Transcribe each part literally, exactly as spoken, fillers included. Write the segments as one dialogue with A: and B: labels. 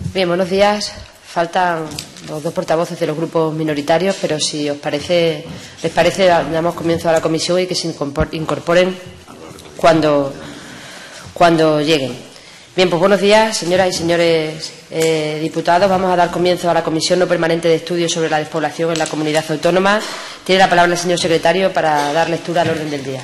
A: Bien, buenos días. Faltan los dos portavoces de los grupos minoritarios, pero si os parece, les parece, damos comienzo a la comisión y que se incorporen cuando, cuando lleguen. Bien, pues buenos días, señoras y señores eh, diputados. Vamos a dar comienzo a la Comisión No Permanente de Estudios sobre la Despoblación en la Comunidad Autónoma. Tiene la palabra el señor secretario para dar lectura al orden del día.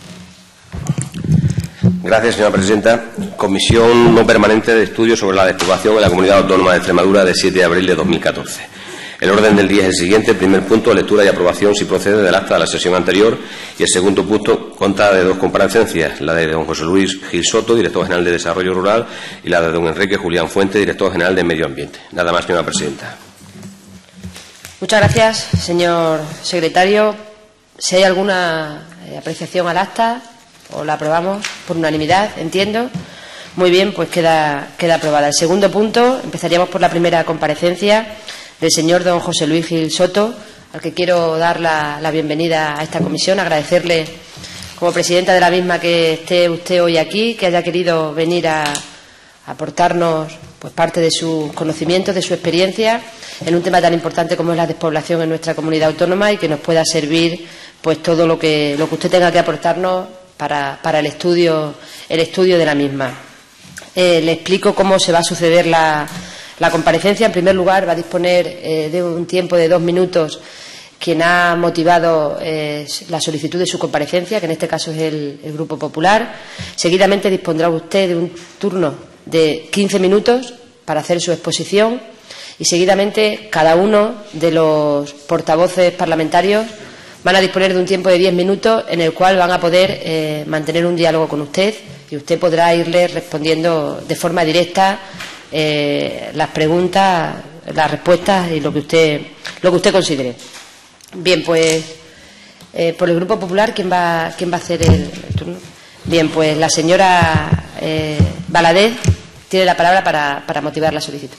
B: Gracias, señora presidenta. Comisión No Permanente de Estudios sobre la Despoblación en la Comunidad Autónoma de Extremadura, de siete de abril de dos mil catorce. El orden del día es el siguiente. El primer punto, lectura y aprobación, si procede, del acta de la sesión anterior. Y el segundo punto, consta de dos comparecencias, la de don José Luis Gil Soto, director general de Desarrollo Rural, y la de don Enrique Julián Fuente, director general de Medio Ambiente. Nada más, señora presidenta.
A: Muchas gracias, señor secretario. Si hay alguna apreciación al acta, o la aprobamos por unanimidad, entiendo. Muy bien, pues queda, queda aprobada. El segundo punto, empezaríamos por la primera comparecencia del señor don José Luis Gil Soto, al que quiero dar la, la bienvenida a esta comisión, agradecerle como presidenta de la misma que esté usted hoy aquí, que haya querido venir a, a aportarnos pues parte de sus conocimientos, de su experiencia en un tema tan importante como es la despoblación en nuestra comunidad autónoma, y que nos pueda servir pues todo lo que, lo que usted tenga que aportarnos para, para el estudio, el estudio de la misma. Eh, le explico cómo se va a suceder la, la comparecencia. En primer lugar, va a disponer eh, de un tiempo de dos minutos quien ha motivado eh, la solicitud de su comparecencia, que en este caso es el, el Grupo Popular. Seguidamente dispondrá usted de un turno de quince minutos para hacer su exposición, y seguidamente cada uno de los portavoces parlamentarios van a disponer de un tiempo de diez minutos en el cual van a poder eh, mantener un diálogo con usted, y usted podrá irle respondiendo de forma directa eh, las preguntas, las respuestas y lo que usted, lo que usted considere. Bien, pues eh, por el Grupo Popular, ¿quién va, quién va a hacer el, el turno? Bien, pues la señora eh, Valadez tiene la palabra para, para motivar la solicitud.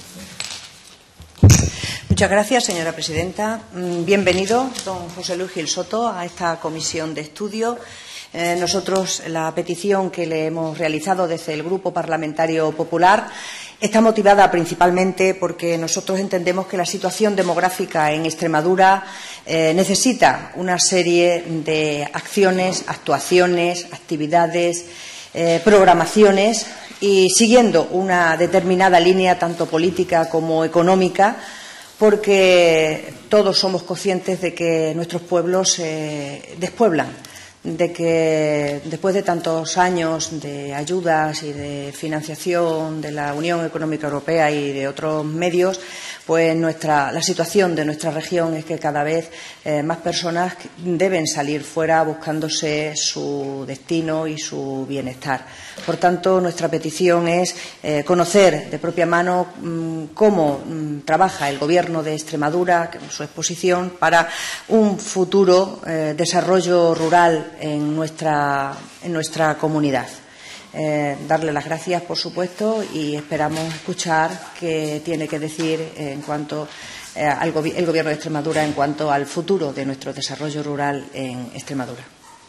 C: Muchas gracias, señora presidenta. Bienvenido, don José Luis Gil Soto, a esta comisión de estudio. Eh, nosotros, la petición que le hemos realizado desde el Grupo Parlamentario Popular está motivada principalmente porque nosotros entendemos que la situación demográfica en Extremadura eh, necesita una serie de acciones, actuaciones, actividades, eh, programaciones, y siguiendo una determinada línea tanto política como económica, porque todos somos conscientes de que nuestros pueblos se eh, despueblan, de que después de tantos años de ayudas y de financiación de la Unión Económica Europea y de otros medios, pues nuestra, la situación de nuestra región es que cada vez eh, más personas deben salir fuera buscándose su destino y su bienestar. Por tanto, nuestra petición es eh, conocer de propia mano mmm, cómo mmm, trabaja el Gobierno de Extremadura, su exposición, para un futuro eh, desarrollo rural en nuestra, en nuestra comunidad. Eh, darle las gracias, por supuesto, y esperamos escuchar qué tiene que decir en cuanto eh, al gobi el Gobierno de Extremadura en cuanto al futuro de nuestro desarrollo rural en Extremadura.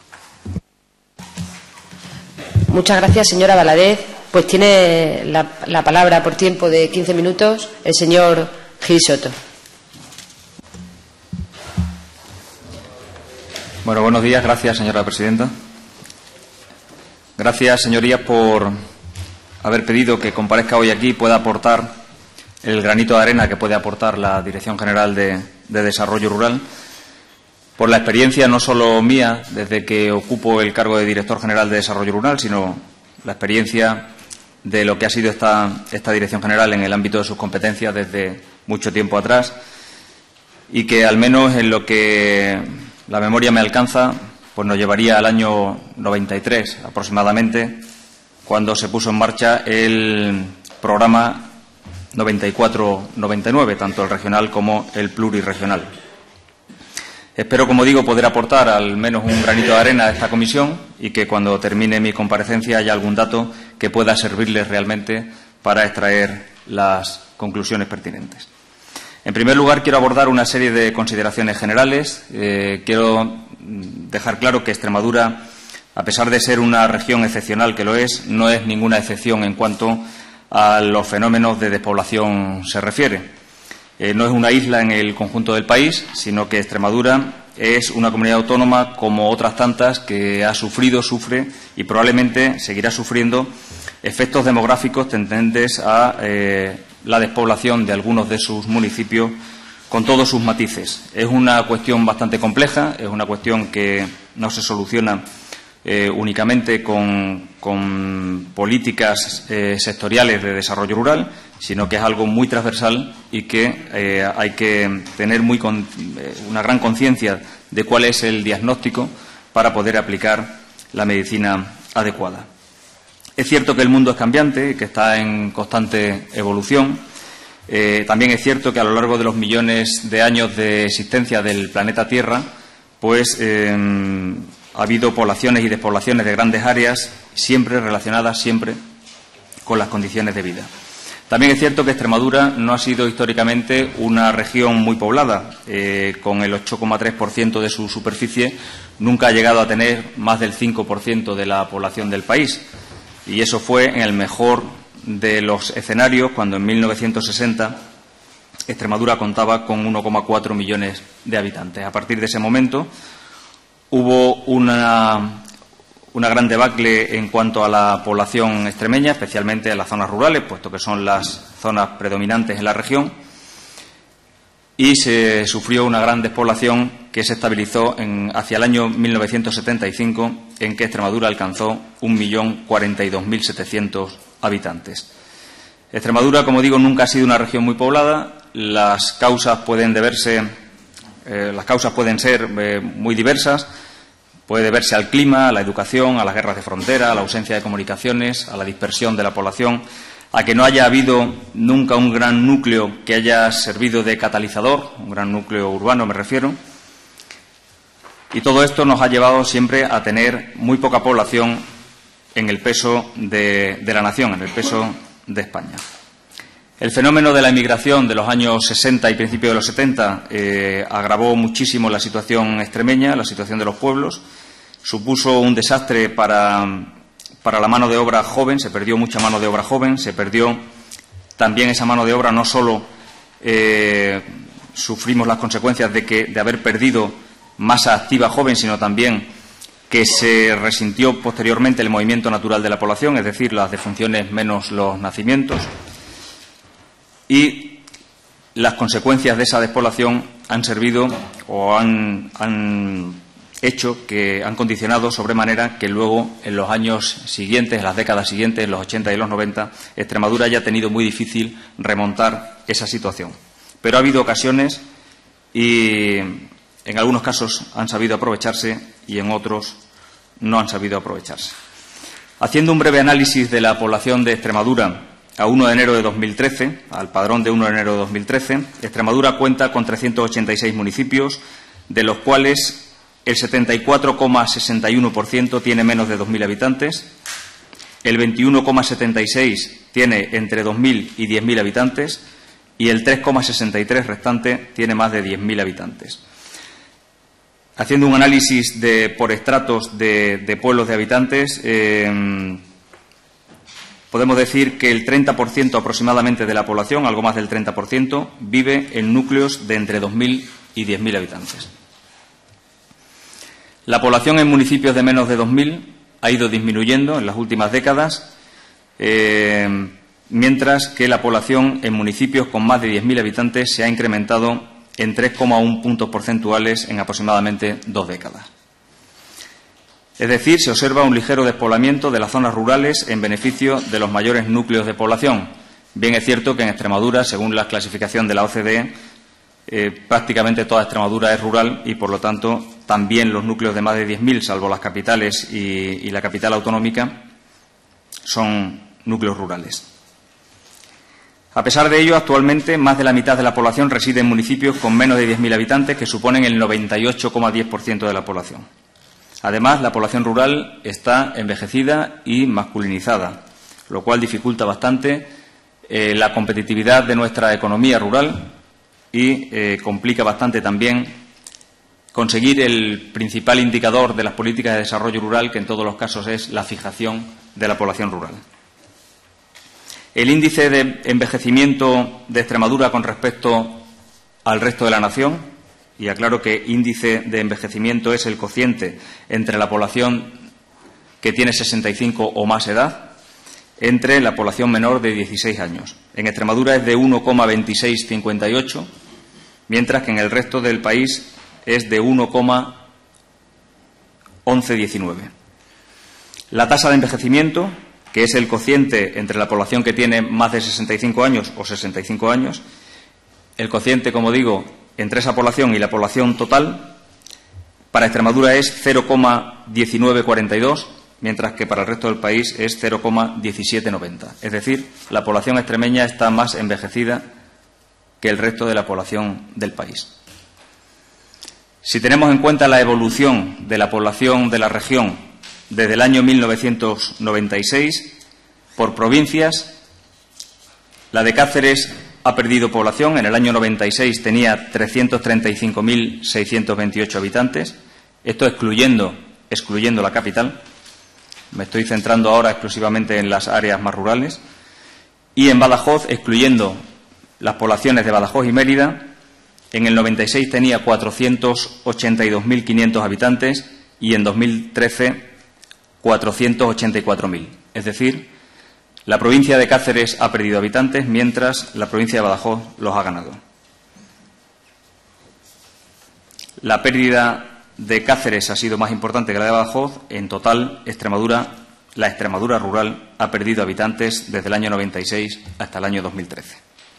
A: Muchas gracias, señora Valadez. Pues tiene la, la palabra por tiempo de quince minutos el señor Gil Soto.
D: Bueno, buenos días. Gracias, señora presidenta. Gracias, señorías, por haber pedido que comparezca hoy aquí y pueda aportar el granito de arena que puede aportar la Dirección General de, de Desarrollo Rural, por la experiencia no solo mía desde que ocupo el cargo de Director General de Desarrollo Rural, sino la experiencia de lo que ha sido esta, esta Dirección General en el ámbito de sus competencias desde mucho tiempo atrás, y que al menos en lo que la memoria me alcanza, pues nos llevaría al año noventa y tres aproximadamente, cuando se puso en marcha el programa noventa y cuatro noventa y nueve, tanto el regional como el plurirregional. Espero, como digo, poder aportar al menos un granito de arena a esta comisión, y que cuando termine mi comparecencia haya algún dato que pueda servirles realmente para extraer las conclusiones pertinentes. En primer lugar, quiero abordar una serie de consideraciones generales. Eh, quiero dejar claro que Extremadura, a pesar de ser una región excepcional, que lo es, no es ninguna excepción en cuanto a los fenómenos de despoblación se refiere. Eh, no es una isla en el conjunto del país, sino que Extremadura es una comunidad autónoma como otras tantas que ha sufrido, sufre y probablemente seguirá sufriendo efectos demográficos tendentes a eh, la despoblación de algunos de sus municipios con todos sus matices. Es una cuestión bastante compleja, es una cuestión que no se soluciona eh, únicamente con, con políticas eh, sectoriales de desarrollo rural, sino que es algo muy transversal y que eh, hay que tener muy con, eh, una gran conciencia de cuál es el diagnóstico para poder aplicar la medicina adecuada. Es cierto que el mundo es cambiante y que está en constante evolución. Eh, también es cierto que a lo largo de los millones de años de existencia del planeta Tierra, pues eh, ha habido poblaciones y despoblaciones de grandes áreas, siempre relacionadas siempre con las condiciones de vida. También es cierto que Extremadura no ha sido históricamente una región muy poblada. Eh, con el ocho coma tres por ciento de su superficie nunca ha llegado a tener más del cinco por ciento de la población del país. Y eso fue en el mejor de los escenarios, cuando en mil novecientos sesenta Extremadura contaba con uno coma cuatro millones de habitantes. A partir de ese momento hubo una, una gran debacle en cuanto a la población extremeña, especialmente en las zonas rurales, puesto que son las zonas predominantes en la región, y se sufrió una gran despoblación que se estabilizó en, hacia el año mil novecientos setenta y cinco, en que Extremadura alcanzó un millón cuarenta y dos mil setecientos habitantes. Extremadura, como digo, nunca ha sido una región muy poblada. Las causas pueden deberse, eh, las causas pueden ser eh, muy diversas. Puede deberse al clima, a la educación, a las guerras de frontera, a la ausencia de comunicaciones, a la dispersión de la población, a que no haya habido nunca un gran núcleo que haya servido de catalizador, un gran núcleo urbano me refiero. Y todo esto nos ha llevado siempre a tener muy poca población en el peso de, de la nación, en el peso de España. El fenómeno de la emigración de los años sesenta y principios de los setenta eh, agravó muchísimo la situación extremeña, la situación de los pueblos. Supuso un desastre para, para la mano de obra joven, se perdió mucha mano de obra joven, se perdió también esa mano de obra, no solo eh, sufrimos las consecuencias de, que, de haber perdido masa activa joven, sino también que se resintió posteriormente el movimiento natural de la población, es decir, las defunciones menos los nacimientos. Y las consecuencias de esa despoblación han servido o han, han hecho que han condicionado sobremanera que luego, en los años siguientes, en las décadas siguientes, en los ochenta y los noventa, Extremadura haya tenido muy difícil remontar esa situación. Pero ha habido ocasiones y en algunos casos han sabido aprovecharse y en otros no han sabido aprovecharse. Haciendo un breve análisis de la población de Extremadura a uno de enero de dos mil trece, al padrón de uno de enero de dos mil trece, Extremadura cuenta con trescientos ochenta y seis municipios, de los cuales el setenta y cuatro coma sesenta y uno por ciento tiene menos de dos mil habitantes, el veintiuno coma setenta y seis por ciento tiene entre dos mil y diez mil habitantes y el tres coma sesenta y tres por ciento restante tiene más de diez mil habitantes. Haciendo un análisis de, por estratos de, de pueblos de habitantes, eh, podemos decir que el treinta por ciento aproximadamente de la población, algo más del treinta por ciento, vive en núcleos de entre dos mil y diez mil habitantes. La población en municipios de menos de dos mil ha ido disminuyendo en las últimas décadas, eh, mientras que la población en municipios con más de diez mil habitantes se ha incrementado en tres coma uno puntos porcentuales en aproximadamente dos décadas. Es decir, se observa un ligero despoblamiento de las zonas rurales en beneficio de los mayores núcleos de población. Bien es cierto que en Extremadura, según la clasificación de la O C D E, eh, prácticamente toda Extremadura es rural y, por lo tanto, también los núcleos de más de diez mil, salvo las capitales y, y la capital autonómica, son núcleos rurales. A pesar de ello, actualmente más de la mitad de la población reside en municipios con menos de diez mil habitantes, que suponen el noventa y ocho coma diez por ciento de la población. Además, la población rural está envejecida y masculinizada, lo cual dificulta bastante eh, la competitividad de nuestra economía rural y eh, complica bastante también conseguir el principal indicador de las políticas de desarrollo rural, que en todos los casos es la fijación de la población rural. El índice de envejecimiento de Extremadura con respecto al resto de la nación, y aclaro que índice de envejecimiento es el cociente entre la población que tiene sesenta y cinco o más edad entre la población menor de dieciséis años. En Extremadura es de uno coma veintiséis cincuenta y ocho, mientras que en el resto del país es de uno coma once diecinueve. La tasa de envejecimiento, que es el cociente entre la población que tiene más de sesenta y cinco años o sesenta y cinco años, el cociente, como digo, entre esa población y la población total, para Extremadura es cero coma diecinueve cuarenta y dos, mientras que para el resto del país es cero coma diecisiete noventa. Es decir, la población extremeña está más envejecida que el resto de la población del país. Si tenemos en cuenta la evolución de la población de la región desde el año mil novecientos noventa y seis, por provincias, la de Cáceres ha perdido población. En el año noventa y seis tenía trescientos treinta y cinco mil seiscientos veintiocho habitantes, esto excluyendo, excluyendo la capital. Me estoy centrando ahora exclusivamente en las áreas más rurales. Y en Badajoz, excluyendo las poblaciones de Badajoz y Mérida, en el noventa y seis tenía cuatrocientos ochenta y dos mil quinientos habitantes y en dos mil trece cuatrocientos ochenta y cuatro mil. Es decir, la provincia de Cáceres ha perdido habitantes, mientras la provincia de Badajoz los ha ganado. La pérdida de Cáceres ha sido más importante que la de Badajoz. En total, Extremadura, la Extremadura rural ha perdido habitantes desde el año noventa y seis hasta el año dos mil trece.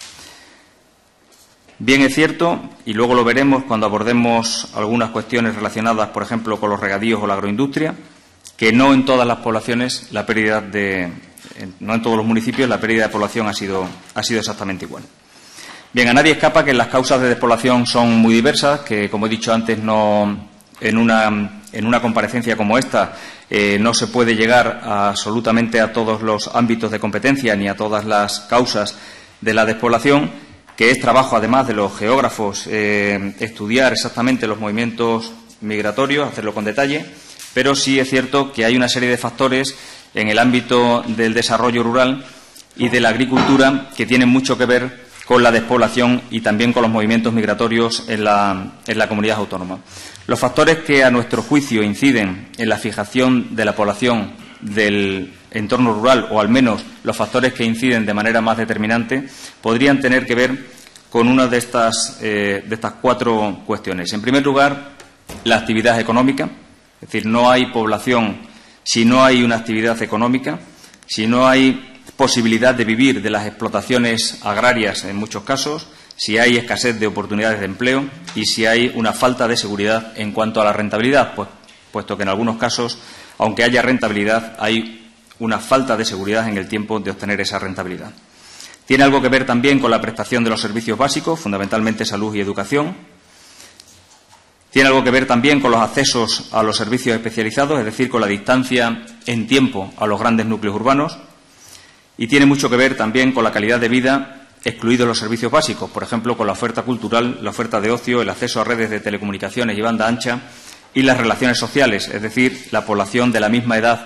D: Bien es cierto, y luego lo veremos cuando abordemos algunas cuestiones relacionadas, por ejemplo, con los regadíos o la agroindustria, que no en todas las poblaciones la pérdida de, no en todos los municipios la pérdida de población ha sido, ha sido exactamente igual. Bien, a nadie escapa que las causas de despoblación son muy diversas, que, como he dicho antes, no, en, una, en una comparecencia como esta eh, no se puede llegar a, absolutamente a todos los ámbitos de competencia ni a todas las causas de la despoblación, que es trabajo, además de los geógrafos, eh, estudiar exactamente los movimientos migratorios, hacerlo con detalle, pero sí es cierto que hay una serie de factores en el ámbito del desarrollo rural y de la agricultura que tienen mucho que ver con la despoblación y también con los movimientos migratorios en la, en la comunidad autónoma. Los factores que, a nuestro juicio, inciden en la fijación de la población del entorno rural, o al menos los factores que inciden de manera más determinante, podrían tener que ver con una de estas, eh, de estas cuatro cuestiones. En primer lugar, la actividad económica, es decir, no hay población si no hay una actividad económica, si no hay posibilidad de vivir de las explotaciones agrarias en muchos casos, si hay escasez de oportunidades de empleo y si hay una falta de seguridad en cuanto a la rentabilidad, pues, puesto que en algunos casos, aunque haya rentabilidad, hay una falta de seguridad en el tiempo de obtener esa rentabilidad. Tiene algo que ver también con la prestación de los servicios básicos, fundamentalmente salud y educación. Tiene algo que ver también con los accesos a los servicios especializados, es decir, con la distancia en tiempo a los grandes núcleos urbanos. Y tiene mucho que ver también con la calidad de vida, excluidos los servicios básicos, por ejemplo, con la oferta cultural, la oferta de ocio, el acceso a redes de telecomunicaciones y banda ancha y las relaciones sociales, es decir, la población de la misma edad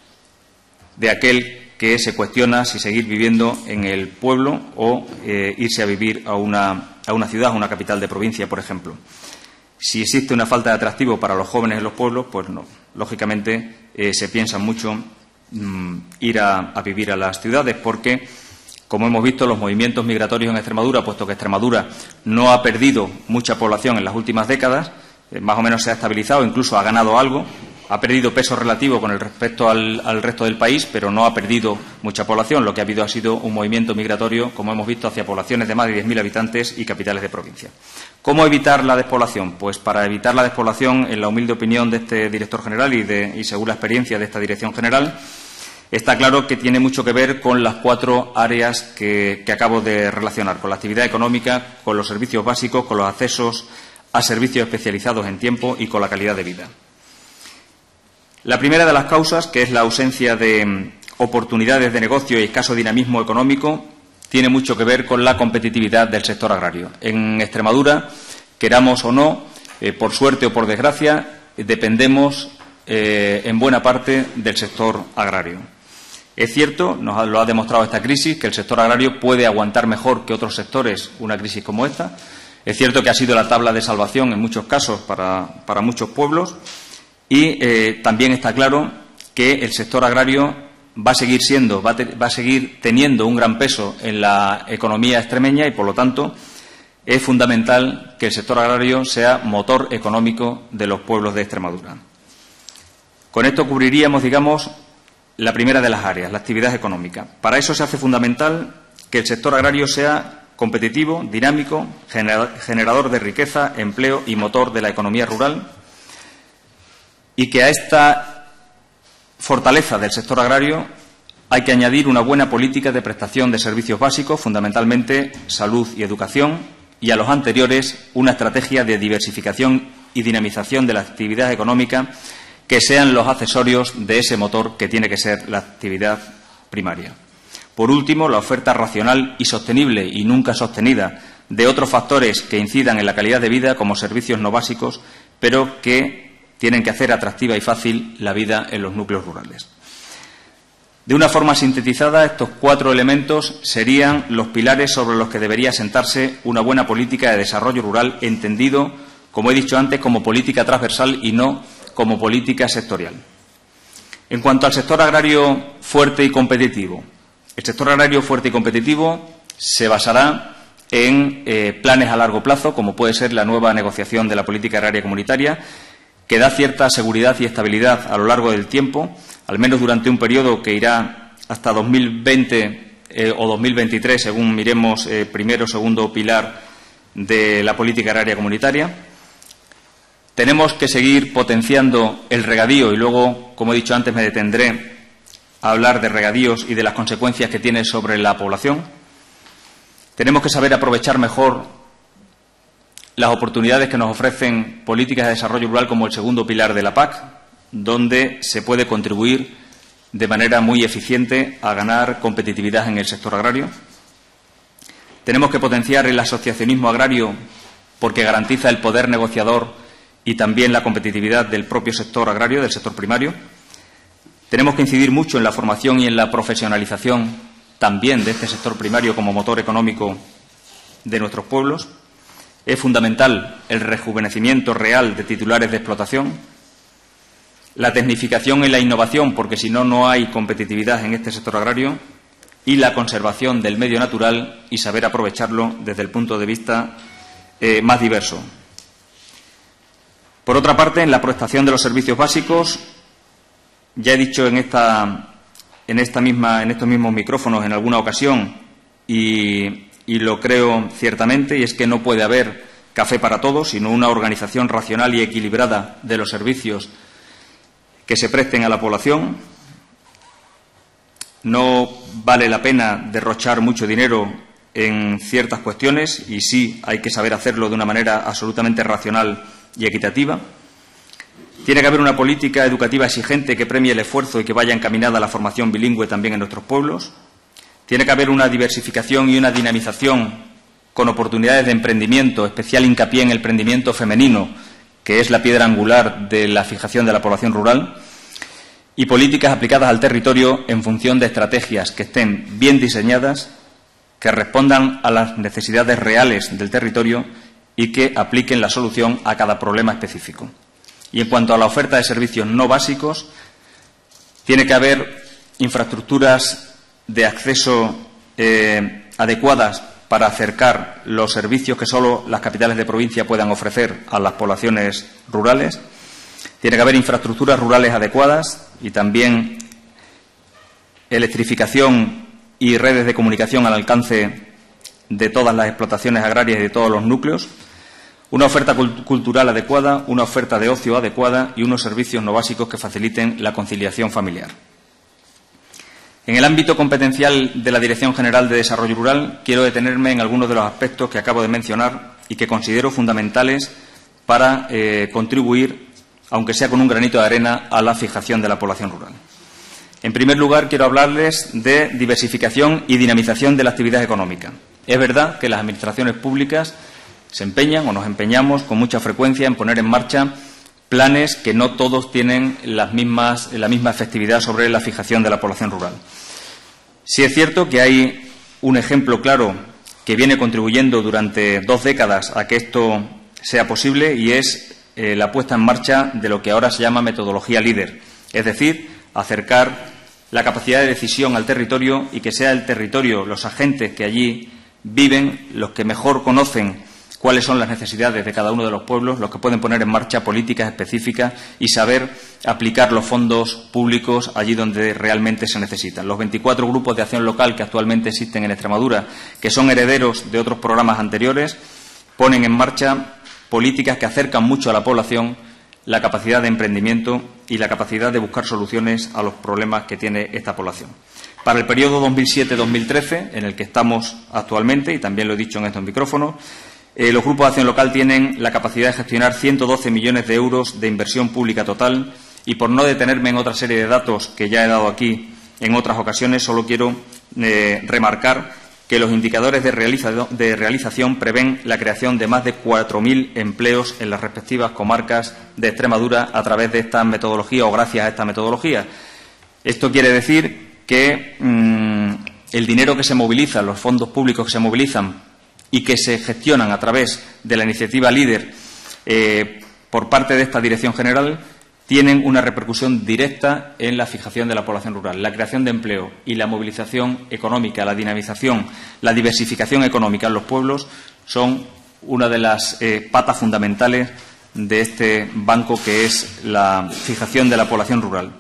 D: de aquel que se cuestiona si seguir viviendo en el pueblo o eh, irse a vivir a una, a una ciudad, a una capital de provincia, por ejemplo. Si existe una falta de atractivo para los jóvenes en los pueblos, pues no. Lógicamente eh, se piensa mucho mmm, ir a, a vivir a las ciudades porque, como hemos visto, los movimientos migratorios en Extremadura, puesto que Extremadura no ha perdido mucha población en las últimas décadas, eh, más o menos se ha estabilizado, incluso ha ganado algo, ha perdido peso relativo con el respecto al, al resto del país, pero no ha perdido mucha población. Lo que ha habido ha sido un movimiento migratorio, como hemos visto, hacia poblaciones de más de diez mil habitantes y capitales de provincia. ¿Cómo evitar la despoblación? Pues para evitar la despoblación, en la humilde opinión de este director general y, de, y según la experiencia de esta dirección general, está claro que tiene mucho que ver con las cuatro áreas que, que acabo de relacionar, con la actividad económica, con los servicios básicos, con los accesos a servicios especializados en tiempo y con la calidad de vida. La primera de las causas, que es la ausencia de oportunidades de negocio y escaso dinamismo económico, tiene mucho que ver con la competitividad del sector agrario. En Extremadura, queramos o no, eh, por suerte o por desgracia, dependemos eh, en buena parte del sector agrario. Es cierto, nos lo ha demostrado esta crisis, que el sector agrario puede aguantar mejor que otros sectores una crisis como esta. Es cierto que ha sido la tabla de salvación en muchos casos para, para muchos pueblos y eh, también está claro que el sector agrario va a seguir siendo, va a, te, va a seguir teniendo un gran peso en la economía extremeña y, por lo tanto, es fundamental que el sector agrario sea motor económico de los pueblos de Extremadura. Con esto cubriríamos, digamos, la primera de las áreas, la actividad económica. Para eso se hace fundamental que el sector agrario sea competitivo, dinámico, generador de riqueza, empleo y motor de la economía rural, y que a esta fortaleza del sector agrario hay que añadir una buena política de prestación de servicios básicos, fundamentalmente salud y educación, y a los anteriores una estrategia de diversificación y dinamización de la actividad económica que sean los accesorios de ese motor que tiene que ser la actividad primaria. Por último, la oferta racional y sostenible y nunca sostenida de otros factores que incidan en la calidad de vida como servicios no básicos, pero que tienen que hacer atractiva y fácil la vida en los núcleos rurales. De una forma sintetizada, estos cuatro elementos serían los pilares sobre los que debería sentarse una buena política de desarrollo rural, entendido, como he dicho antes, como política transversal y no como política sectorial. En cuanto al sector agrario fuerte y competitivo, el sector agrario fuerte y competitivo se basará en eh, planes a largo plazo, como puede ser la nueva negociación de la política agraria comunitaria, que da cierta seguridad y estabilidad a lo largo del tiempo, al menos durante un periodo que irá hasta dos mil veinte eh, o dos mil veintitrés, según miremos eh, primero o segundo pilar de la política agraria comunitaria. Tenemos que seguir potenciando el regadío y luego, como he dicho antes, me detendré a hablar de regadíos y de las consecuencias que tiene sobre la población. Tenemos que saber aprovechar mejor las oportunidades que nos ofrecen políticas de desarrollo rural como el segundo pilar de la P A C, donde se puede contribuir de manera muy eficiente a ganar competitividad en el sector agrario. Tenemos que potenciar el asociacionismo agrario porque garantiza el poder negociador y también la competitividad del propio sector agrario, del sector primario. Tenemos que incidir mucho en la formación y en la profesionalización también de este sector primario como motor económico de nuestros pueblos. Es fundamental el rejuvenecimiento real de titulares de explotación, la tecnificación y la innovación, porque si no, no hay competitividad en este sector agrario, y la conservación del medio natural y saber aprovecharlo desde el punto de vista eh, más diverso. Por otra parte, en la prestación de los servicios básicos, ya he dicho en, esta, en, esta misma, en estos mismos micrófonos en alguna ocasión, y, y lo creo ciertamente, y es que no puede haber café para todos, sino una organización racional y equilibrada de los servicios que se presten a la población. No vale la pena derrochar mucho dinero en ciertas cuestiones y sí hay que saber hacerlo de una manera absolutamente racional y equitativa. Tiene que haber una política educativa exigente que premie el esfuerzo y que vaya encaminada a la formación bilingüe también en nuestros pueblos. Tiene que haber una diversificación y una dinamización con oportunidades de emprendimiento, especial hincapié en el emprendimiento femenino, que es la piedra angular de la fijación de la población rural, y políticas aplicadas al territorio en función de estrategias que estén bien diseñadas, que respondan a las necesidades reales del territorio y que apliquen la solución a cada problema específico. Y en cuanto a la oferta de servicios no básicos, tiene que haber infraestructuras de acceso eh, adecuadas para acercar los servicios que solo las capitales de provincia puedan ofrecer a las poblaciones rurales. Tiene que haber infraestructuras rurales adecuadas y también electrificación y redes de comunicación al alcance de todas las explotaciones agrarias y de todos los núcleos. Una oferta cultural adecuada, una oferta de ocio adecuada y unos servicios no básicos que faciliten la conciliación familiar. En el ámbito competencial de la Dirección General de Desarrollo Rural, quiero detenerme en algunos de los aspectos que acabo de mencionar y que considero fundamentales para eh, contribuir, aunque sea con un granito de arena, a la fijación de la población rural. En primer lugar, quiero hablarles de diversificación y dinamización de la actividad económica. Es verdad que las administraciones públicas se empeñan o nos empeñamos con mucha frecuencia en poner en marcha planes que no todos tienen las mismas, la misma efectividad sobre la fijación de la población rural. Sí es cierto que hay un ejemplo claro que viene contribuyendo durante dos décadas a que esto sea posible y es eh, la puesta en marcha de lo que ahora se llama metodología líder, es decir, acercar la capacidad de decisión al territorio y que sea el territorio, los agentes que allí viven, los que mejor conocen cuáles son las necesidades de cada uno de los pueblos, los que pueden poner en marcha políticas específicas y saber aplicar los fondos públicos allí donde realmente se necesitan. Los veinticuatro grupos de acción local que actualmente existen en Extremadura, que son herederos de otros programas anteriores, ponen en marcha políticas que acercan mucho a la población la capacidad de emprendimiento y la capacidad de buscar soluciones a los problemas que tiene esta población. Para el periodo dos mil siete dos mil trece, en el que estamos actualmente, y también lo he dicho en estos micrófonos, Eh, los grupos de acción local tienen la capacidad de gestionar ciento doce millones de euros de inversión pública total y, por no detenerme en otra serie de datos que ya he dado aquí en otras ocasiones, solo quiero eh, remarcar que los indicadores de, realiza de realización prevén la creación de más de cuatro mil empleos en las respectivas comarcas de Extremadura a través de esta metodología o gracias a esta metodología. Esto quiere decir que mmm, el dinero que se moviliza, los fondos públicos que se movilizan y que se gestionan a través de la iniciativa líder eh, por parte de esta Dirección General, tienen una repercusión directa en la fijación de la población rural. La creación de empleo y la movilización económica, la dinamización, la diversificación económica en los pueblos son una de las eh, patas fundamentales de este banco, que es la fijación de la población rural.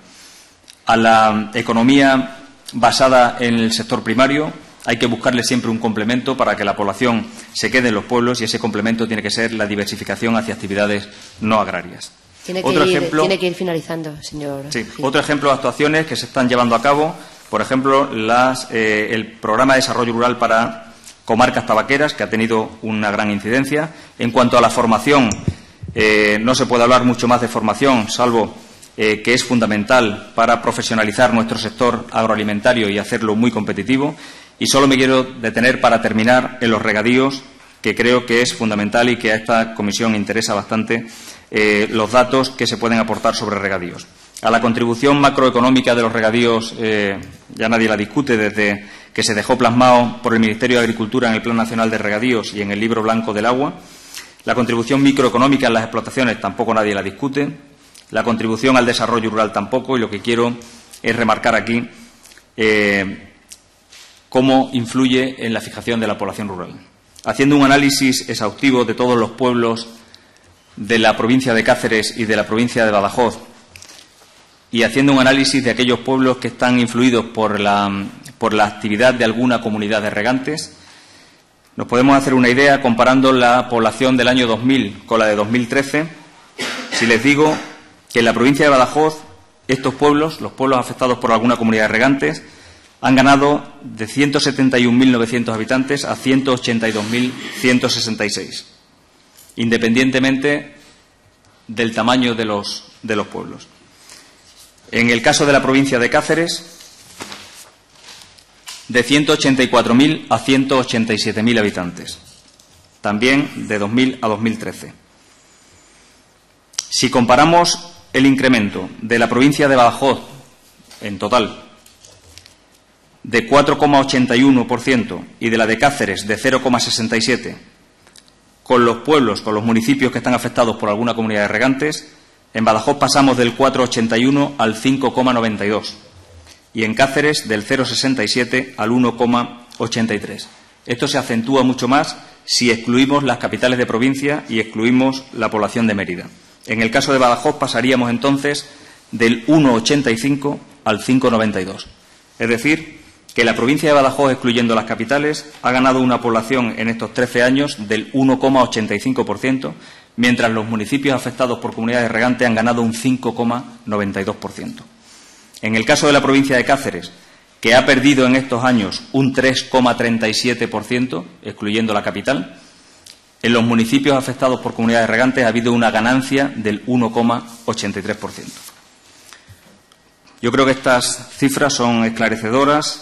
D: A la economía basada en el sector primario hay que buscarle siempre un complemento para que la población se quede en los pueblos, y ese complemento tiene que ser la diversificación hacia actividades no agrarias.
A: Tiene que,
D: otro
A: ir,
D: ejemplo,
A: tiene que ir finalizando, señor.
D: Sí, otro ejemplo de actuaciones que se están llevando a cabo, por ejemplo, las, eh, el programa de desarrollo rural para comarcas tabaqueras, que ha tenido una gran incidencia. En cuanto a la formación, eh, no se puede hablar mucho más de formación, salvo eh, que es fundamental para profesionalizar nuestro sector agroalimentario y hacerlo muy competitivo. Y solo me quiero detener para terminar en los regadíos, que creo que es fundamental y que a esta comisión interesa bastante eh, los datos que se pueden aportar sobre regadíos. A la contribución macroeconómica de los regadíos eh, ya nadie la discute desde que se dejó plasmado por el Ministerio de Agricultura en el Plan Nacional de Regadíos y en el Libro Blanco del Agua. La contribución microeconómica en las explotaciones tampoco nadie la discute. La contribución al desarrollo rural tampoco, y lo que quiero es remarcar aquí eh, cómo influye en la fijación de la población rural. Haciendo un análisis exhaustivo de todos los pueblos de la provincia de Cáceres y de la provincia de Badajoz, y haciendo un análisis de aquellos pueblos que están influidos por la, por la actividad de alguna comunidad de regantes, nos podemos hacer una idea comparando la población del año dos mil con la de dos mil trece, si les digo que en la provincia de Badajoz estos pueblos, los pueblos afectados por alguna comunidad de regantes, han ganado de ciento setenta y un mil novecientos habitantes a ciento ochenta y dos mil ciento sesenta y seis, independientemente del tamaño de los, de los pueblos. En el caso de la provincia de Cáceres, de ciento ochenta y cuatro mil a ciento ochenta y siete mil habitantes, también de dos mil a dos mil trece. Si comparamos el incremento de la provincia de Badajoz en total de cuatro coma ochenta y uno por ciento y de la de Cáceres de cero coma sesenta y siete por ciento, con los pueblos, con los municipios que están afectados por alguna comunidad de regantes, en Badajoz pasamos del cuatro coma ochenta y uno al cinco coma noventa y dos y en Cáceres del cero coma sesenta y siete al uno coma ochenta y tres. Esto se acentúa mucho más si excluimos las capitales de provincia y excluimos la población de Mérida. En el caso de Badajoz pasaríamos entonces del uno coma ochenta y cinco al cinco coma noventa y dos. Es decir, que la provincia de Badajoz, excluyendo las capitales, ha ganado una población en estos trece años del uno coma ochenta y cinco por ciento, mientras los municipios afectados por comunidades regantes han ganado un cinco coma noventa y dos por ciento. En el caso de la provincia de Cáceres, que ha perdido en estos años un tres coma treinta y siete por ciento, excluyendo la capital, en los municipios afectados por comunidades regantes ha habido una ganancia del uno coma ochenta y tres por ciento. Yo creo que estas cifras son esclarecedoras.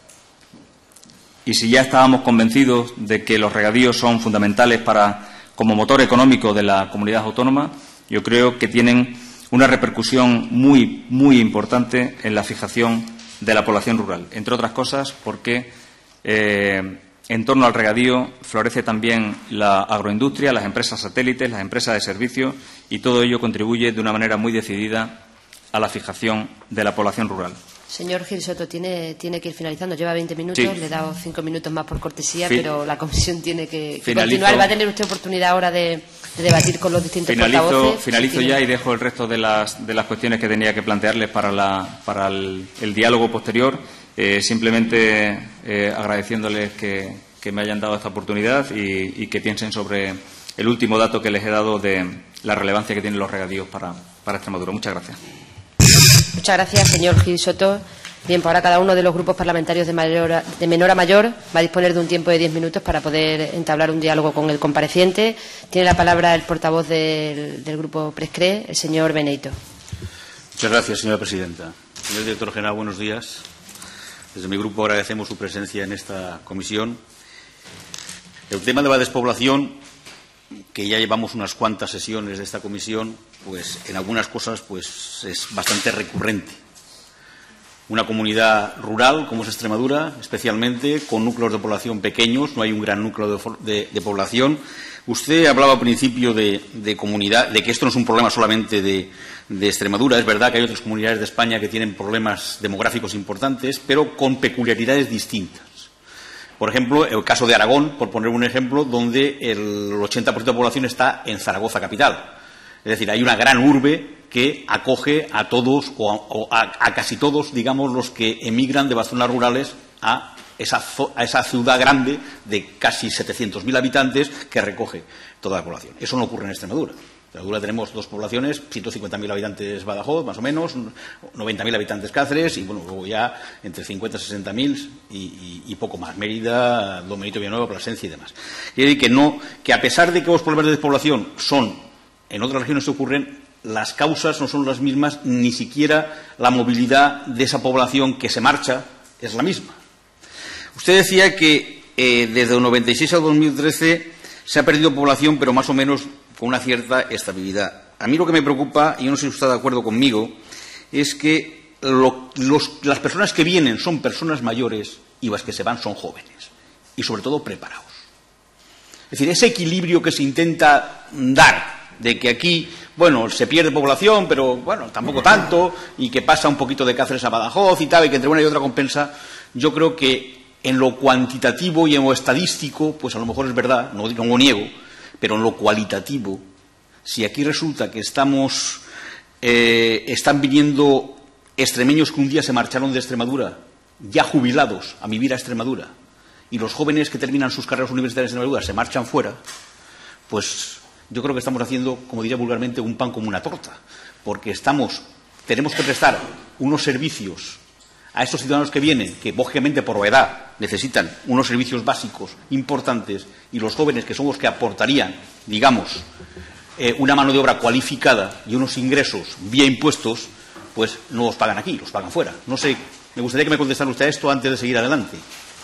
D: Y si ya estábamos convencidos de que los regadíos son fundamentales para, como motor económico de la comunidad autónoma, yo creo que tienen una repercusión muy, muy importante en la fijación de la población rural, entre otras cosas porque eh, en torno al regadío florece también la agroindustria, las empresas satélites, las empresas de servicios, y todo ello contribuye de una manera muy decidida a la fijación de la población rural.
A: Señor Gil Soto, tiene, tiene que ir finalizando. Lleva veinte minutos,
D: Sí.
A: le he dado cinco minutos más por cortesía,
D: Fin-
A: pero la comisión tiene que, que
D: Finalizo-
A: continuar. Va a tener usted oportunidad ahora de, de debatir con los distintos
D: Finalizo,
A: portavoces.
D: finalizo
A: Sí,
D: ya
A: tiene-
D: y dejo el resto de las, de las cuestiones que tenía que plantearles para, la, para el, el diálogo posterior. Eh, simplemente eh, agradeciéndoles que, que me hayan dado esta oportunidad y, y que piensen sobre el último dato que les he dado de la relevancia que tienen los regadíos para, para Extremadura. Muchas gracias.
A: Muchas gracias, señor Gil Soto. Bien, pues ahora cada uno de los grupos parlamentarios de, mayor a- de menor a mayor va a disponer de un tiempo de diez minutos para poder entablar un diálogo con el compareciente. Tiene la palabra el portavoz del, del Grupo Prescre, el señor Benito.
E: Muchas gracias, señora presidenta. Señor director general, buenos días. Desde mi grupo agradecemos su presencia en esta comisión. El tema de la despoblación, que ya llevamos unas cuantas sesiones de esta comisión, pues en algunas cosas pues es bastante recurrente. Una comunidad rural como es Extremadura, especialmente con núcleos de población pequeños, no hay un gran núcleo de, de, de población. Usted hablaba al principio de, de comunidad, de que esto no es un problema solamente de, de Extremadura. Es verdad que hay otras comunidades de España que tienen problemas demográficos importantes, pero con peculiaridades distintas. Por ejemplo, el caso de Aragón, por poner un ejemplo, donde el ochenta por ciento de la población está en Zaragoza capital. Es decir, hay una gran urbe que acoge a todos o a, o a, a casi todos, digamos, los que emigran de las zonas rurales a esa, a esa ciudad grande de casi setecientos mil habitantes que recoge toda la población. Eso no ocurre en Extremadura. En Extremadura tenemos dos poblaciones, ciento cincuenta mil habitantes Badajoz, más o menos, noventa mil habitantes Cáceres y, bueno, luego ya entre cincuenta y sesenta mil y, y, y poco más. Mérida, Don Benito Villanueva, Plasencia y demás. Quiere decir que, no, que a pesar de que los problemas de despoblación son, en otras regiones que ocurren, las causas no son las mismas, ni siquiera la movilidad de esa población que se marcha es la misma. Usted decía que eh, desde el noventa y seis al dos mil trece se ha perdido población, pero más o menos con una cierta estabilidad. A mí lo que me preocupa, y yo no sé si usted está de acuerdo conmigo, es que lo, los, las personas que vienen son personas mayores y las que se van son jóvenes, y sobre todo preparados. Es decir, ese equilibrio que se intenta dar, de que aquí, bueno, se pierde población, pero, bueno, tampoco tanto, y que pasa un poquito de Cáceres a Badajoz y tal, y que entre una y otra compensa, yo creo que en lo cuantitativo y en lo estadístico, pues a lo mejor es verdad, no, no lo niego, pero en lo cualitativo, si aquí resulta que estamos, eh, están viniendo extremeños que un día se marcharon de Extremadura, ya jubilados, a vivir a Extremadura, y los jóvenes que terminan sus carreras universitarias en Extremadura se marchan fuera, pues yo creo que estamos haciendo, como diría vulgarmente, un pan como una torta, porque estamos, tenemos que prestar unos servicios a estos ciudadanos que vienen, que lógicamente por edad necesitan unos servicios básicos importantes, y los jóvenes, que son los que aportarían, digamos, eh, una mano de obra cualificada y unos ingresos vía impuestos, pues no los pagan aquí, los pagan fuera. No sé, me gustaría que me contestara usted a esto antes de seguir adelante.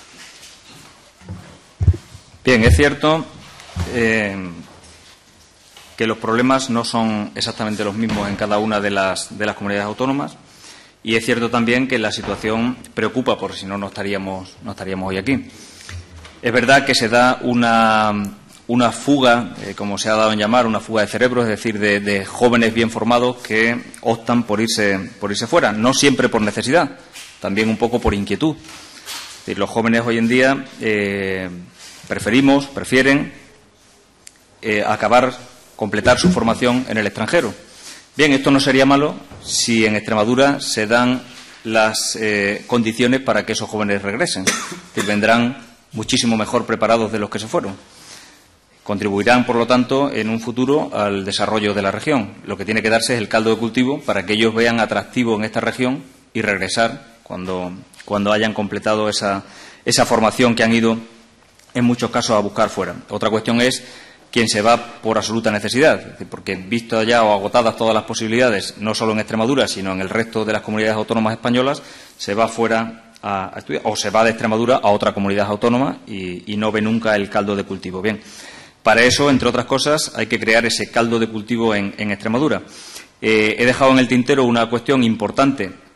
D: Bien, es cierto eh, que los problemas no son exactamente los mismos en cada una de las, de las comunidades autónomas. Y es cierto también que la situación preocupa, porque si no, no estaríamos, no estaríamos hoy aquí. Es verdad que se da una, una fuga, eh, como se ha dado en llamar, una fuga de cerebros, es decir, de, de jóvenes bien formados que optan por irse, por irse fuera. No siempre por necesidad, también un poco por inquietud. Es decir, los jóvenes hoy en día eh, preferimos, prefieren eh, acabar, completar su formación en el extranjero. Bien, esto no sería malo si en Extremadura se dan las eh, condiciones para que esos jóvenes regresen. Es decir, vendrán muchísimo mejor preparados de los que se fueron. Contribuirán, por lo tanto, en un futuro al desarrollo de la región. Lo que tiene que darse es el caldo de cultivo para que ellos vean atractivo en esta región y regresar cuando, cuando hayan completado esa, esa formación que han ido, en muchos casos, a buscar fuera. Otra cuestión es quien se va por absoluta necesidad, porque visto ya o agotadas todas las posibilidades, no solo en Extremadura, sino en el resto de las comunidades autónomas españolas, se va fuera a, a estudiar, o se va de Extremadura a otra comunidad autónoma y, y no ve nunca el caldo de cultivo. Bien, para eso, entre otras cosas, hay que crear ese caldo de cultivo en, en Extremadura. Eh, he dejado en el tintero una cuestión importante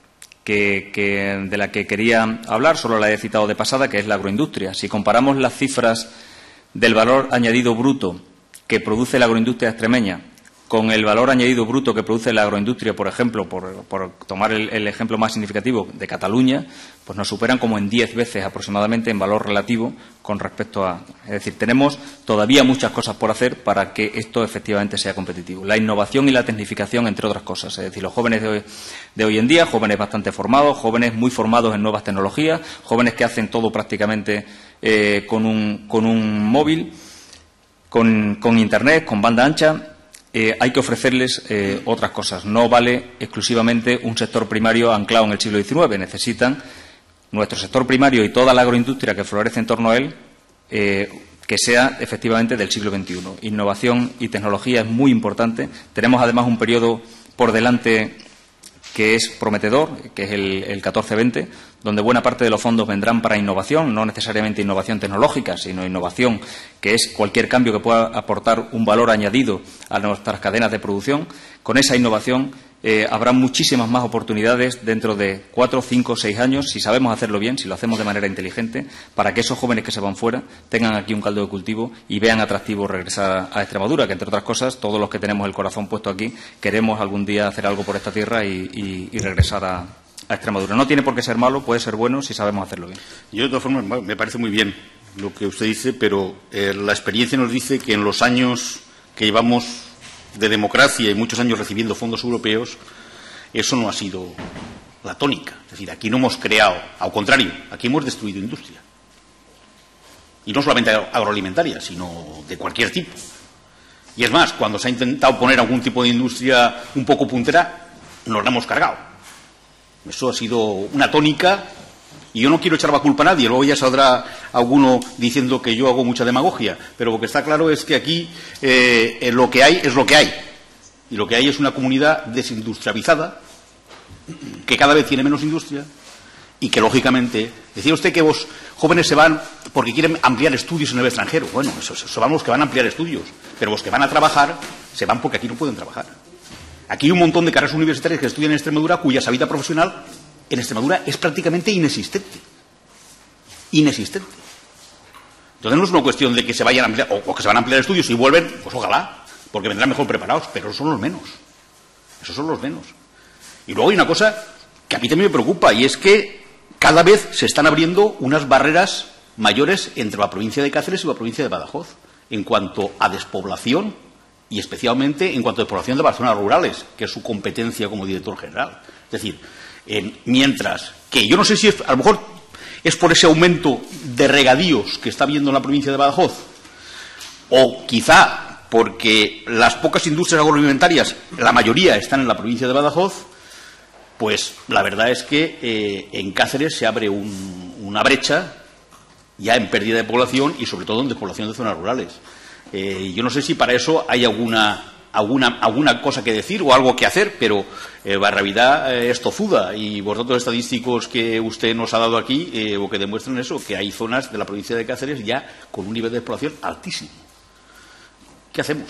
D: que, que, de la que quería hablar, solo la he citado de pasada, que es la agroindustria. Si comparamos las cifras del valor añadido bruto que produce la agroindustria extremeña con el valor añadido bruto que produce la agroindustria, por ejemplo, por, por tomar el, el ejemplo más significativo de Cataluña, pues nos superan como en diez veces aproximadamente en valor relativo con respecto a... Es decir, tenemos todavía muchas cosas por hacer para que esto efectivamente sea competitivo. La innovación y la tecnificación, entre otras cosas. Es decir, los jóvenes de hoy, de hoy en día, jóvenes bastante formados, jóvenes muy formados en nuevas tecnologías, jóvenes que hacen todo prácticamente eh, con, un, con un móvil, con, con Internet, con banda ancha. Eh, hay que ofrecerles eh, otras cosas. No vale exclusivamente un sector primario anclado en el siglo diecinueve. Necesitan nuestro sector primario y toda la agroindustria que florece en torno a él eh, que sea efectivamente del siglo veintiuno. Innovación y tecnología es muy importante. Tenemos además un periodo por delante que es prometedor, que es el, el catorce veinte, donde buena parte de los fondos vendrán para innovación, no necesariamente innovación tecnológica, sino innovación que es cualquier cambio que pueda aportar un valor añadido a nuestras cadenas de producción. Con esa innovación eh, habrá muchísimas más oportunidades dentro de cuatro, cinco, seis años, si sabemos hacerlo bien, si lo hacemos de manera inteligente, para que esos jóvenes que se van fuera tengan aquí un caldo de cultivo y vean atractivo regresar a Extremadura, que entre otras cosas, todos los que tenemos el corazón puesto aquí, queremos algún día hacer algo por esta tierra y, y, y regresar a, a Extremadura. No tiene por qué ser malo, puede ser bueno si sabemos hacerlo bien.
E: Yo, de todas formas, me parece muy bien lo que usted dice, pero eh, la experiencia nos dice que en los años que llevamos de democracia y muchos años recibiendo fondos europeos, eso no ha sido la tónica. Es decir, aquí no hemos creado, al contrario, aquí hemos destruido industria. Y no solamente agroalimentaria, sino de cualquier tipo. Y es más, cuando se ha intentado poner algún tipo de industria un poco puntera, nos la hemos cargado. Eso ha sido una tónica, y yo no quiero echar la culpa a nadie, luego ya saldrá alguno diciendo que yo hago mucha demagogia, pero lo que está claro es que aquí eh, lo que hay es lo que hay, y lo que hay es una comunidad desindustrializada, que cada vez tiene menos industria, y que, lógicamente, decía usted que vos jóvenes se van porque quieren ampliar estudios en el extranjero. Bueno, eso, eso van los que van a ampliar estudios, pero los que van a trabajar se van porque aquí no pueden trabajar. Aquí hay un montón de carreras universitarias que estudian en Extremadura cuya salida profesional en Extremadura es prácticamente inexistente. Inexistente. Entonces no es una cuestión de que se vayan a ampliar, o, o que se van a ampliar estudios y vuelven, pues ojalá, porque vendrán mejor preparados, pero esos son los menos. Esos son los menos. Y luego hay una cosa que a mí también me preocupa, y es que cada vez se están abriendo unas barreras mayores entre la provincia de Cáceres y la provincia de Badajoz, en cuanto a despoblación y especialmente en cuanto a despoblación de las zonas rurales, que es su competencia como director general. Es decir, eh, mientras que yo no sé si es, a lo mejor es por ese aumento de regadíos que está habiendo en la provincia de Badajoz, o quizá porque las pocas industrias agroalimentarias, la mayoría están en la provincia de Badajoz, pues la verdad es que eh, en Cáceres se abre un, una brecha ya en pérdida de población y sobre todo en despoblación de zonas rurales. Eh, yo no sé si para eso hay alguna, alguna, alguna cosa que decir o algo que hacer, pero eh, la realidad eh, es tozuda, y por los datos estadísticos que usted nos ha dado aquí, eh, o que demuestran eso, que hay zonas de la provincia de Cáceres ya con un nivel de despoblación altísimo. ¿Qué hacemos?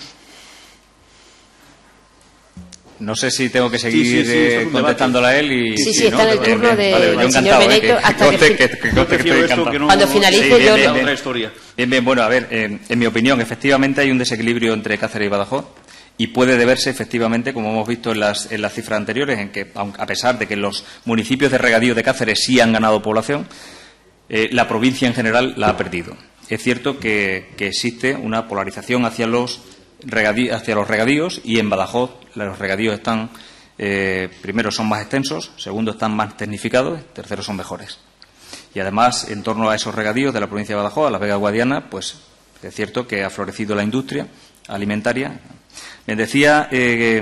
D: No sé si tengo que seguir
E: sí, sí, sí,
D: eh, contestándole a él y...
A: Sí, sí,
D: sí,
A: está
D: ¿no?
A: en el turno
D: bien,
A: de,
D: vale,
A: del señor Benito,
D: eh, que,
A: hasta que,
D: que, que, que, que,
E: yo
D: que estoy
E: esto que no,
A: cuando finalice
D: sí,
A: yo...
D: Bien, bien,
E: otra historia.
D: Bien, bien, bueno, a ver, eh, en mi opinión, efectivamente hay un desequilibrio entre Cáceres y Badajoz, y puede deberse, efectivamente, como hemos visto en las, en las cifras anteriores, en que, a pesar de que los municipios de regadío de Cáceres sí han ganado población, eh, la provincia en general la ha perdido. Es cierto que, que existe una polarización hacia los, regadí, hacia los regadíos, y en Badajoz los regadíos están, eh, primero, son más extensos, segundo, están más tecnificados, tercero, son mejores. Y además, en torno a esos regadíos de la provincia de Badajoz, a la Vega Guadiana, pues es cierto que ha florecido la industria alimentaria. Me decía eh,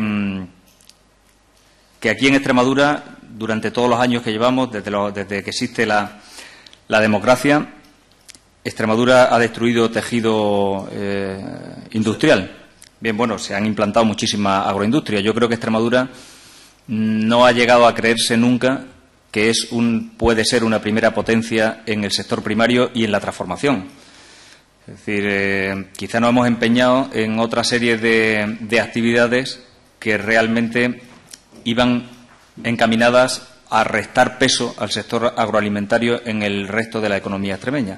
D: que aquí en Extremadura, durante todos los años que llevamos, desde, lo, desde que existe la, la democracia, Extremadura ha destruido tejido eh, industrial. Bien, bueno, se han implantado muchísima agroindustria. Yo creo que Extremadura no ha llegado a creerse nunca que es un, puede ser una primera potencia en el sector primario y en la transformación. Es decir, eh, quizá nos hemos empeñado en otra serie de, de actividades que realmente iban encaminadas a restar peso al sector agroalimentario en el resto de la economía extremeña.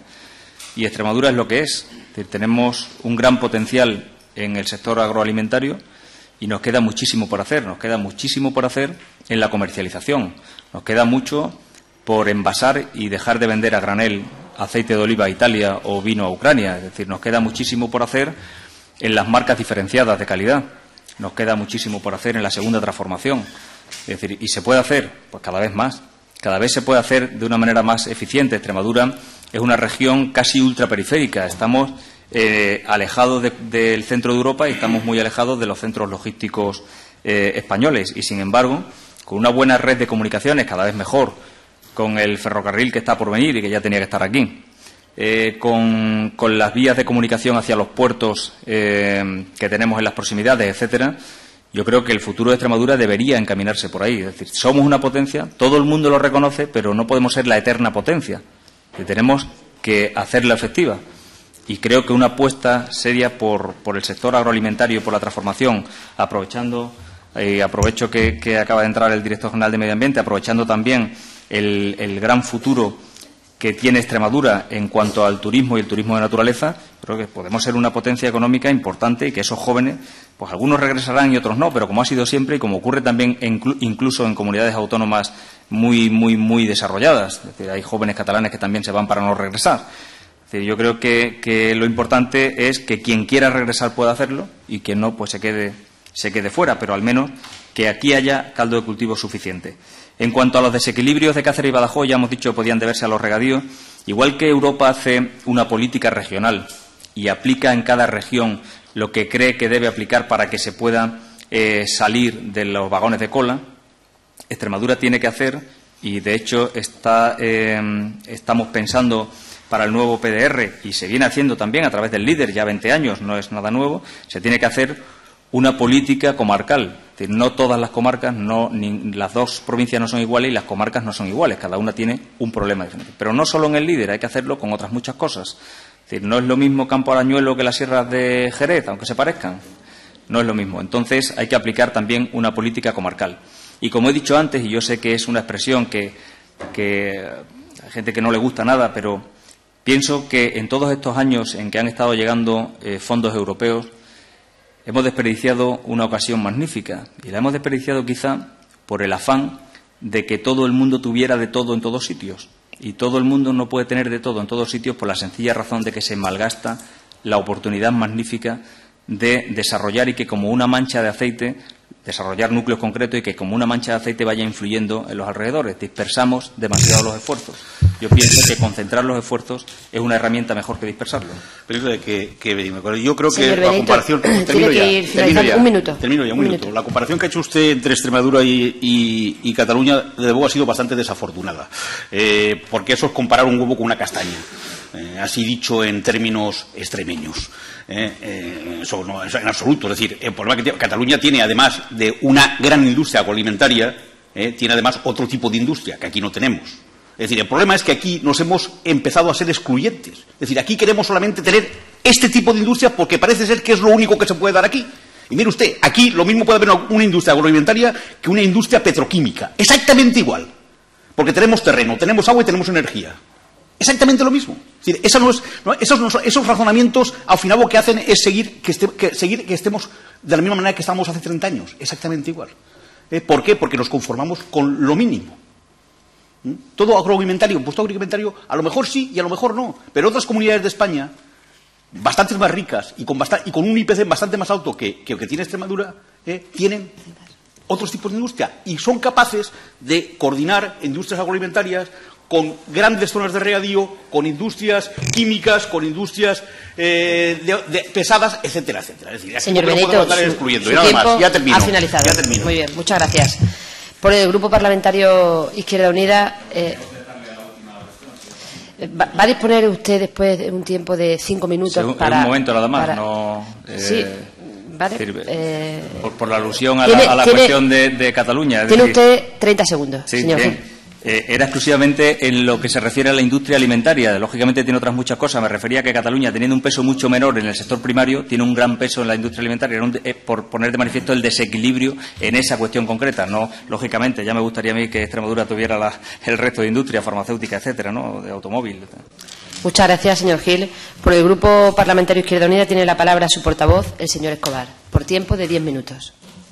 D: Y Extremadura es lo que es. Es decir, tenemos un gran potencial en el sector agroalimentario y nos queda muchísimo por hacer. Nos queda muchísimo por hacer en la comercialización. Nos queda mucho por envasar y dejar de vender a granel aceite de oliva a Italia o vino a Ucrania. Es decir, nos queda muchísimo por hacer en las marcas diferenciadas de calidad. Nos queda muchísimo por hacer en la segunda transformación. Es decir, ¿y se puede hacer? Pues cada vez más. Cada vez se puede hacer de una manera más eficiente. Extremadura es una región casi ultraperiférica. Estamos eh, alejados de, del centro de Europa y estamos muy alejados de los centros logísticos eh, españoles. Y, sin embargo, con una buena red de comunicaciones, cada vez mejor, con el ferrocarril que está por venir y que ya tenía que estar aquí, eh, con, con las vías de comunicación hacia los puertos eh, que tenemos en las proximidades, etcétera, yo creo que el futuro de Extremadura debería encaminarse por ahí. Es decir, somos una potencia, todo el mundo lo reconoce, pero no podemos ser la eterna potencia. Y tenemos que hacerla efectiva. Y creo que una apuesta seria por, por el sector agroalimentario y por la transformación, aprovechando, eh, aprovecho que, que acaba de entrar el director general de Medio Ambiente, aprovechando también el, el gran futuro que tiene Extremadura en cuanto al turismo y el turismo de naturaleza, creo que podemos ser una potencia económica importante y que esos jóvenes, pues algunos regresarán y otros no, pero como ha sido siempre y como ocurre también incluso en comunidades autónomas muy, muy, muy desarrolladas. Es decir, hay jóvenes catalanes que también se van para no regresar. Es decir, yo creo que, que lo importante es que quien quiera regresar pueda hacerlo y quien no, pues se quede, se quede fuera, pero al menos que aquí haya caldo de cultivo suficiente. En cuanto a los desequilibrios de Cáceres y Badajoz, ya hemos dicho que podían deberse a los regadíos. Igual que Europa hace una política regional y aplica en cada región lo que cree que debe aplicar para que se pueda eh, salir de los vagones de cola, Extremadura tiene que hacer, y de hecho está, eh, estamos pensando para el nuevo P D R, y se viene haciendo también a través del líder, ya veinte años, no es nada nuevo, se tiene que hacer una política comarcal. Es decir, no todas las comarcas, no, ni, las dos provincias no son iguales y las comarcas no son iguales. Cada una tiene un problema diferente. Pero no solo en el líder, hay que hacerlo con otras muchas cosas. Es decir, no es lo mismo Campo Arañuelo que las sierras de Jerez, aunque se parezcan. No es lo mismo. Entonces, hay que aplicar también una política comarcal. Y como he dicho antes, y yo sé que es una expresión que, que hay gente que no le gusta nada, pero pienso que en todos estos años en que han estado llegando eh, fondos europeos, hemos desperdiciado una ocasión magnífica, y la hemos desperdiciado quizá por el afán de que todo el mundo tuviera de todo en todos sitios. Y todo el mundo no puede tener de todo en todos sitios por la sencilla razón de que se malgasta la oportunidad magnífica de desarrollar y que como una mancha de aceite, desarrollar núcleos concretos y que como una mancha de aceite vaya influyendo en los alrededores. Dispersamos demasiado los esfuerzos. Yo pienso que concentrar los esfuerzos es una herramienta mejor que dispersarlos.
E: Pero que, que yo creo que
A: Señor
E: la
A: Benito,
E: comparación...
A: tiene
E: Termino
A: que
E: ya,
A: ir
E: termino ya,
A: un minuto.
E: Termino ya, un,
A: un
E: minuto.
A: minuto.
E: La comparación que ha hecho usted entre Extremadura y, y, y Cataluña, de luego, ha sido bastante desafortunada. Eh, porque eso es comparar un huevo con una castaña. Eh, así dicho en términos extremeños. Eh, eh, eso no es en absoluto. Es decir, el problema que tiene, Cataluña tiene, además de una gran industria agroalimentaria, eh, tiene además otro tipo de industria que aquí no tenemos. Es decir, el problema es que aquí nos hemos empezado a ser excluyentes. Es decir, aquí queremos solamente tener este tipo de industria porque parece ser que es lo único que se puede dar aquí. Y mire usted, aquí lo mismo puede haber una, una industria agroalimentaria que una industria petroquímica. Exactamente igual. Porque tenemos terreno, tenemos agua y tenemos energía. Exactamente lo mismo. Es decir, esa no es, no, esos, no, esos razonamientos, al final lo que hacen es seguir que, este, que, seguir que estemos de la misma manera que estábamos hace treinta años. Exactamente igual. ¿Eh? ¿Por qué? Porque nos conformamos con lo mínimo. ¿Mm? Todo agroalimentario, puesto agroalimentario, a lo mejor sí y a lo mejor no. Pero otras comunidades de España, bastantes más ricas y con, bastante, y con un I P C bastante más alto que, que el que tiene Extremadura, ¿eh? tienen otros tipos de industria y son capaces de coordinar industrias agroalimentarias con grandes zonas de regadío, con industrias químicas, con industrias eh, de, de pesadas, etcétera, etcétera. Es decir,
A: señor
E: no
A: Benito,
E: estar
A: su,
E: excluyendo.
A: su
E: Y nada
A: tiempo
E: más. Ya termino,
A: ha finalizado.
E: Ya termino.
A: Muy bien, muchas gracias. Por el Grupo Parlamentario Izquierda Unida, eh, va, ¿va a disponer usted después de un tiempo de cinco minutos
D: Según,
A: para...
D: un momento nada más,
A: para,
D: no... Eh,
A: sí, vale.
D: Decir,
A: eh,
D: por, por la alusión a
A: tiene,
D: la, a la
A: tiene,
D: cuestión de, de Cataluña. Es
A: tiene
D: decir,
A: usted treinta segundos,
D: sí,
A: señor
D: bien.
A: Gil.
D: Eh, era exclusivamente en lo que se refiere a la industria alimentaria. Lógicamente tiene otras muchas cosas. Me refería a que Cataluña, teniendo un peso mucho menor en el sector primario, tiene un gran peso en la industria alimentaria. Era un, eh, por poner de manifiesto el desequilibrio en esa cuestión concreta. No, lógicamente, ya me gustaría a mí que Extremadura tuviera la, el resto de industria farmacéutica, etcétera, ¿no? De automóvil.
A: Muchas gracias, señor Gil. Por el Grupo Parlamentario Izquierda Unida tiene la palabra su portavoz, el señor Escobar, por tiempo de diez minutos.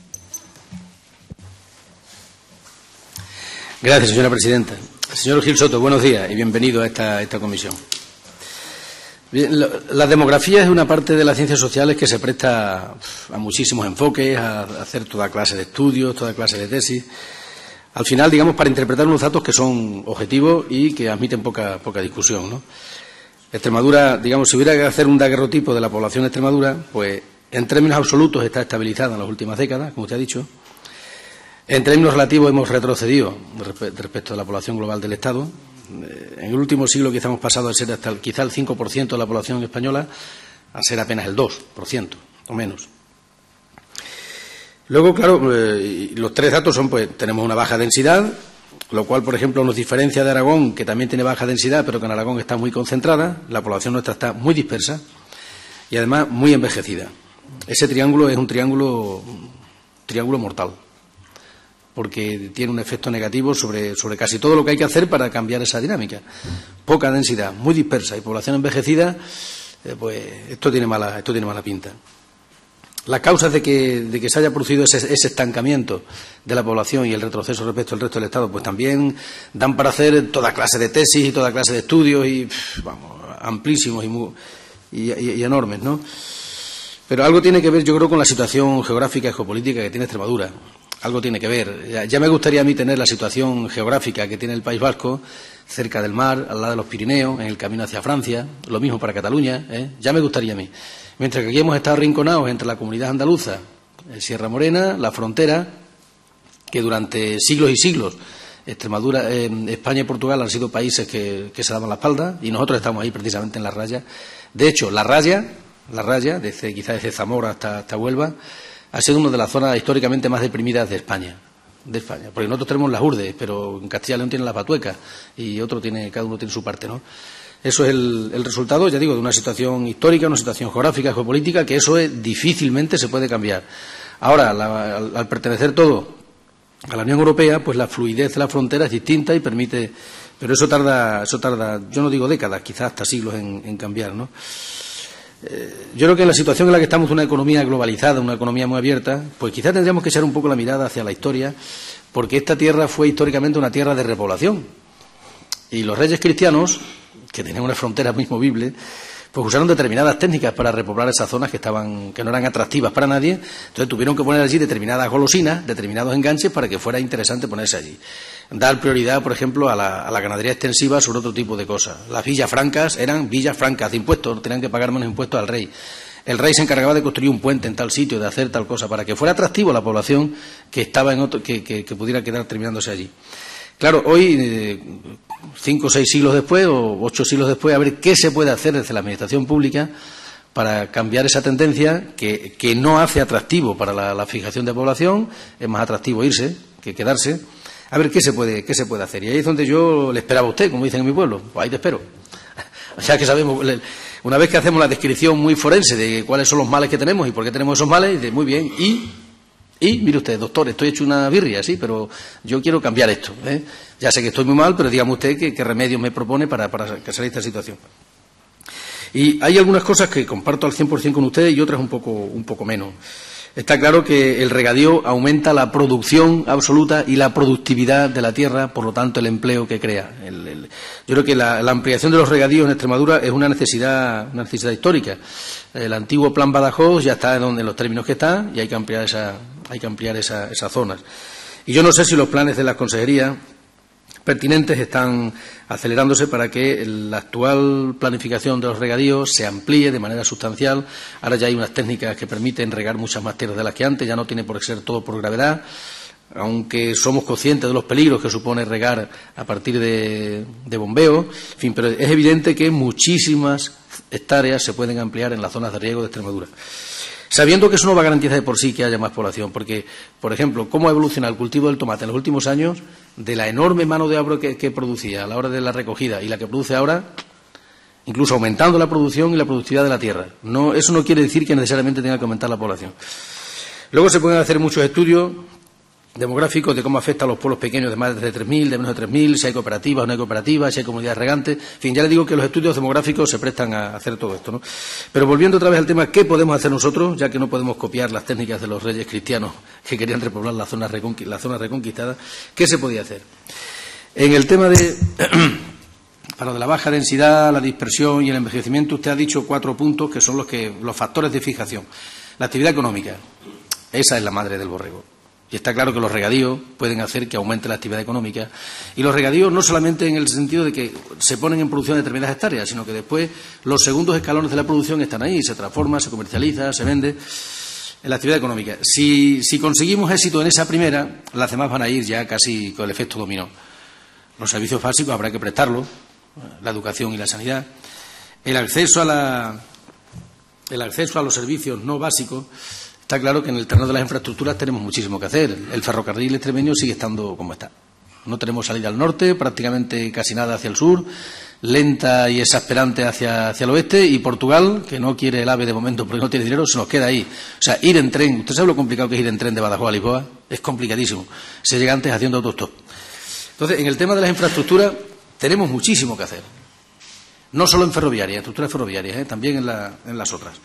F: Gracias, señora presidenta. Señor Gil Soto, buenos días y bienvenido a esta, a esta comisión. Bien, la, la demografía es una parte de las ciencias sociales que se presta a muchísimos enfoques, a, a hacer toda clase de estudios, toda clase de tesis. Al final, digamos, para interpretar unos datos que son objetivos y que admiten poca, poca discusión, ¿no? Extremadura, digamos, si hubiera que hacer un daguerrotipo de la población de Extremadura, pues en términos absolutos está estabilizada en las últimas décadas, como usted ha dicho. En términos relativos hemos retrocedido respecto a la población global del Estado. En el último siglo quizá hemos pasado de ser hasta el, quizá el cinco por ciento de la población española a ser apenas el dos por ciento o menos. Luego, claro, eh, los tres datos son, pues, tenemos una baja densidad, lo cual, por ejemplo, nos diferencia de Aragón, que también tiene baja densidad, pero que en Aragón está muy concentrada. La población nuestra está muy dispersa y, además, muy envejecida. Ese triángulo es un triángulo, triángulo mortal, porque tiene un efecto negativo sobre, sobre casi todo lo que hay que hacer para cambiar esa dinámica. Poca densidad, muy dispersa y población envejecida, eh, pues esto tiene mala, esto tiene mala pinta. Las causas de que, de que se haya producido ese, ese estancamiento de la población y el retroceso respecto al resto del Estado, pues también dan para hacer toda clase de tesis y toda clase de estudios y, vamos, amplísimos y, muy, y, y, y enormes, ¿no? Pero algo tiene que ver, yo creo, con la situación geográfica y geopolítica que tiene Extremadura. Algo tiene que ver. Ya, ya me gustaría a mí tener la situación geográfica que tiene el País Vasco, cerca del mar, al lado de los Pirineos, en el camino hacia Francia, lo mismo para Cataluña, ¿eh? Ya me gustaría a mí. Mientras que aquí hemos estado arrinconados entre la comunidad andaluza, el Sierra Morena, la frontera, que durante siglos y siglos Extremadura, eh, España y Portugal han sido países que, que se daban la espalda y nosotros estamos ahí precisamente en la raya. De hecho, la raya, la raya, desde, quizás desde Zamora hasta, hasta Huelva, ha sido una de las zonas históricamente más deprimidas de España. De España, porque nosotros tenemos las urdes, pero en Castilla y León tienen las batuecas y otro tiene, cada uno tiene su parte, ¿no? Eso es el, el resultado, ya digo, de una situación histórica, una situación geográfica, geopolítica, que eso es, difícilmente se puede cambiar. Ahora, la, al, al pertenecer todo a la Unión Europea, pues la fluidez de la frontera es distinta y permite, pero eso tarda, eso tarda, yo no digo décadas, quizás hasta siglos en, en cambiar, ¿no? Eh, yo creo que en la situación en la que estamos, una economía globalizada, una economía muy abierta, pues quizás tendríamos que echar un poco la mirada hacia la historia, porque esta tierra fue históricamente una tierra de repoblación. Y los reyes cristianos, que tenían una frontera muy movible, pues usaron determinadas técnicas para repoblar esas zonas que estaban, que no eran atractivas para nadie. Entonces tuvieron que poner allí determinadas golosinas, determinados enganches para que fuera interesante ponerse allí. Dar prioridad, por ejemplo, a la, a la ganadería extensiva sobre otro tipo de cosas. Las villas francas eran villas francas de impuestos, tenían que pagar menos impuestos al rey. El rey se encargaba de construir un puente en tal sitio, de hacer tal cosa, para que fuera atractivo a la población que estaba en otro, que, que, que pudiera quedar terminándose allí. Claro, hoy, eh, cinco o seis siglos después, o ocho siglos después, a ver qué se puede hacer desde la administración pública para cambiar esa tendencia que, que no hace atractivo para la, la fijación de población, es más atractivo irse que quedarse. A ver qué se puede, qué se puede hacer. Y ahí es donde yo le esperaba a usted, como dicen en mi pueblo. Pues ahí te espero. Ya que sabemos, una vez que hacemos la descripción muy forense de cuáles son los males que tenemos y por qué tenemos esos males, dice, muy bien, y... Y, mire usted, doctor, estoy hecho una birria, sí, pero yo quiero cambiar esto, ¿eh? Ya sé que estoy muy mal, pero dígame usted qué, qué remedios me propone para, para salir de esta situación. Y hay algunas cosas que comparto al cien por cien con usted y otras un poco, un poco menos. Está claro que el regadío aumenta la producción absoluta y la productividad de la tierra, por lo tanto, el empleo que crea. El, el, yo creo que la, la ampliación de los regadíos en Extremadura es una necesidad, una necesidad histórica. El antiguo plan Badajoz ya está en, donde, en los términos que está y hay que ampliar, esa, hay que ampliar esa, esas zonas. Y yo no sé si los planes de la consejería pertinentes están acelerándose para que la actual planificación de los regadíos se amplíe de manera sustancial. Ahora ya hay unas técnicas que permiten regar muchas más tierras de las que antes, ya no tiene por qué ser todo por gravedad, aunque somos conscientes de los peligros que supone regar a partir de, de bombeo, en fin, pero es evidente que muchísimas hectáreas se pueden ampliar en las zonas de riego de Extremadura. sabiendo que eso no va a garantizar de por sí que haya más población, porque, por ejemplo, cómo ha evolucionado el cultivo del tomate en los últimos años, de la enorme mano de obra que, que producía a la hora de la recogida y la que produce ahora, incluso aumentando la producción y la productividad de la tierra. No, eso no quiere decir que necesariamente tenga que aumentar la población. Luego se pueden hacer muchos estudios demográficos de cómo afecta a los pueblos pequeños de más de tres mil, de menos de tres mil, si hay cooperativas o no hay cooperativas, si hay comunidades regantes. En fin, ya les digo que los estudios demográficos se prestan a hacer todo esto, ¿no? Pero volviendo otra vez al tema, ¿qué podemos hacer nosotros? Ya que no podemos copiar las técnicas de los reyes cristianos que querían repoblar las zonas reconqui- la zona reconquistada, ¿qué se podía hacer? En el tema de, para lo de la baja densidad, la dispersión y el envejecimiento, usted ha dicho cuatro puntos que son los, que, los factores de fijación. La actividad económica, esa es la madre del borrego. Y está claro que los regadíos pueden hacer que aumente la actividad económica. Y los regadíos no solamente en el sentido de que se ponen en producción determinadas hectáreas, sino que después los segundos escalones de la producción están ahí, se transforma, se comercializa, se vende en la actividad económica. Si, si conseguimos éxito en esa primera, las demás van a ir ya casi con el efecto dominó. Los servicios básicos habrá que prestarlos, la educación y la sanidad. El acceso a la, el acceso a los servicios no básicos. Está claro que en el terreno de las infraestructuras tenemos muchísimo que hacer. El ferrocarril extremeño sigue estando como está. No tenemos salida al norte, prácticamente casi nada hacia el sur, lenta y exasperante hacia, hacia el oeste, y Portugal, que no quiere el AVE de momento porque no tiene dinero, se nos queda ahí. O sea, ir en tren, ¿usted sabe lo complicado que es ir en tren de Badajoz a Lisboa? Es complicadísimo. Se llega antes haciendo autostop. Entonces, en el tema de las infraestructuras tenemos muchísimo que hacer. No solo en ferroviarias, estructuras ferroviarias, ¿eh? También en, la, en las otras.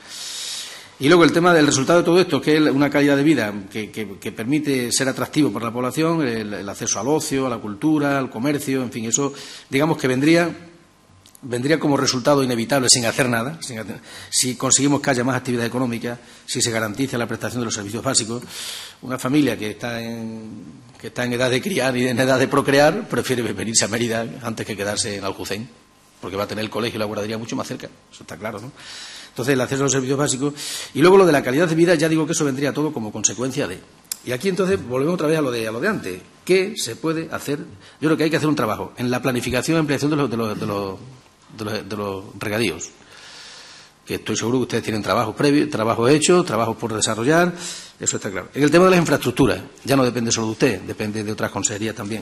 F: Y luego el tema del resultado de todo esto, que es una calidad de vida que, que, que permite ser atractivo para la población, el, el acceso al ocio, a la cultura, al comercio, en fin, eso digamos que vendría, vendría como resultado inevitable sin hacer nada, sin hacer, si conseguimos que haya más actividad económica, si se garantiza la prestación de los servicios básicos. Una familia que está en, que está en edad de criar y en edad de procrear prefiere venirse a Mérida antes que quedarse en Aljucén, porque va a tener el colegio y la guardería mucho más cerca, eso está claro, ¿no? Entonces, el acceso a los servicios básicos. Y luego lo de la calidad de vida, ya digo que eso vendría todo como consecuencia de. Y aquí entonces volvemos otra vez a lo de, a lo de antes. ¿Qué se puede hacer? Yo creo que hay que hacer un trabajo en la planificación y ampliación de los, de los, de los, de los, de los regadíos. Que estoy seguro que ustedes tienen trabajos previos, trabajos hechos, trabajos por desarrollar, eso está claro. En el tema de las infraestructuras, ya no depende solo de usted, depende de otras consejerías también.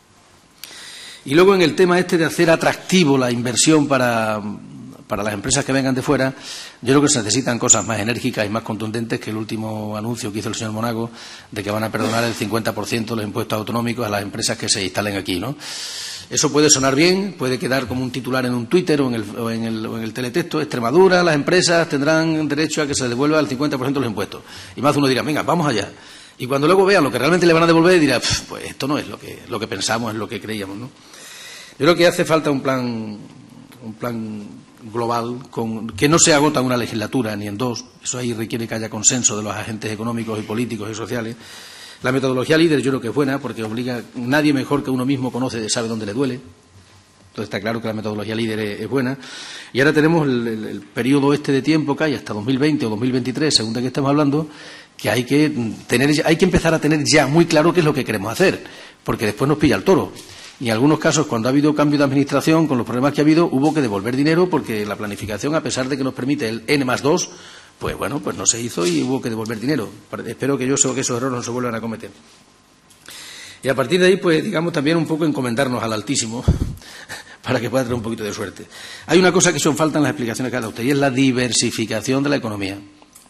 F: Y luego en el tema este de hacer atractivo la inversión para. Para las empresas que vengan de fuera, yo creo que se necesitan cosas más enérgicas y más contundentes que el último anuncio que hizo el señor Monago de que van a perdonar el cincuenta por ciento de los impuestos autonómicos a las empresas que se instalen aquí, ¿no? Eso puede sonar bien, puede quedar como un titular en un Twitter o en el, o en el, o en el teletexto. Extremadura, las empresas tendrán derecho a que se les devuelva el cincuenta por ciento de los impuestos. Y más de uno dirá, venga, vamos allá. Y cuando luego vean lo que realmente le van a devolver, dirá, pues esto no es lo que, lo que pensamos, es lo que creíamos, ¿no? Yo creo que hace falta un plan, un plan global, con, que no se agota en una legislatura ni en dos. Eso ahí requiere que haya consenso de los agentes económicos y políticos y sociales. La metodología líder yo creo que es buena porque obliga, nadie mejor que uno mismo conoce, sabe dónde le duele. Entonces está claro que la metodología líder es, es buena. Y ahora tenemos el, el, el periodo este de tiempo que hay hasta dos mil veinte o dos mil veintitrés, según de qué estamos hablando, que hay que tener, hay que empezar a tener ya muy claro qué es lo que queremos hacer, porque después nos pilla el toro. Y en algunos casos, cuando ha habido cambio de administración, con los problemas que ha habido, hubo que devolver dinero porque la planificación, a pesar de que nos permite el N más dos, pues bueno, pues no se hizo y hubo que devolver dinero. Espero que yo sé que esos errores no se vuelvan a cometer. Y a partir de ahí, pues digamos también un poco encomendarnos al Altísimo para que pueda tener un poquito de suerte. Hay una cosa que son faltan las explicaciones que ha dado usted y es la diversificación de la economía.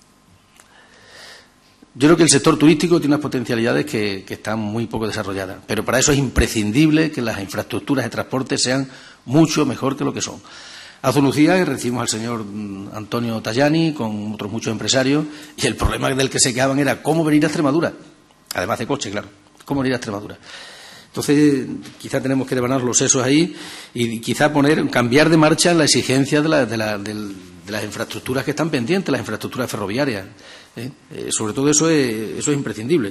F: Yo creo que el sector turístico tiene unas potencialidades que, que están muy poco desarrolladas, pero para eso es imprescindible que las infraestructuras de transporte sean mucho mejor que lo que son. Hace unos días recibimos al señor Antonio Tajani con otros muchos empresarios y el problema del que se quedaban era cómo venir a Extremadura, además de coche, claro, cómo venir a Extremadura. Entonces, quizá tenemos que devanar los sesos ahí y quizá poner, cambiar de marcha la exigencia de, la, de, la, de, de las infraestructuras que están pendientes, las infraestructuras ferroviarias. ¿eh? Eh, sobre todo eso es, eso es imprescindible.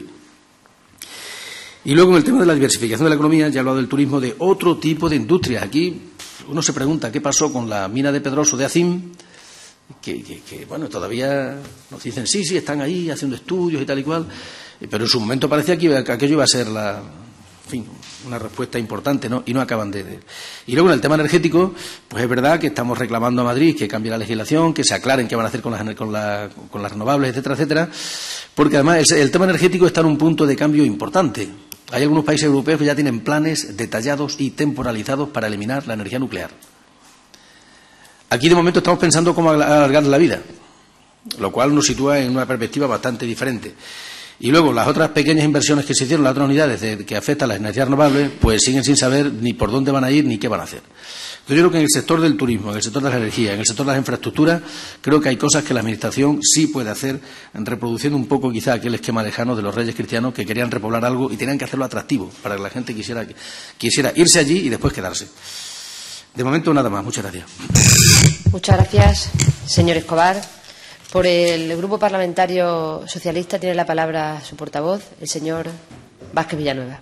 F: Y luego en el tema de la diversificación de la economía, ya he hablado del turismo, de otro tipo de industrias. Aquí uno se pregunta qué pasó con la mina de Pedroso de Acim, que, que, que bueno, todavía nos dicen sí, sí, están ahí haciendo estudios y tal y cual, pero en su momento parecía que aquello iba a ser la... en fin, una respuesta importante, ¿no? Y no acaban de, de... Y luego en el tema energético, pues es verdad que estamos reclamando a Madrid que cambie la legislación, que se aclaren qué van a hacer con las, con la, con las renovables, etcétera, etcétera, porque además el, el tema energético está en un punto de cambio importante. Hay algunos países europeos que ya tienen planes detallados y temporalizados para eliminar la energía nuclear. Aquí de momento estamos pensando cómo alargar la vida, lo cual nos sitúa en una perspectiva bastante diferente. Y luego las otras pequeñas inversiones que se hicieron, las otras unidades de, que afectan a las energías renovables, pues siguen sin saber ni por dónde van a ir ni qué van a hacer. Entonces, yo creo que en el sector del turismo, en el sector de las energías, en el sector de las infraestructuras, creo que hay cosas que la Administración sí puede hacer, reproduciendo un poco quizá aquel esquema lejano de los reyes cristianos que querían repoblar algo y tenían que hacerlo atractivo para que la gente quisiera, quisiera irse allí y después quedarse. De momento nada más. Muchas gracias.
A: Muchas gracias, señor Escobar. Por el Grupo Parlamentario Socialista tiene la palabra su portavoz, el señor Vázquez Villanueva.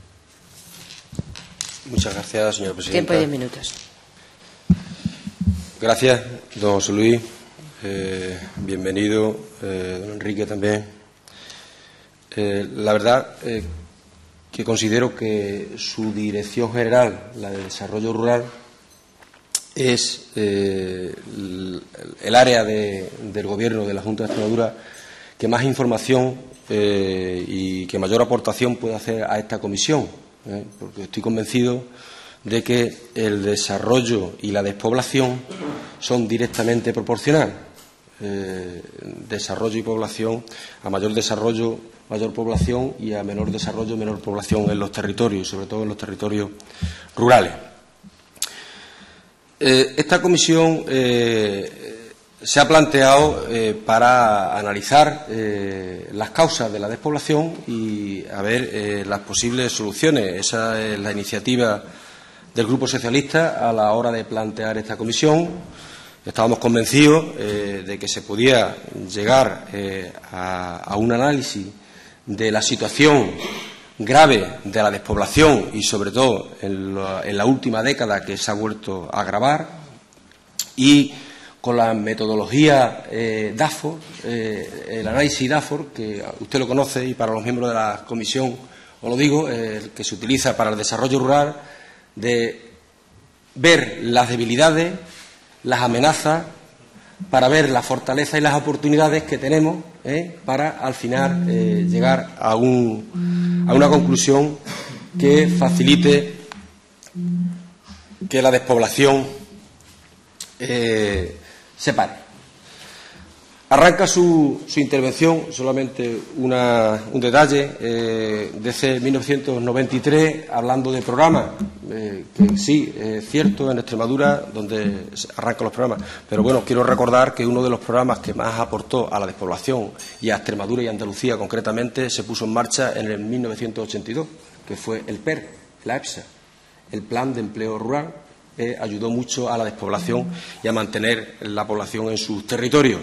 G: Muchas gracias, señora presidenta.
A: Tiempo de diez minutos.
G: Gracias, don José Luis. Eh, bienvenido, eh, don Enrique también. Eh, la verdad eh, que considero que su dirección general, la de Desarrollo Rural, es eh, el área de, del Gobierno de la Junta de Extremadura que más información eh, y que mayor aportación puede hacer a esta comisión, ¿eh? Porque estoy convencido de que el desarrollo y la despoblación son directamente proporcionales. Eh, desarrollo y población, a mayor desarrollo, mayor población, y a menor desarrollo, menor población en los territorios, sobre todo en los territorios rurales. Eh, esta comisión eh, se ha planteado eh, para analizar eh, las causas de la despoblación y a ver eh, las posibles soluciones. Esa es la iniciativa del Grupo Socialista a la hora de plantear esta comisión. Estábamos convencidos eh, de que se podía llegar eh, a, a un análisis de la situación grave de la despoblación y, sobre todo, en la, en la última década, que se ha vuelto a agravar, y con la metodología eh, DAFOR, eh, el análisis DAFOR, que usted lo conoce y para los miembros de la comisión os lo digo, eh, que se utiliza para el desarrollo rural, de ver las debilidades, las amenazas, para ver las fortalezas y las oportunidades que tenemos eh, para, al final, eh, llegar a, un, a una conclusión que facilite que la despoblación eh, se pare. Arranca su, su intervención, solamente una, un detalle, eh, desde mil novecientos noventa y tres, hablando de programas, eh, que sí, es cierto, en Extremadura, donde arrancan los programas, pero bueno, quiero recordar que uno de los programas que más aportó a la despoblación y a Extremadura y Andalucía concretamente se puso en marcha en el mil novecientos ochenta y dos, que fue el P E R, la EPSA, el Plan de Empleo Rural, eh, ayudó mucho a la despoblación y a mantener la población en sus territorios.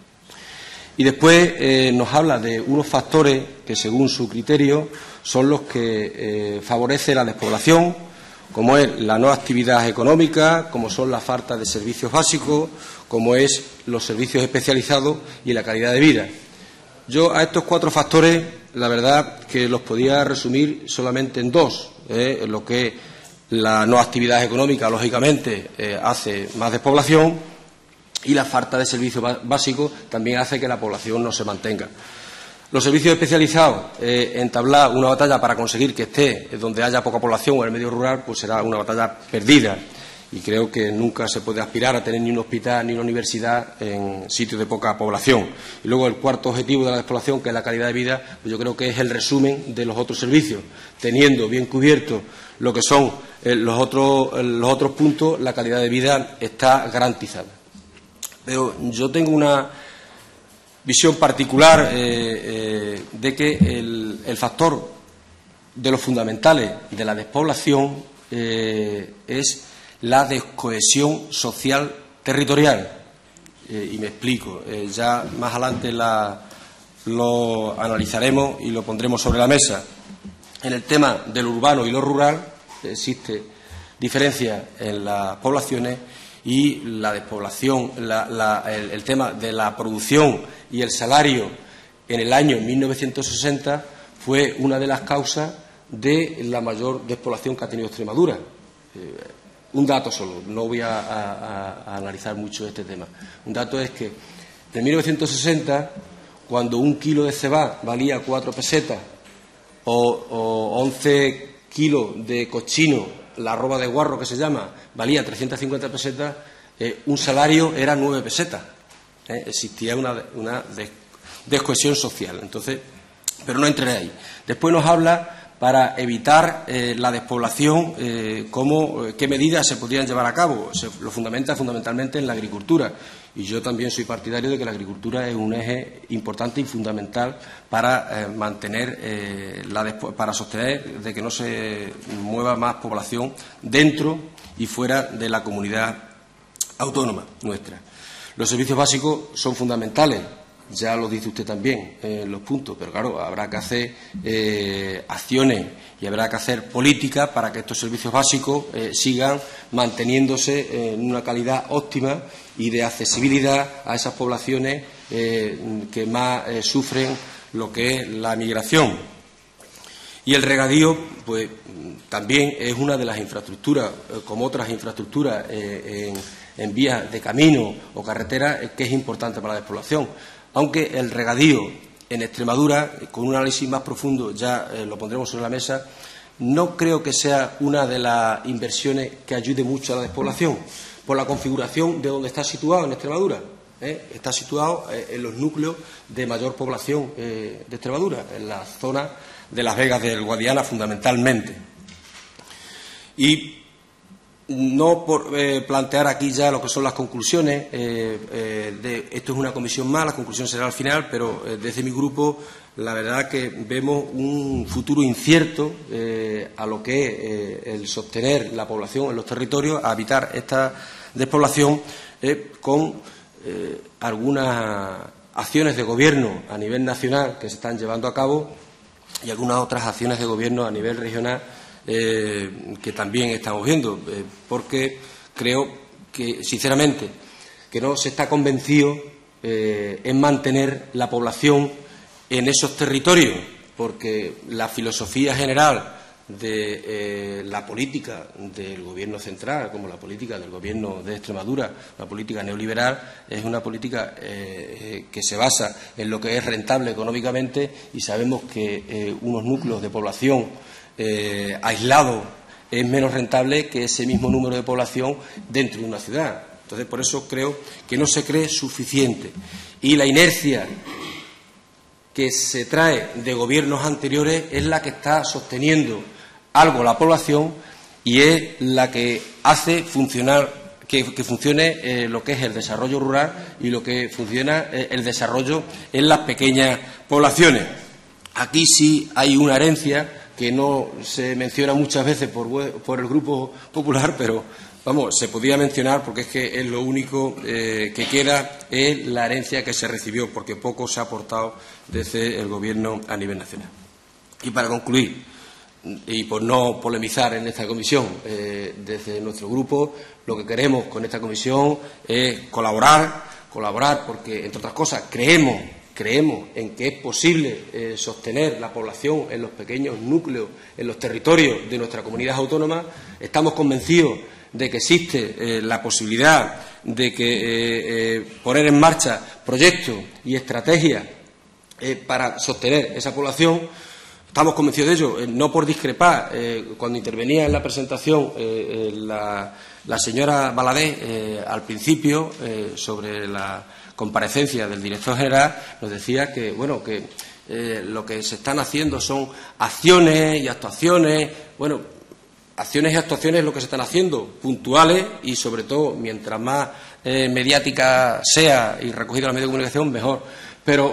G: Y después eh, nos habla de unos factores que, según su criterio, son los que eh, favorecen la despoblación, como es la no actividad económica, como son la falta de servicios básicos, como es los servicios especializados y la calidad de vida. Yo a estos cuatro factores, la verdad que los podía resumir solamente en dos, eh, en lo que la no actividad económica, lógicamente, eh, hace más despoblación, y la falta de servicios básicos también hace que la población no se mantenga. Los servicios especializados, eh, entablar una batalla para conseguir que esté donde haya poca población o en el medio rural, pues será una batalla perdida. Y creo que nunca se puede aspirar a tener ni un hospital ni una universidad en sitios de poca población. Y luego el cuarto objetivo de la despoblación, que es la calidad de vida, pues yo creo que es el resumen de los otros servicios. Teniendo bien cubierto lo que son eh, los, otros, los otros puntos, la calidad de vida está garantizada. Pero yo tengo una visión particular eh, eh, de que el, el factor de los fundamentales de la despoblación eh, es la descohesión social territorial. Eh, y me explico. Eh, ya más adelante la, lo analizaremos y lo pondremos sobre la mesa. En el tema del urbano y lo rural existe diferencia en las poblaciones, y la despoblación, la, la, el, el tema de la producción y el salario en el año mil novecientos sesenta fue una de las causas de la mayor despoblación que ha tenido Extremadura. Eh, un dato solo, no voy a, a, a analizar mucho este tema. Un dato es que en mil novecientos sesenta, cuando un kilo de cebada valía cuatro pesetas o, o once kilos de cochino, la arroba de guarro que se llama, valía trescientas cincuenta pesetas, eh, un salario era nueve pesetas. Eh, existía una, una des, descohesión social. Entonces, pero no entraré ahí. Después nos habla para evitar eh, la despoblación, eh, cómo, eh, qué medidas se podrían llevar a cabo. Se lo fundamenta fundamentalmente en la agricultura. Y yo también soy partidario de que la agricultura es un eje importante y fundamental para eh, mantener, eh, la para sostener de que no se mueva más población dentro y fuera de la comunidad autónoma nuestra. Los servicios básicos son fundamentales. Ya lo dice usted también en eh, los puntos, pero claro, habrá que hacer eh, acciones y habrá que hacer políticas para que estos servicios básicos eh, sigan manteniéndose en una calidad óptima y de accesibilidad a esas poblaciones eh, que más eh, sufren lo que es la migración. Y el regadío, pues también es una de las infraestructuras, eh, como otras infraestructuras eh, en, en vías de camino o carreteras, eh, que es importante para la despoblación. Aunque el regadío en Extremadura, con un análisis más profundo, ya eh, lo pondremos sobre la mesa, no creo que sea una de las inversiones que ayude mucho a la despoblación, por la configuración de donde está situado en Extremadura. ¿eh? Está situado eh, en los núcleos de mayor población eh, de Extremadura, en la zona de Las Vegas del Guadiana fundamentalmente. Y no por eh, plantear aquí ya lo que son las conclusiones, eh, eh, de, esto es una comisión más, la conclusión será al final, pero eh, desde mi grupo la verdad que vemos un futuro incierto eh, a lo que es eh, el sostener la población en los territorios, a evitar esta despoblación eh, con eh, algunas acciones de gobierno a nivel nacional que se están llevando a cabo y algunas otras acciones de gobierno a nivel regional Eh, que también estamos viendo, eh, porque creo que, sinceramente, que no se está convencido eh, en mantener la población en esos territorios, porque la filosofía general de eh, la política del Gobierno central, como la política del Gobierno de Extremadura, la política neoliberal, es una política eh, que se basa en lo que es rentable económicamente y sabemos que eh, unos núcleos de población Eh, aislado es menos rentable que ese mismo número de población dentro de una ciudad. Entonces, por eso creo que no se cree suficiente. Y la inercia que se trae de gobiernos anteriores es la que está sosteniendo algo la población y es la que hace funcionar, que, que funcione eh, lo que es el desarrollo rural y lo que funciona eh, el desarrollo en las pequeñas poblaciones. Aquí sí hay una herencia que no se menciona muchas veces por, por el Grupo Popular, pero, vamos, se podía mencionar porque es que es lo único eh, que queda, es la herencia que se recibió, porque poco se ha aportado desde el Gobierno a nivel nacional. Y para concluir, y por no polemizar en esta comisión, eh, desde nuestro grupo, lo que queremos con esta comisión es colaborar, colaborar porque, entre otras cosas, creemos Creemos en que es posible eh, sostener la población en los pequeños núcleos, en los territorios de nuestra comunidad autónoma. Estamos convencidos de que existe eh, la posibilidad de que eh, eh, poner en marcha proyectos y estrategias eh, para sostener esa población. Estamos convencidos de ello, eh, no por discrepar. Eh, cuando intervenía en la presentación eh, eh, la, la señora Baladé eh, al principio eh, sobre la comparecencia del director general, nos decía que, bueno, que eh, lo que se están haciendo son acciones y actuaciones, bueno, acciones y actuaciones lo que se están haciendo, puntuales y, sobre todo, mientras más eh, mediática sea y recogida en los medios de comunicación, mejor. Pero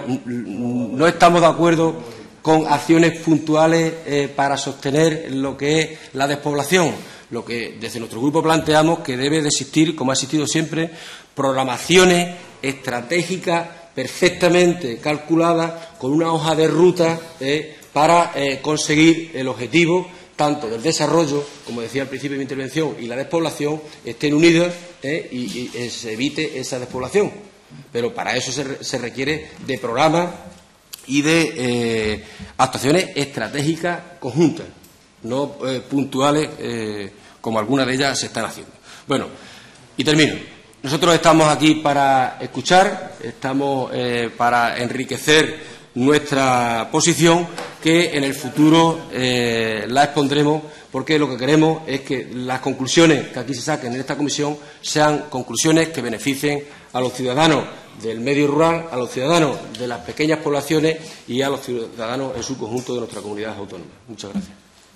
G: no estamos de acuerdo con acciones puntuales eh, para sostener lo que es la despoblación. Lo que desde nuestro grupo planteamos que debe de existir, como ha existido siempre, programaciones estratégicas perfectamente calculadas con una hoja de ruta eh, para eh, conseguir el objetivo tanto del desarrollo, como decía al principio de mi intervención, y la despoblación estén unidas eh, y, y eh, se evite esa despoblación. Pero para eso se, se requiere de programas y de eh, actuaciones estratégicas conjuntas. no eh, puntuales, eh, como algunas de ellas se están haciendo. Bueno, y termino. Nosotros estamos aquí para escuchar, estamos eh, para enriquecer nuestra posición, que en el futuro eh, la expondremos, porque lo que queremos es que las conclusiones que aquí se saquen en esta comisión sean conclusiones que beneficien a los ciudadanos del medio rural, a los ciudadanos de las pequeñas poblaciones y a los ciudadanos en su conjunto de nuestra comunidad autónoma. Muchas gracias.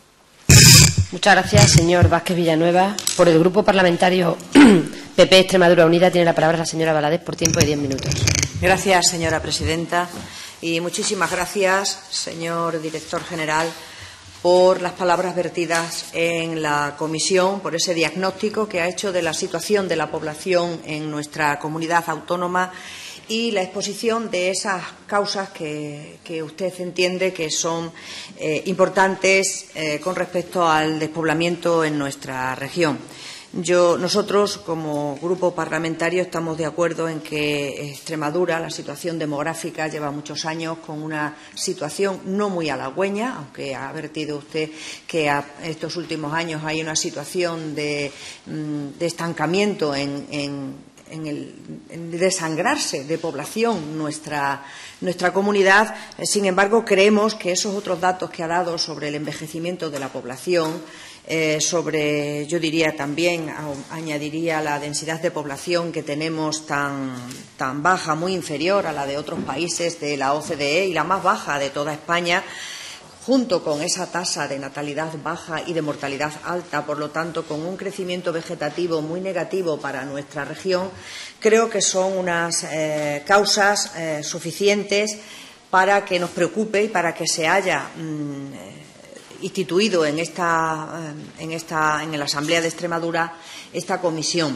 A: Muchas gracias, señor Vázquez Villanueva. Por el Grupo Parlamentario P P Extremadura Unida tiene la palabra la señora Valadez por tiempo de diez minutos.
C: Gracias, señora presidenta. Y muchísimas gracias, señor director general, por las palabras vertidas en la comisión, por ese diagnóstico que ha hecho de la situación de la población en nuestra comunidad autónoma y la exposición de esas causas que, que usted entiende que son eh, importantes eh, con respecto al despoblamiento en nuestra región. Yo, nosotros, como grupo parlamentario, estamos de acuerdo en que Extremadura, la situación demográfica, lleva muchos años con una situación no muy halagüeña, aunque ha advertido usted que a estos últimos años hay una situación de, de estancamiento en, en, en el en desangrarse de población nuestra, nuestra comunidad. Sin embargo, creemos que esos otros datos que ha dado sobre el envejecimiento de la población, Eh, sobre, yo diría también, a, añadiría la densidad de población que tenemos tan, tan baja, muy inferior a la de otros países de la O C D E y la más baja de toda España, junto con esa tasa de natalidad baja y de mortalidad alta, por lo tanto, con un crecimiento vegetativo muy negativo para nuestra región, creo que son unas eh, causas eh, suficientes para que nos preocupe y para que se haya mmm, instituido en esta, en esta, en la Asamblea de Extremadura esta comisión.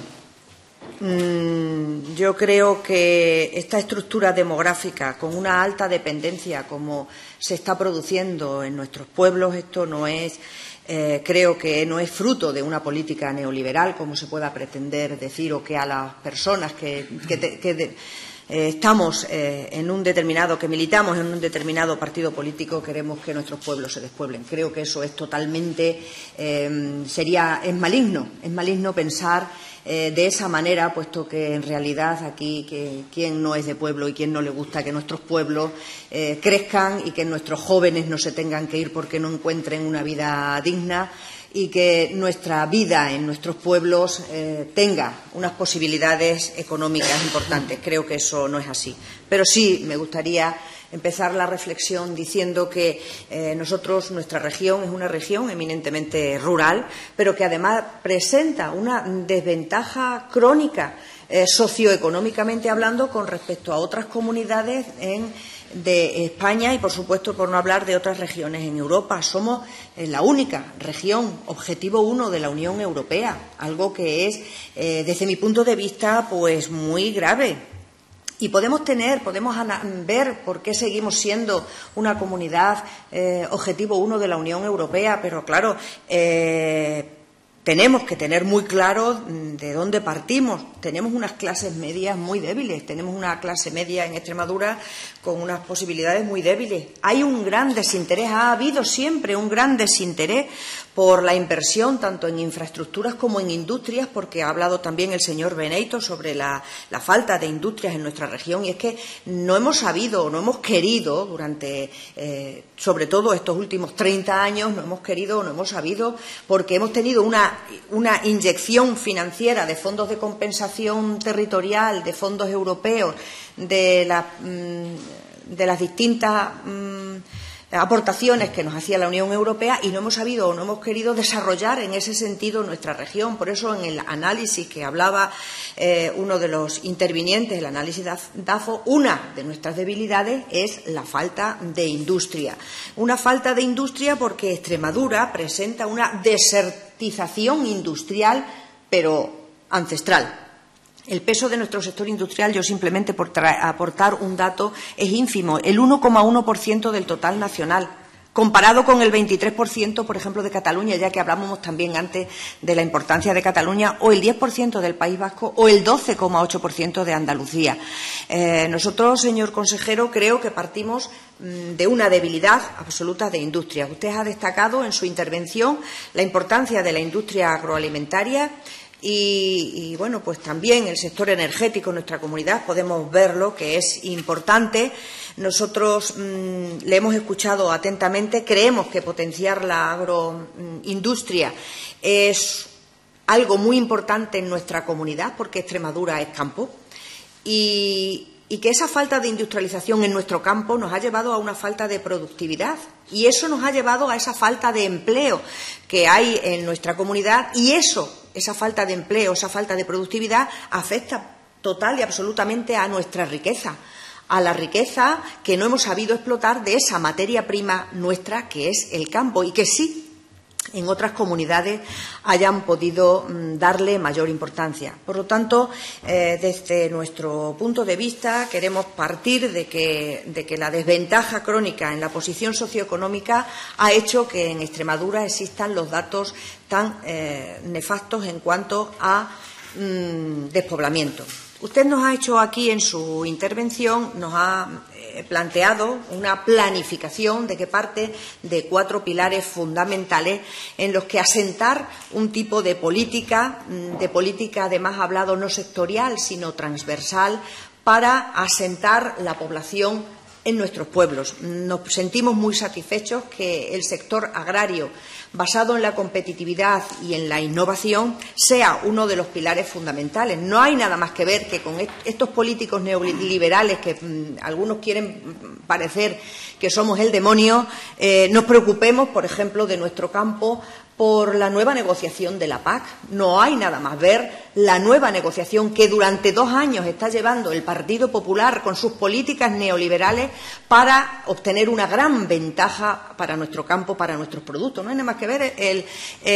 C: Mm, yo creo que esta estructura demográfica, con una alta dependencia como se está produciendo en nuestros pueblos, esto no es, eh, creo que no es fruto de una política neoliberal, como se pueda pretender decir, o que a las personas que, que, te, que de, Eh, estamos eh, en un determinado, que militamos en un determinado partido político, queremos que nuestros pueblos se despueblen. Creo que eso es totalmente, eh, sería, es maligno, es maligno pensar eh, de esa manera, puesto que en realidad aquí que quién no es de pueblo y quién no le gusta que nuestros pueblos eh, crezcan y que nuestros jóvenes no se tengan que ir porque no encuentren una vida digna, y que nuestra vida en nuestros pueblos eh, tenga unas posibilidades económicas importantes. Creo que eso no es así. Pero sí me gustaría empezar la reflexión diciendo que eh, nosotros, nuestra región es una región eminentemente rural, pero que además presenta una desventaja crónica eh, socioeconómicamente hablando con respecto a otras comunidades en de España y, por supuesto, por no hablar de otras regiones en Europa. Somos la única región objetivo uno de la Unión Europea, algo que es, eh, desde mi punto de vista, pues muy grave. Y podemos tener, podemos ver por qué seguimos siendo una comunidad eh, objetivo uno de la Unión Europea, pero claro, eh, tenemos que tener muy claro de dónde partimos. Tenemos unas clases medias muy débiles, tenemos una clase media en Extremadura con unas posibilidades muy débiles. Hay un gran desinterés, ha habido siempre un gran desinterés por la inversión tanto en infraestructuras como en industrias, porque ha hablado también el señor Beneyto sobre la, la falta de industrias en nuestra región, y es que no hemos sabido, no hemos querido durante, eh, sobre todo estos últimos treinta años, no hemos querido, no hemos sabido, porque hemos tenido una, una inyección financiera de fondos de compensación territorial, de fondos europeos, de, la, de las distintas aportaciones que nos hacía la Unión Europea, y no hemos sabido o no hemos querido desarrollar en ese sentido nuestra región. Por eso, en el análisis que hablaba eh, uno de los intervinientes, el análisis DAFO, una de nuestras debilidades es la falta de industria. Una falta de industria porque Extremadura presenta una desertización industrial, pero ancestral. El peso de nuestro sector industrial, yo simplemente por aportar un dato, es ínfimo, el uno coma uno por ciento del total nacional. comparado con el veintitrés por ciento, por ejemplo, de Cataluña, ya que hablábamos también antes de la importancia de Cataluña, o el diez por ciento del País Vasco, o el doce coma ocho por ciento de Andalucía. Eh, nosotros, señor consejero, creo que partimos mmm, de una debilidad absoluta de industria. Usted ha destacado en su intervención la importancia de la industria agroalimentaria. Y, y, bueno, pues también el sector energético en nuestra comunidad podemos verlo, que es importante. Nosotros mmm, le hemos escuchado atentamente. Creemos que potenciar la agroindustria es algo muy importante en nuestra comunidad, porque Extremadura es campo. Y, y que esa falta de industrialización en nuestro campo nos ha llevado a una falta de productividad. Y eso nos ha llevado a esa falta de empleo que hay en nuestra comunidad. Y eso, esa falta de empleo, esa falta de productividad, afecta total y absolutamente a nuestra riqueza, a la riqueza que no hemos sabido explotar de esa materia prima nuestra que es el campo y que sí en otras comunidades hayan podido mm, darle mayor importancia. Por lo tanto, eh, desde nuestro punto de vista, queremos partir de que, de que la desventaja crónica en la posición socioeconómica ha hecho que en Extremadura existan los datos tan eh, nefastos en cuanto a mm, despoblamiento. Usted nos ha hecho aquí en su intervención, nos ha eh, planteado una planificación de que parte de cuatro pilares fundamentales en los que asentar un tipo de política, de política además ha hablado no sectorial sino transversal, para asentar la población en nuestros pueblos. Nos sentimos muy satisfechos que el sector agrario, basado en la competitividad y en la innovación, sea uno de los pilares fundamentales. No hay nada más que ver que con estos políticos neoliberales que mmm, algunos quieren parecer que somos el demonio, eh, nos preocupemos, por ejemplo, de nuestro campo por la nueva negociación de la P A C. No hay nada más ver la nueva negociación que durante dos años está llevando el Partido Popular con sus políticas neoliberales para obtener una gran ventaja para nuestro campo, para nuestros productos. No hay nada más que ver el,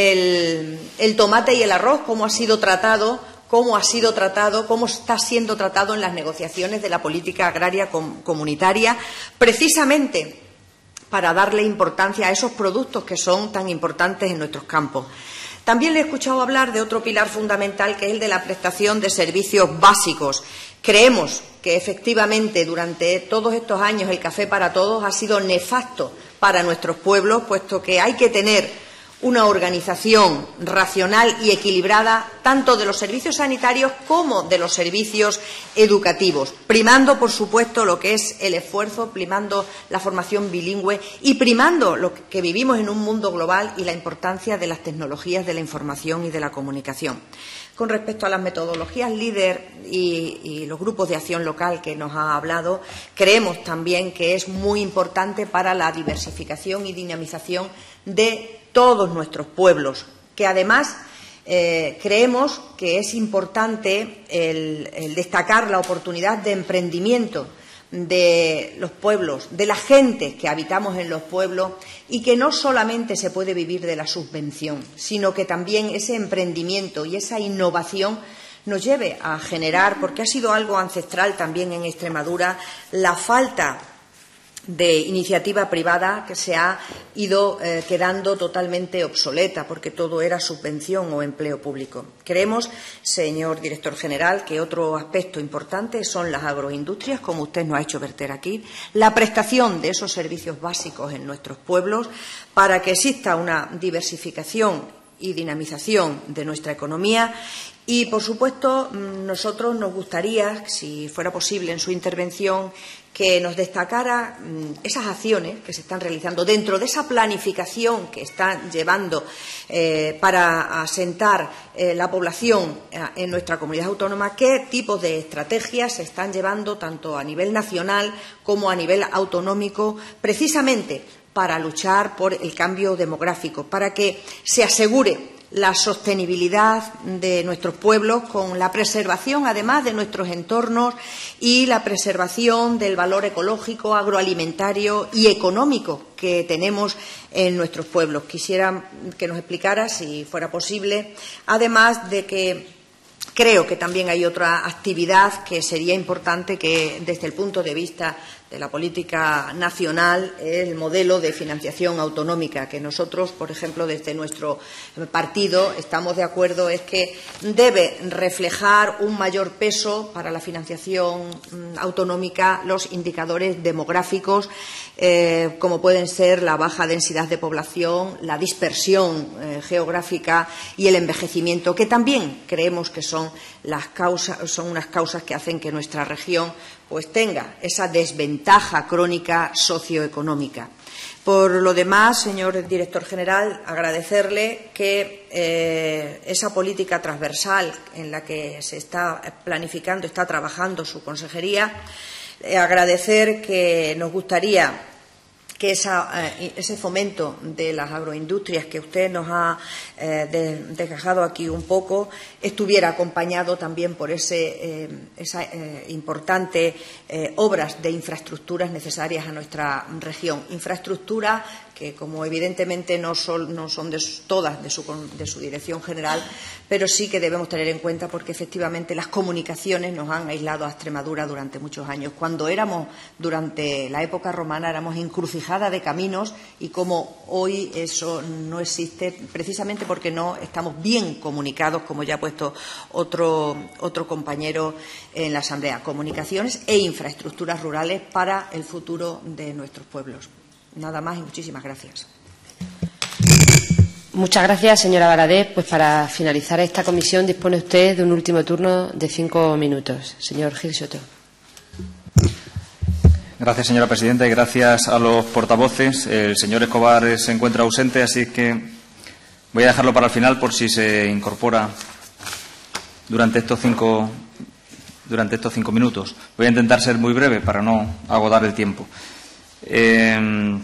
C: el, el tomate y el arroz, cómo ha sido tratado, cómo ha sido tratado, cómo está siendo tratado en las negociaciones de la política agraria com, comunitaria, precisamente para darle importancia a esos productos que son tan importantes en nuestros campos. También le he escuchado hablar de otro pilar fundamental, que es el de la prestación de servicios básicos. Creemos que, efectivamente, durante todos estos años el Café para Todos ha sido nefasto para nuestros pueblos, puesto que hay que tener una organización racional y equilibrada tanto de los servicios sanitarios como de los servicios educativos, primando, por supuesto, lo que es el esfuerzo, primando la formación bilingüe y primando lo que vivimos en un mundo global y la importancia de las tecnologías de la información y de la comunicación. Con respecto a las metodologías líder y, y los grupos de acción local que nos ha hablado, creemos también que es muy importante para la diversificación y dinamización de todos nuestros pueblos, que además eh, creemos que es importante el, el destacar la oportunidad de emprendimiento de los pueblos, de la gente que habitamos en los pueblos, y que no solamente se puede vivir de la subvención, sino que también ese emprendimiento y esa innovación nos lleve a generar, porque ha sido algo ancestral también en Extremadura, la falta de iniciativa privada que se ha ido eh, quedando totalmente obsoleta, porque todo era subvención o empleo público. Creemos, señor director general, que otro aspecto importante son las agroindustrias, como usted nos ha hecho verter aquí, la prestación de esos servicios básicos en nuestros pueblos para que exista una diversificación y dinamización de nuestra economía. Y, por supuesto, nosotros nos gustaría, si fuera posible en su intervención, que nos destacara esas acciones que se están realizando dentro de esa planificación que están llevando eh, para asentar eh, la población en nuestra comunidad autónoma, qué tipos de estrategias se están llevando tanto a nivel nacional como a nivel autonómico, precisamente para luchar por el cambio demográfico, para que se asegure la sostenibilidad de nuestros pueblos con la preservación, además, de nuestros entornos y la preservación del valor ecológico, agroalimentario y económico que tenemos en nuestros pueblos. Quisiera que nos explicara, si fuera posible, además de que creo que también hay otra actividad que sería importante que, desde el punto de vista de la política nacional es el modelo de financiación autonómica, que nosotros, por ejemplo, desde nuestro partido estamos de acuerdo, es que debe reflejar un mayor peso para la financiación autonómica los indicadores demográficos, eh, como pueden ser la baja densidad de población, la dispersión eh, geográfica y el envejecimiento, que también creemos que son las causas, son unas causas que hacen que nuestra región pues tenga esa desventaja crónica socioeconómica. Por lo demás, señor director general, agradecerle que eh, esa política transversal en la que se está planificando, está trabajando su consejería, eh, agradecer que nos gustaría que esa, eh, ese fomento de las agroindustrias que usted nos ha eh, desgajado aquí un poco estuviera acompañado también por ese, eh, esa eh, importante eh, obras de infraestructuras necesarias a nuestra región. Infraestructura que, como evidentemente no son, no son de, todas de su, de su dirección general, pero sí que debemos tener en cuenta porque efectivamente las comunicaciones nos han aislado a Extremadura durante muchos años. Cuando éramos, durante la época romana, éramos encrucijada de caminos y como hoy eso no existe precisamente porque no estamos bien comunicados, como ya ha puesto otro, otro compañero en la Asamblea. Comunicaciones e infraestructuras rurales para el futuro de nuestros pueblos. Nada más y muchísimas gracias.
A: Muchas gracias, señora Valadez. Pues para finalizar esta comisión dispone usted de un último turno de cinco minutos. Señor Gil Soto.
D: Gracias, señora presidenta, y gracias a los portavoces. El señor Escobar se encuentra ausente, así que voy a dejarlo para el final por si se incorpora durante estos cinco, durante estos cinco minutos. Voy a intentar ser muy breve para no agotar el tiempo. Eh,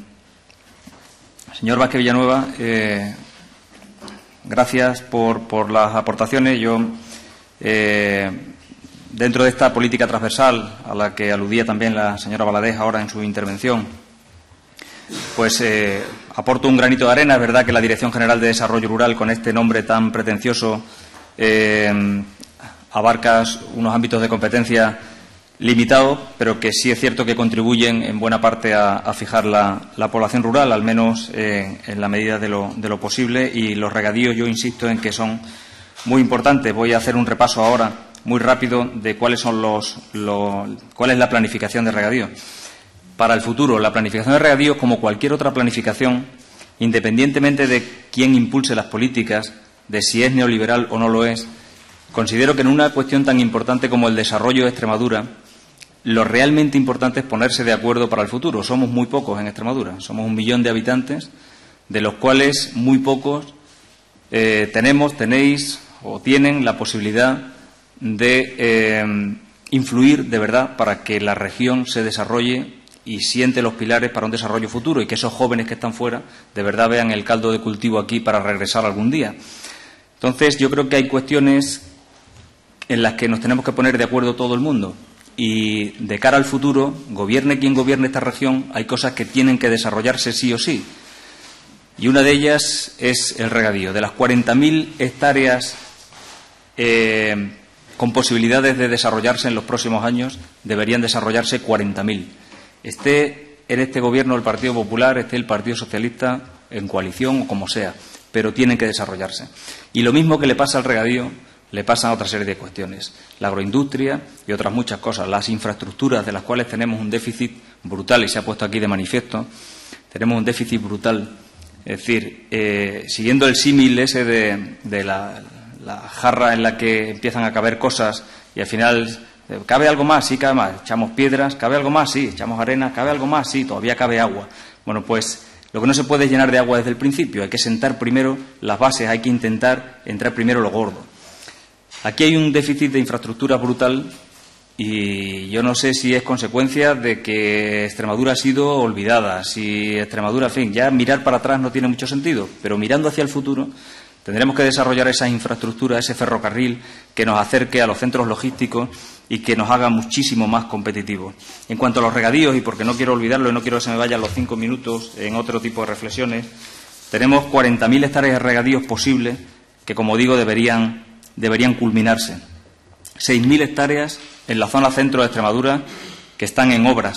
D: señor Vázquez Villanueva, eh, gracias por, por las aportaciones. Yo, eh, dentro de esta política transversal a la que aludía también la señora Valadez ahora en su intervención, pues eh, aporto un granito de arena. Es verdad que la Dirección General de Desarrollo Rural, con este nombre tan pretencioso, eh, abarca unos ámbitos de competencia limitados, pero que sí es cierto que contribuyen en buena parte a, a fijar la, la población rural, al menos eh, en la medida de lo, de lo posible. Y los regadíos, yo insisto en que son muy importantes. Voy a hacer un repaso ahora muy rápido de cuáles son los, los cuál es la planificación de regadío. Para el futuro, la planificación de regadío, como cualquier otra planificación, independientemente de quién impulse las políticas, de si es neoliberal o no lo es, considero que en una cuestión tan importante como el desarrollo de Extremadura, lo realmente importante es ponerse de acuerdo para el futuro. Somos muy pocos en Extremadura, somos un millón de habitantes, de los cuales muy pocos eh, tenemos, tenéis o tienen la posibilidad de eh, influir de verdad para que la región se desarrolle y siente los pilares para un desarrollo futuro y que esos jóvenes que están fuera de verdad vean el caldo de cultivo aquí para regresar algún día. Entonces, yo creo que hay cuestiones en las que nos tenemos que poner de acuerdo todo el mundo. Y de cara al futuro, gobierne quien gobierne esta región, hay cosas que tienen que desarrollarse sí o sí. Y una de ellas es el regadío. De las cuarenta mil hectáreas eh, con posibilidades de desarrollarse en los próximos años, deberían desarrollarse cuarenta mil. Esté en este Gobierno el Partido Popular, esté el Partido Socialista en coalición o como sea, pero tienen que desarrollarse. Y lo mismo que le pasa al regadío, le pasan a otra serie de cuestiones. La agroindustria y otras muchas cosas. Las infraestructuras, de las cuales tenemos un déficit brutal, y se ha puesto aquí de manifiesto, tenemos un déficit brutal. Es decir, eh, siguiendo el símil ese de, de la, la jarra en la que empiezan a caber cosas y al final, eh, ¿cabe algo más? Sí, cabe más. Echamos piedras, ¿cabe algo más? Sí. Echamos arena, ¿cabe algo más? Sí, todavía cabe agua. Bueno, pues lo que no se puede es llenar de agua desde el principio. Hay que sentar primero las bases, hay que intentar entrar primero lo gordo. Aquí hay un déficit de infraestructura brutal y yo no sé si es consecuencia de que Extremadura ha sido olvidada, si Extremadura, en fin, ya mirar para atrás no tiene mucho sentido, pero mirando hacia el futuro tendremos que desarrollar esas infraestructuras, ese ferrocarril que nos acerque a los centros logísticos y que nos haga muchísimo más competitivos. En cuanto a los regadíos, y porque no quiero olvidarlo y no quiero que se me vayan los cinco minutos en otro tipo de reflexiones, tenemos cuarenta mil hectáreas de regadíos posibles que, como digo, deberían deberían culminarse. seis mil hectáreas en la zona centro de Extremadura que están en obras,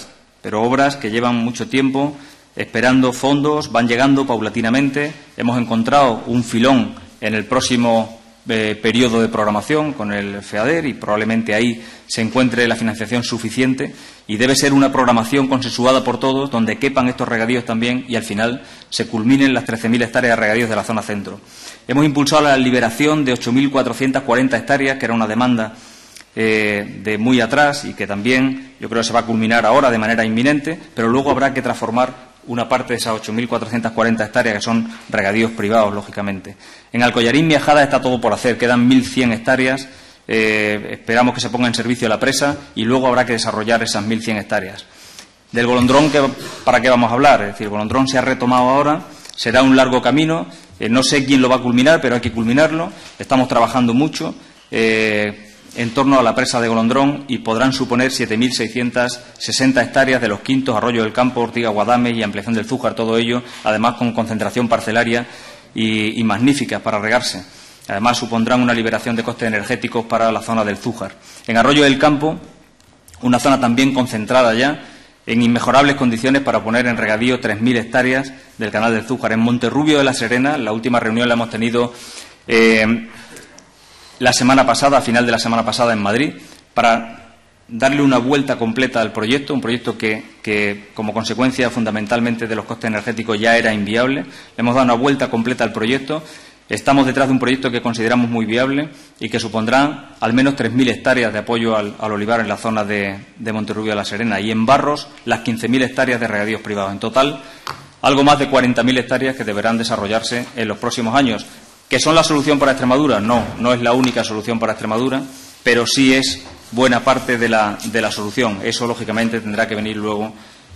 D: pero obras que llevan mucho tiempo esperando fondos, van llegando paulatinamente. Hemos encontrado un filón en el próximo eh, periodo de programación con el FEADER y probablemente ahí se encuentre la financiación suficiente, y debe ser una programación consensuada por todos donde quepan estos regadíos también y al final se culminen las trece mil hectáreas de regadíos de la zona centro. Hemos impulsado la liberación de ocho mil cuatrocientas cuarenta hectáreas, que era una demanda eh, de muy atrás y que también yo creo que se va a culminar ahora de manera inminente, pero luego habrá que transformar una parte de esas ocho mil cuatrocientas cuarenta hectáreas que son regadíos privados, lógicamente. En Alcoyarín, Miajada, está todo por hacer. Quedan mil cien hectáreas. Eh, esperamos que se ponga en servicio la presa y luego habrá que desarrollar esas mil cien hectáreas. Del Golondrón, ¿qué, ¿para qué vamos a hablar? Es decir, el Golondrón se ha retomado ahora, será un largo camino. Eh, no sé quién lo va a culminar, pero hay que culminarlo. Estamos trabajando mucho eh, en torno a la presa de Golondrón y podrán suponer siete mil seiscientas sesenta hectáreas de los Quintos, Arroyo del Campo, Ortiga, Guadames y ampliación del Zújar, todo ello, además con concentración parcelaria y, y magníficas para regarse. Además, supondrán una liberación de costes energéticos para la zona del Zújar. En Arroyo del Campo, una zona también concentrada ya en inmejorables condiciones para poner en regadío tres mil hectáreas del canal del Zújar. En Monterrubio de la Serena, la última reunión la hemos tenido eh, la semana pasada, a final de la semana pasada en Madrid, para darle una vuelta completa al proyecto, un proyecto que, que como consecuencia fundamentalmente de los costes energéticos ya era inviable. Le hemos dado una vuelta completa al proyecto. Estamos detrás de un proyecto que consideramos muy viable y que supondrá al menos tres mil hectáreas de apoyo al, al olivar en la zona de, de Monterrubio de la Serena, y en Barros las quince mil hectáreas de regadíos privados. En total, algo más de cuarenta mil hectáreas que deberán desarrollarse en los próximos años. ¿Que son la solución para Extremadura? No, no es la única solución para Extremadura, pero sí es buena parte de la, de la solución. Eso, lógicamente, tendrá que venir luego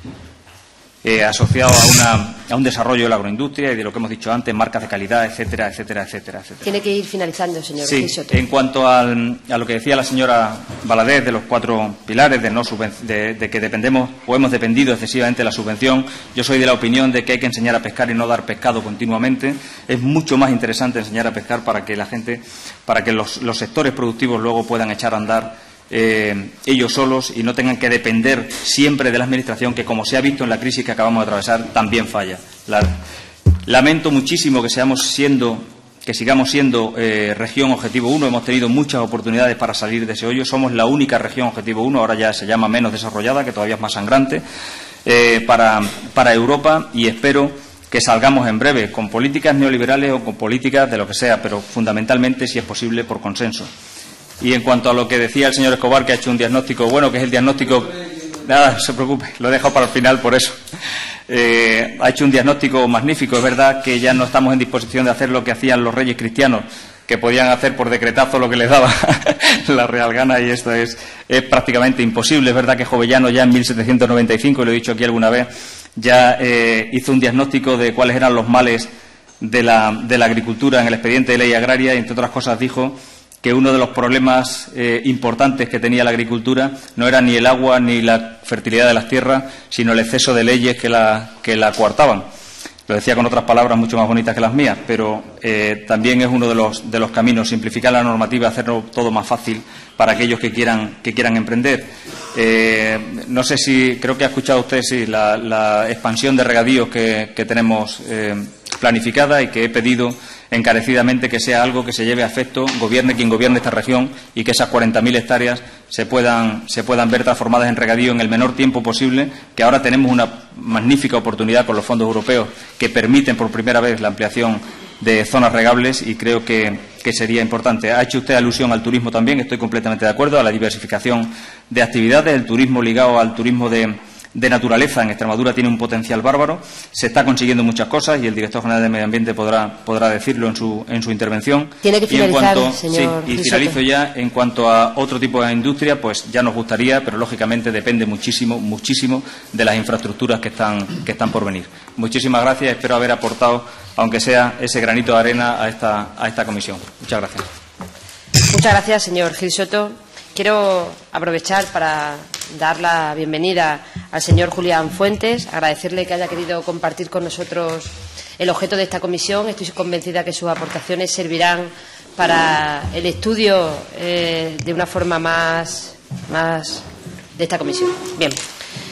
D: Eh, asociado a, una, a un desarrollo de la agroindustria y de lo que hemos dicho antes, marcas de calidad, etcétera, etcétera, etcétera, etcétera.
A: Tiene que ir finalizando, señor.
D: Sí, en cuanto al, a lo que decía la señora Valadez de los cuatro pilares, de, no de, de que dependemos o hemos dependido excesivamente de la subvención, yo soy de la opinión de que hay que enseñar a pescar y no dar pescado continuamente. Es mucho más interesante enseñar a pescar para que la gente, para que los, los sectores productivos luego puedan echar a andar Eh, ellos solos y no tengan que depender siempre de la Administración, que, como se ha visto en la crisis que acabamos de atravesar, también falla. La, lamento muchísimo que seamos siendo, que sigamos siendo eh, región objetivo uno. Hemos tenido muchas oportunidades para salir de ese hoyo. Somos la única región objetivo uno, ahora ya se llama menos desarrollada, que todavía es más sangrante, eh, para, para Europa, y espero que salgamos en breve con políticas neoliberales o con políticas de lo que sea, pero fundamentalmente, si es posible, por consenso. Y en cuanto a lo que decía el señor Escobar, que ha hecho un diagnóstico bueno, que es el diagnóstico... Nada, no se preocupe, lo he dejado para el final por eso. Eh, ha hecho un diagnóstico magnífico. Es verdad que ya no estamos en disposición de hacer lo que hacían los reyes cristianos, que podían hacer por decretazo lo que les daba la real gana, y esto es, es prácticamente imposible. Es verdad que Jovellano ya en mil setecientos noventa y cinco, y lo he dicho aquí alguna vez, ya eh, hizo un diagnóstico de cuáles eran los males de la, de la agricultura en el expediente de ley agraria, y entre otras cosas dijo que uno de los problemas eh, importantes que tenía la agricultura no era ni el agua ni la fertilidad de las tierras, sino el exceso de leyes que la, que la coartaban. Lo decía con otras palabras mucho más bonitas que las mías, pero eh, también es uno de los, de los caminos, simplificar la normativa, hacerlo todo más fácil para aquellos que quieran, que quieran emprender. Eh, no sé si, creo que ha escuchado usted, sí, la, la expansión de regadíos que, que tenemos eh, planificada, y que he pedido encarecidamente que sea algo que se lleve a efecto, gobierne quien gobierne esta región, y que esas cuarenta mil hectáreas se puedan, se puedan ver transformadas en regadío en el menor tiempo posible, que ahora tenemos una magnífica oportunidad con los fondos europeos que permiten por primera vez la ampliación de zonas regables, y creo que, que sería importante. Ha hecho usted alusión al turismo también, estoy completamente de acuerdo, a la diversificación de actividades. El turismo ligado al turismo de de naturaleza en Extremadura tiene un potencial bárbaro. Se está consiguiendo muchas cosas, y el director general de Medio Ambiente podrá, podrá decirlo en su, en su intervención.
A: Tiene que finalizar,
D: y en cuanto,
A: señor
D: sí, y finalizo ya. En cuanto a otro tipo de industria, pues ya nos gustaría, pero lógicamente depende muchísimo, muchísimo de las infraestructuras que están, que están por venir. Muchísimas gracias. Espero haber aportado, aunque sea ese granito de arena, a esta, a esta comisión. Muchas gracias.
A: Muchas gracias, señor Gil Soto. Quiero aprovechar para dar la bienvenida al señor Julián Fuentes, agradecerle que haya querido compartir con nosotros el objeto de esta comisión. Estoy convencida que sus aportaciones servirán para el estudio eh, de una forma más, más de esta comisión. Bien.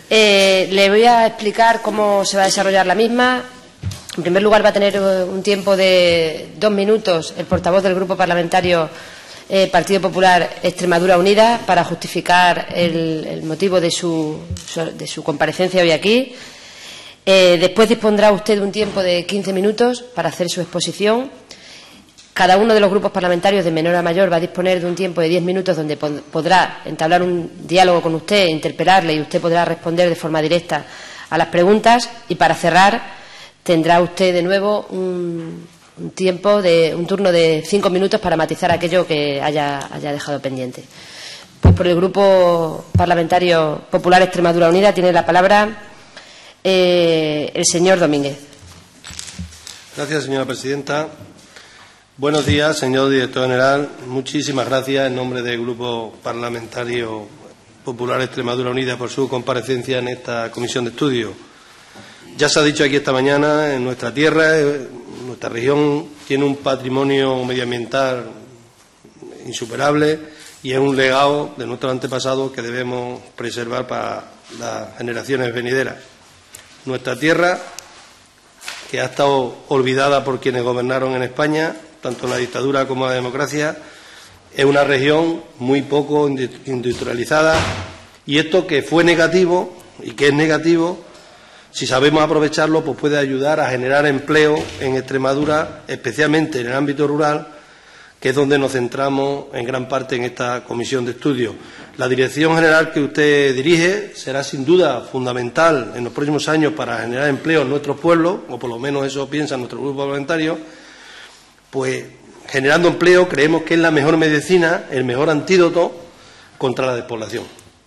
A: Eh, le voy a explicar cómo se va a desarrollar la misma. En primer lugar, va a tener un tiempo de dos minutos el portavoz del Grupo Parlamentario eh, Partido Popular Extremadura Unida para justificar el, el motivo de su, de su comparecencia hoy aquí. Eh, después dispondrá usted de un tiempo de quince minutos para hacer su exposición. Cada uno de los grupos parlamentarios, de menor a mayor, va a disponer de un tiempo de diez minutos donde pod podrá entablar un diálogo con usted, interpelarle y usted podrá responder de forma directa a las preguntas. Y para cerrar, tendrá usted de nuevo un, un tiempo de un turno de cinco minutos para matizar aquello que haya, haya dejado pendiente. Pues por el Grupo Parlamentario Popular Extremadura Unida tiene la palabra eh, el señor Domínguez.
H: Gracias, señora presidenta. Buenos días, señor director general. Muchísimas gracias en nombre del Grupo Parlamentario Popular Extremadura Unida por su comparecencia en esta comisión de estudio. Ya se ha dicho aquí esta mañana, en nuestra tierra, nuestra región tiene un patrimonio medioambiental insuperable y es un legado de nuestros antepasados que debemos preservar para las generaciones venideras. Nuestra tierra, que ha estado olvidada por quienes gobernaron en España, tanto en la dictadura como en la democracia, es una región muy poco industrializada, y esto que fue negativo y que es negativo, si sabemos aprovecharlo, pues puede ayudar a generar empleo en Extremadura, especialmente en el ámbito rural, que es donde nos centramos en gran parte en esta comisión de estudio. La dirección general que usted dirige será sin duda fundamental en los próximos años para generar empleo en nuestros pueblos, o por lo menos eso piensa nuestro grupo parlamentario. Pues generando empleo creemos que es la mejor medicina, el mejor antídoto contra la despoblación.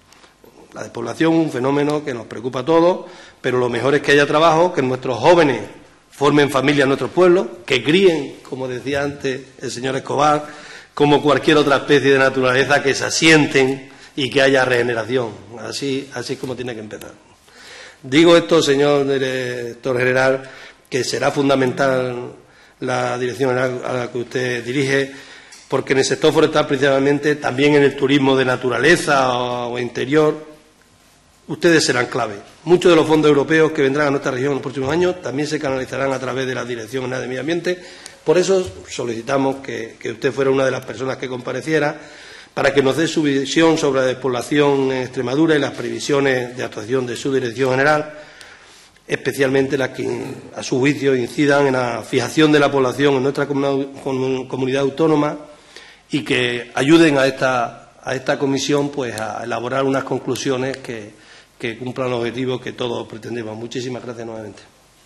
H: La despoblación es un fenómeno que nos preocupa a todos, pero lo mejor es que haya trabajo, que nuestros jóvenes formen familia en nuestros pueblos, que críen, como decía antes el señor Escobar, como cualquier otra especie de naturaleza, que se asienten y que haya regeneración. Así, así es como tiene que empezar. Digo esto, señor director general, que será fundamental la dirección a la que usted dirige, porque en el sector forestal, principalmente, también en el turismo de naturaleza o interior, ustedes serán clave. Muchos de los fondos europeos que vendrán a nuestra región en los próximos años también se canalizarán a través de la Dirección General de Medio Ambiente. Por eso solicitamos que, que usted fuera una de las personas que compareciera para que nos dé su visión sobre la despoblación en Extremadura y las previsiones de actuación de su Dirección General, especialmente las que, a su juicio, incidan en la fijación de la población en nuestra comunidad autónoma y que ayuden a esta, a esta comisión pues, a elaborar unas conclusiones que, que cumplan los objetivos que todos pretendemos. Muchísimas gracias nuevamente.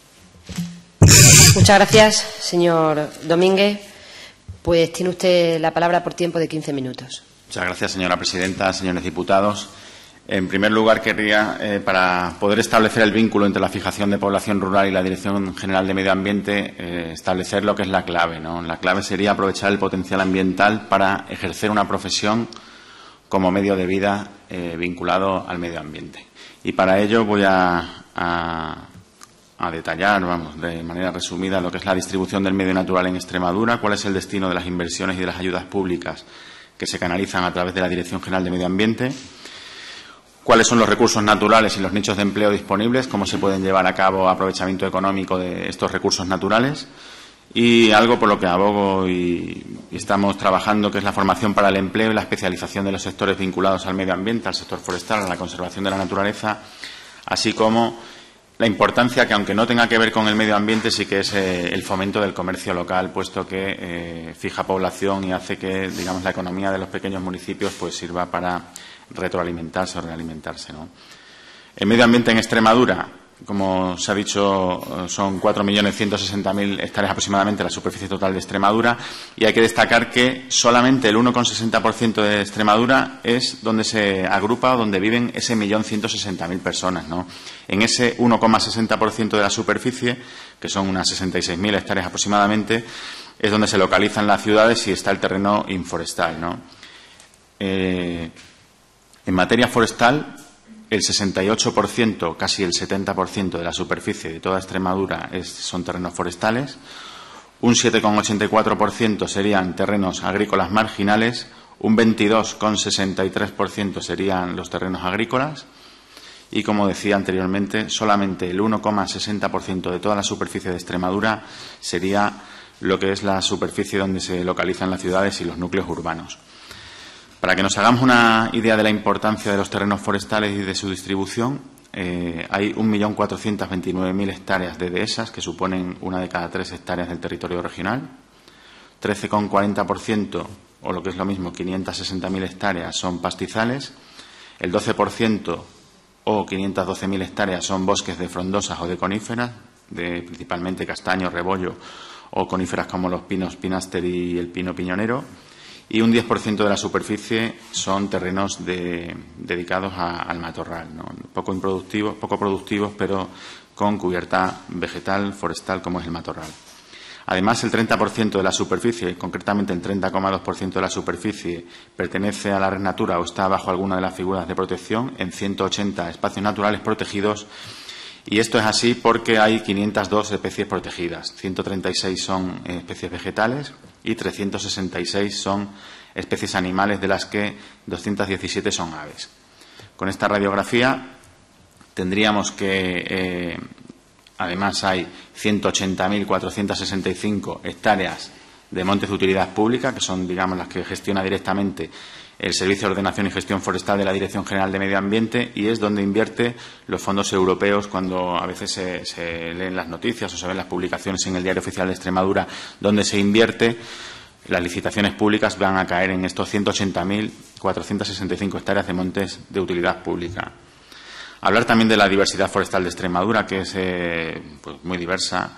A: Muchas gracias, señor Domínguez. Pues tiene usted la palabra por tiempo de quince minutos.
D: Muchas gracias, señora presidenta, señores diputados. En primer lugar, querría, eh, para poder establecer el vínculo entre la fijación de población rural y la Dirección General de Medio Ambiente, eh, establecer lo que es la clave, ¿no? La clave sería aprovechar el potencial ambiental para ejercer una profesión como medio de vida eh, vinculado al medio ambiente. Y para ello voy a, a, a detallar, vamos, de manera resumida, lo que es la distribución del medio natural en Extremadura, cuál es el destino de las inversiones y de las ayudas públicas que se canalizan a través de la Dirección General de Medio Ambiente, cuáles son los recursos naturales y los nichos de empleo disponibles, cómo se pueden llevar a cabo aprovechamiento económico de estos recursos naturales y algo por lo que abogo y, y estamos trabajando, que es la formación para el empleo y la especialización de los sectores vinculados al medio ambiente, al sector forestal, a la conservación de la naturaleza, así como la importancia que, aunque no tenga que ver con el medio ambiente, sí que es eh, el fomento del comercio local, puesto que eh, fija población y hace que, digamos, la economía de los pequeños municipios pues sirva para retroalimentarse o realimentarse, ¿no? El medio ambiente en Extremadura, como se ha dicho, son cuatro millones ciento sesenta mil hectáreas aproximadamente la superficie total de Extremadura, y hay que destacar que solamente el uno coma sesenta por ciento de Extremadura es donde se agrupa o donde viven ese millón ciento sesenta mil personas, ¿no? En ese uno coma sesenta por ciento de la superficie, que son unas sesenta y seis mil hectáreas aproximadamente, es donde se localizan las ciudades y está el terreno inforestal, ¿no? Eh, En materia forestal, el sesenta y ocho por ciento, casi el setenta por ciento de la superficie de toda Extremadura es, son terrenos forestales, un siete coma ochenta y cuatro por ciento serían terrenos agrícolas marginales, un veintidós coma sesenta y tres por ciento serían los terrenos agrícolas
I: y, como decía anteriormente, solamente el uno coma sesenta por ciento de toda la superficie de Extremadura sería lo que es la superficie donde se localizan las ciudades y los núcleos urbanos. Para que nos hagamos una idea de la importancia de los terrenos forestales y de su distribución, eh, hay un millón cuatrocientas veintinueve mil hectáreas de dehesas, que suponen una de cada tres hectáreas del territorio regional. trece coma cuarenta por ciento, o lo que es lo mismo, quinientas sesenta mil hectáreas son pastizales. El doce por ciento, o quinientas doce mil hectáreas, son bosques de frondosas o de coníferas, de principalmente castaño, rebollo o coníferas como los pinos pináster y el pino piñonero. Y un diez por ciento de la superficie son terrenos de, dedicados a, al matorral, ¿no? Poco improductivos, poco productivos, pero con cubierta vegetal, forestal, como es el matorral. Además, el treinta por ciento de la superficie, concretamente el treinta coma dos por ciento de la superficie, pertenece a la red natura o está bajo alguna de las figuras de protección en ciento ochenta espacios naturales protegidos. Y esto es así porque hay quinientas dos especies protegidas, ciento treinta y seis son especies vegetales y trescientas sesenta y seis son especies animales, de las que doscientas diecisiete son aves. Con esta radiografía tendríamos que, eh, además, hay ciento ochenta mil cuatrocientas sesenta y cinco hectáreas de montes de utilidad pública, que son, digamos, las que gestiona directamente el Servicio de Ordenación y Gestión Forestal de la Dirección General de Medio Ambiente, y es donde invierte los fondos europeos. Cuando a veces se, se leen las noticias o se ven las publicaciones en el Diario Oficial de Extremadura donde se invierte, las licitaciones públicas van a caer en estos ciento ochenta mil cuatrocientas sesenta y cinco hectáreas de montes de utilidad pública. Hablar también de la diversidad forestal de Extremadura, que es eh, pues muy diversa,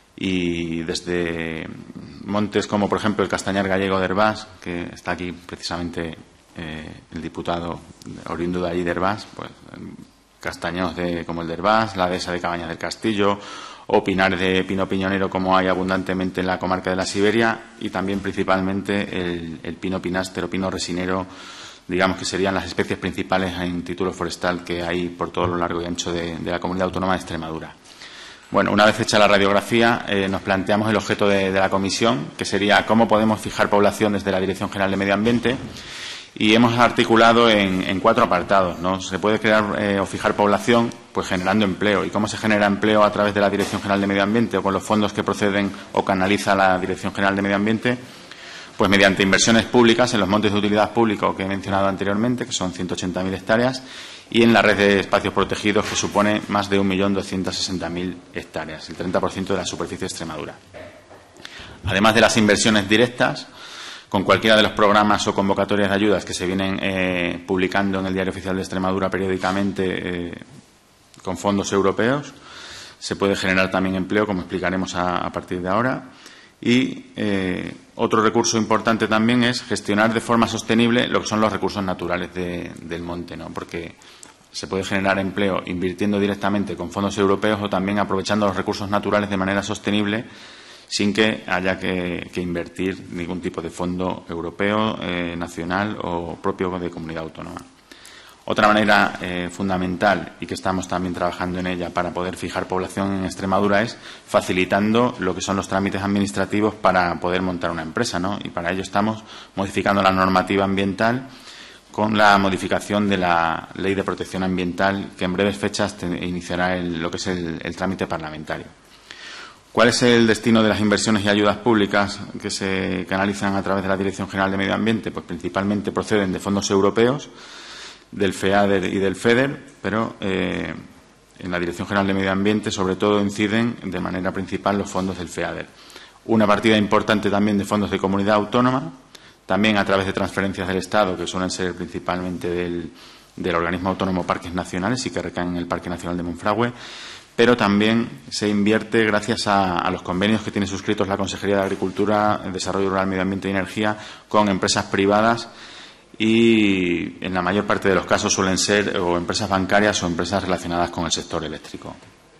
I: y desde montes como, por ejemplo, el castañar gallego de Herbás, que está aquí precisamente eh, el diputado oriundo de allí de Herbás, pues castaños de, como el de Herbás, la dehesa de Cabañas del Castillo, o pinares de pino piñonero, como hay abundantemente en la comarca de la Siberia, y también principalmente el, el pino pináster o pino resinero, digamos que serían las especies principales en título forestal que hay por todo lo largo y ancho de, de la Comunidad Autónoma de Extremadura. Bueno, una vez hecha la radiografía, eh, nos planteamos el objeto de, de la comisión, que sería cómo podemos fijar población desde la Dirección General de Medio Ambiente, y hemos articulado en, en cuatro apartados, ¿no? Se puede crear eh, o fijar población pues generando empleo. ¿Y cómo se genera empleo a través de la Dirección General de Medio Ambiente o con los fondos que proceden o canaliza la Dirección General de Medio Ambiente? Pues mediante inversiones públicas en los montes de utilidad pública que he mencionado anteriormente, que son ciento ochenta mil hectáreas, y en la red de espacios protegidos, que supone más de un millón doscientas sesenta mil hectáreas, el treinta por ciento de la superficie de Extremadura. Además de las inversiones directas, con cualquiera de los programas o convocatorias de ayudas que se vienen eh, publicando en el Diario Oficial de Extremadura periódicamente eh, con fondos europeos, se puede generar también empleo, como explicaremos a, a partir de ahora. Y eh, otro recurso importante también es gestionar de forma sostenible lo que son los recursos naturales de, del monte, ¿no? Porque se puede generar empleo invirtiendo directamente con fondos europeos o también aprovechando los recursos naturales de manera sostenible, sin que haya que, que invertir ningún tipo de fondo europeo, eh, nacional o propio de comunidad autónoma. Otra manera eh, fundamental, y que estamos también trabajando en ella para poder fijar población en Extremadura, es facilitando lo que son los trámites administrativos para poder montar una empresa, ¿no? Y para ello estamos modificando la normativa ambiental con la modificación de la Ley de Protección Ambiental, que en breves fechas te, iniciará el, lo que es el, el trámite parlamentario. ¿Cuál es el destino de las inversiones y ayudas públicas que se canalizan a través de la Dirección General de Medio Ambiente? Pues principalmente proceden de fondos europeos, del FEADER y del FEDER, pero eh, en la Dirección General de Medio Ambiente sobre todo inciden de manera principal los fondos del FEADER. Una partida importante también de fondos de comunidad autónoma, también a través de transferencias del Estado, que suelen ser principalmente del, del organismo autónomo Parques Nacionales y que recaen en el Parque Nacional de Monfragüe, pero también se invierte gracias a, a los convenios que tiene suscritos la Consejería de Agricultura, Desarrollo Rural, Medio Ambiente y Energía con empresas privadas, y en la mayor parte de los casos suelen ser o empresas bancarias o empresas relacionadas con el sector eléctrico.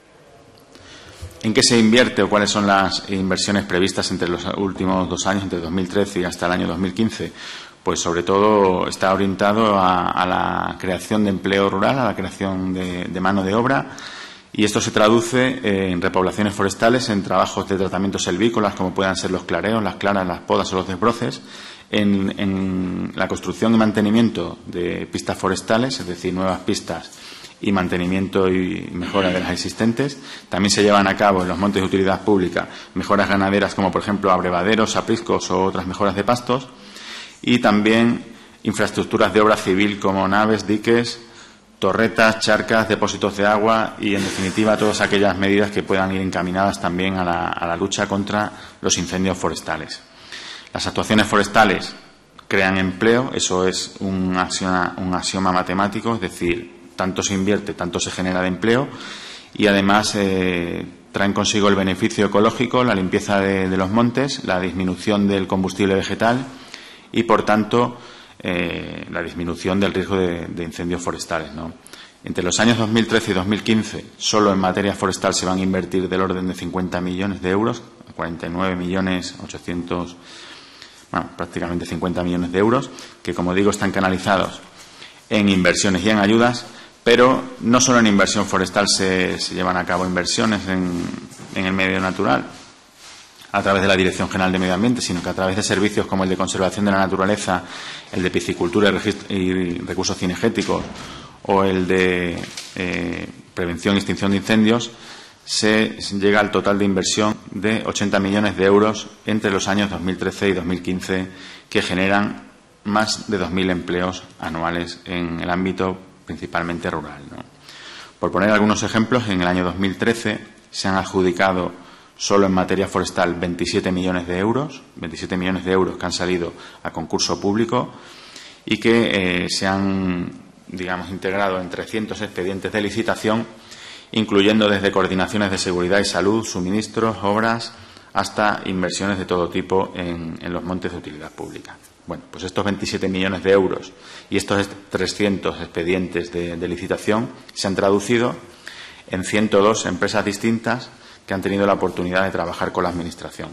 I: ¿En qué se invierte o cuáles son las inversiones previstas entre los últimos dos años, entre dos mil trece y hasta el año dos mil quince? Pues sobre todo está orientado a, a la creación de empleo rural, a la creación de, de mano de obra, y esto se traduce en repoblaciones forestales, en trabajos de tratamientos selvícolas, como puedan ser los clareos, las claras, las podas o los desbroces, en, en la construcción y mantenimiento de pistas forestales, es decir, nuevas pistas y mantenimiento y mejora de las existentes. También se llevan a cabo en los montes de utilidad pública mejoras ganaderas como, por ejemplo, abrevaderos, apriscos o otras mejoras de pastos. Y también infraestructuras de obra civil como naves, diques, torretas, charcas, depósitos de agua y, en definitiva, todas aquellas medidas que puedan ir encaminadas también a la, a la lucha contra los incendios forestales. Las actuaciones forestales crean empleo, eso es un axioma, un axioma matemático, es decir, tanto se invierte, tanto se genera de empleo y, además, eh, traen consigo el beneficio ecológico, la limpieza de, de los montes, la disminución del combustible vegetal y, por tanto, eh, la disminución del riesgo de, de incendios forestales, ¿no? Entre los años dos mil trece y dos mil quince, solo en materia forestal se van a invertir del orden de cincuenta millones de euros, cuarenta y nueve millones ochocientos, bueno, prácticamente cincuenta millones de euros, que, como digo, están canalizados en inversiones y en ayudas. Pero no solo en inversión forestal se, se llevan a cabo inversiones en, en el medio natural a través de la Dirección General de Medio Ambiente, sino que a través de servicios como el de conservación de la naturaleza, el de piscicultura y, y recursos cinegéticos o el de eh, prevención y extinción de incendios, se, se llega al total de inversión de ochenta millones de euros entre los años dos mil trece y dos mil quince, que generan más de dos mil empleos anuales en el ámbito principalmente rural, ¿no? Por poner algunos ejemplos, en el año dos mil trece se han adjudicado solo en materia forestal veintisiete millones de euros, veintisiete millones de euros que han salido a concurso público y que eh, se han, digamos, integrado en trescientos expedientes de licitación, incluyendo desde coordinaciones de seguridad y salud, suministros, obras, hasta inversiones de todo tipo en, en los montes de utilidad pública. Bueno, pues estos veintisiete millones de euros y estos trescientos expedientes de, de licitación se han traducido en ciento dos empresas distintas que han tenido la oportunidad de trabajar con la Administración.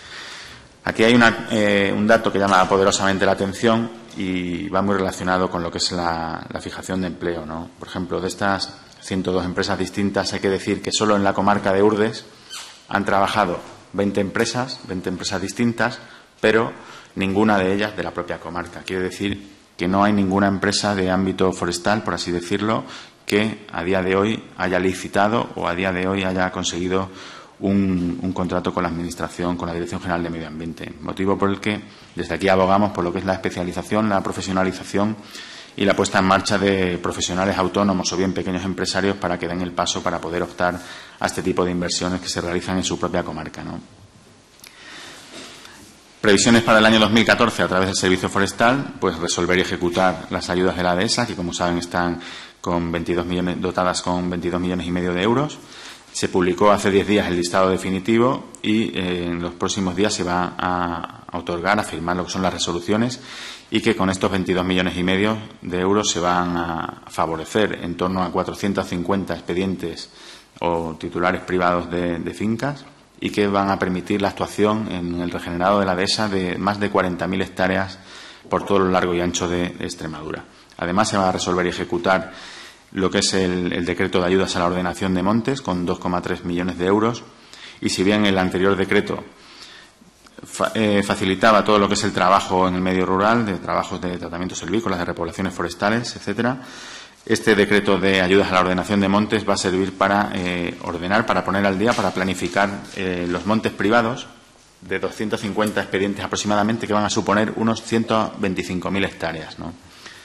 I: Aquí hay una, eh, un dato que llama poderosamente la atención y va muy relacionado con lo que es la, la fijación de empleo, ¿no? Por ejemplo, de estas ciento dos empresas distintas, hay que decir que solo en la comarca de Urdes han trabajado veinte empresas, veinte empresas distintas, pero ninguna de ellas de la propia comarca. Quiere decir que no hay ninguna empresa de ámbito forestal, por así decirlo, que a día de hoy haya licitado o a día de hoy haya conseguido un, un contrato con la Administración, con la Dirección General de Medio Ambiente. Motivo por el que desde aquí abogamos por lo que es la especialización, la profesionalización y la puesta en marcha de profesionales autónomos o bien pequeños empresarios para que den el paso para poder optar a este tipo de inversiones que se realizan en su propia comarca, ¿no? Previsiones para el año dos mil catorce a través del Servicio Forestal, pues resolver y ejecutar las ayudas de la Dehesa, que, como saben, están con veintidós millones, dotadas con veintidós millones y medio de euros. Se publicó hace diez días el listado definitivo y eh, en los próximos días se va a otorgar, a firmar lo que son las resoluciones, y que con estos veintidós millones y medio de euros se van a favorecer en torno a cuatrocientos cincuenta expedientes o titulares privados de, de fincas, y que van a permitir la actuación en el regenerado de la Dehesa de más de cuarenta mil hectáreas por todo lo largo y ancho de, de Extremadura. Además, se va a resolver y ejecutar lo que es el, el decreto de ayudas a la ordenación de montes con dos coma tres millones de euros, y si bien el anterior decreto fa, eh, facilitaba todo lo que es el trabajo en el medio rural, de trabajos de tratamientos silvícolas, de repoblaciones forestales, etcétera, este decreto de ayudas a la ordenación de montes va a servir para eh, ordenar, para poner al día, para planificar eh, los montes privados de doscientos cincuenta expedientes aproximadamente, que van a suponer unos ciento veinticinco mil hectáreas, ¿no?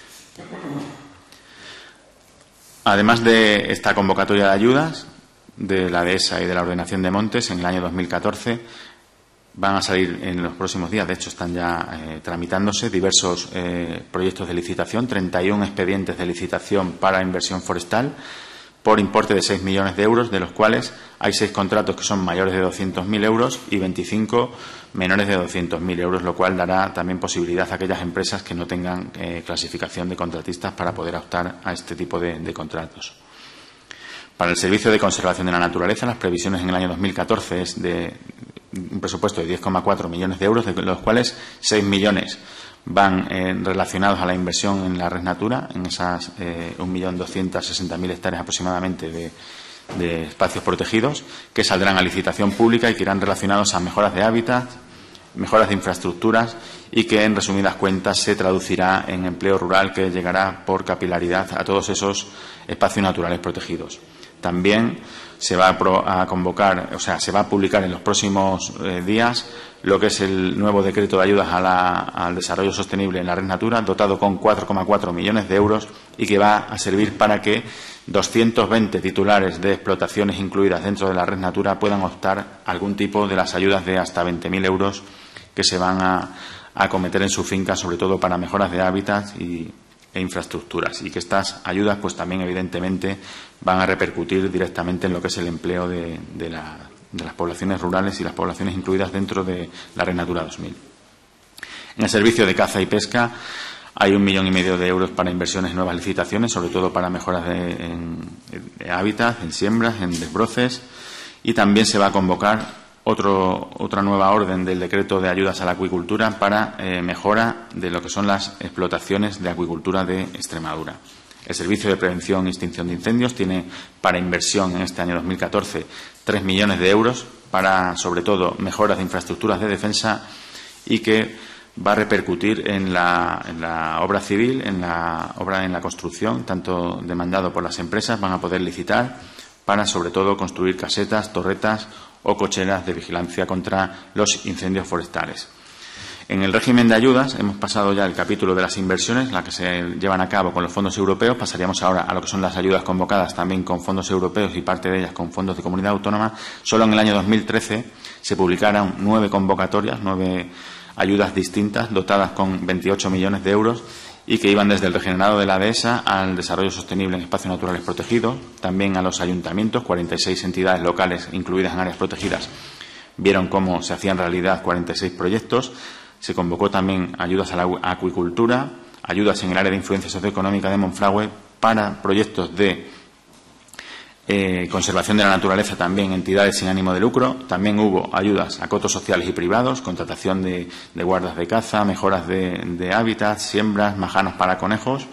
I: Además de esta convocatoria de ayudas de la Dehesa y de la ordenación de montes, en el año dos mil catorce van a salir en los próximos días, de hecho están ya eh, tramitándose diversos eh, proyectos de licitación, treinta y uno expedientes de licitación para inversión forestal por importe de seis millones de euros, de los cuales hay seis contratos que son mayores de doscientos mil euros y veinticinco menores de doscientos mil euros, lo cual dará también posibilidad a aquellas empresas que no tengan eh, clasificación de contratistas para poder optar a este tipo de, de contratos. Para el Servicio de Conservación de la Naturaleza, las previsiones en el año dos mil catorce es de un presupuesto de diez coma cuatro millones de euros, de los cuales seis millones van eh, relacionados a la inversión en la Red Natura, en esas eh, un millón doscientos sesenta mil hectáreas aproximadamente de, de espacios protegidos, que saldrán a licitación pública y que irán relacionados a mejoras de hábitat, mejoras de infraestructuras y que, en resumidas cuentas, se traducirá en empleo rural que llegará por capilaridad a todos esos espacios naturales protegidos. También se va a, a convocar, o sea, se va a publicar en los próximos eh, días lo que es el nuevo decreto de ayudas a la, al desarrollo sostenible en la red Natura, dotado con cuatro coma cuatro millones de euros y que va a servir para que doscientos veinte titulares de explotaciones incluidas dentro de la red Natura puedan optar a algún tipo de las ayudas de hasta veinte mil euros que se van a, a acometer en su finca, sobre todo para mejoras de hábitats y, e infraestructuras, y que estas ayudas pues también evidentemente van a repercutir directamente en lo que es el empleo de, de, la, de las poblaciones rurales y las poblaciones incluidas dentro de la Red Natura dos mil. En el servicio de caza y pesca hay un millón y medio de euros para inversiones en nuevas licitaciones, sobre todo para mejoras de, en, de hábitat, en siembras, en desbroces, y también se va a convocar Otro, otra nueva orden del decreto de ayudas a la acuicultura para eh, mejora de lo que son las explotaciones de acuicultura de Extremadura. El Servicio de Prevención e Extinción de Incendios tiene para inversión en este año dos mil catorce tres millones de euros para, sobre todo, mejoras de infraestructuras de defensa y que va a repercutir en la, en la obra civil, en la obra en la construcción, tanto demandado por las empresas, van a poder licitar para, sobre todo, construir casetas, torretas o cocheras de vigilancia contra los incendios forestales. En el régimen de ayudas hemos pasado ya el capítulo de las inversiones, las que se llevan a cabo con los fondos europeos. Pasaríamos ahora a lo que son las ayudas convocadas también con fondos europeos y parte de ellas con fondos de comunidad autónoma. Solo en el año dos mil trece se publicaron nueve convocatorias, nueve ayudas distintas dotadas con veintiocho millones de euros y que iban desde el regenerado de la dehesa al desarrollo sostenible en espacios naturales protegidos, también a los ayuntamientos, cuarenta y seis entidades locales incluidas en áreas protegidas vieron cómo se hacían realidad cuarenta y seis proyectos. Se convocó también ayudas a la acuicultura, ayudas en el área de influencia socioeconómica de Monfragüe para proyectos de eh, conservación de la naturaleza, también entidades sin ánimo de lucro. También hubo ayudas a cotos sociales y privados, contratación de, de guardas de caza, mejoras de, de hábitats, siembras, majanos para conejos,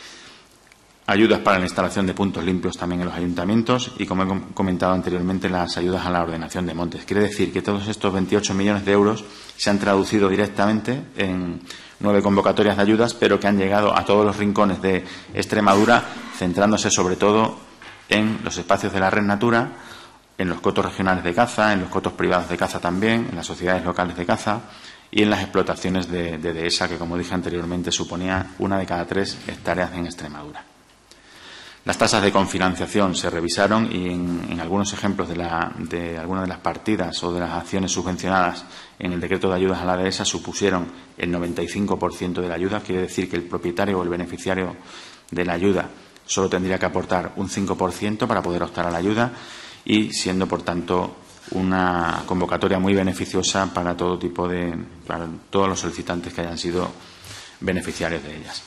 I: ayudas para la instalación de puntos limpios también en los ayuntamientos y, como he comentado anteriormente, las ayudas a la ordenación de montes. Quiere decir que todos estos veintiocho millones de euros se han traducido directamente en nueve convocatorias de ayudas, pero que han llegado a todos los rincones de Extremadura, centrándose sobre todo en los espacios de la Red Natura, en los cotos regionales de caza, en los cotos privados de caza también, en las sociedades locales de caza y en las explotaciones de, de dehesa, que, como dije anteriormente, suponía una de cada tres hectáreas en Extremadura. Las tasas de confinanciación se revisaron y en, en algunos ejemplos de, la, de algunas de las partidas o de las acciones subvencionadas en el decreto de ayudas a la dehesa supusieron el noventa y cinco por ciento de la ayuda. Quiere decir que el propietario o el beneficiario de la ayuda solo tendría que aportar un cinco por ciento para poder optar a la ayuda, y siendo, por tanto, una convocatoria muy beneficiosa para todo tipo de, para todos los solicitantes que hayan sido beneficiarios de ellas.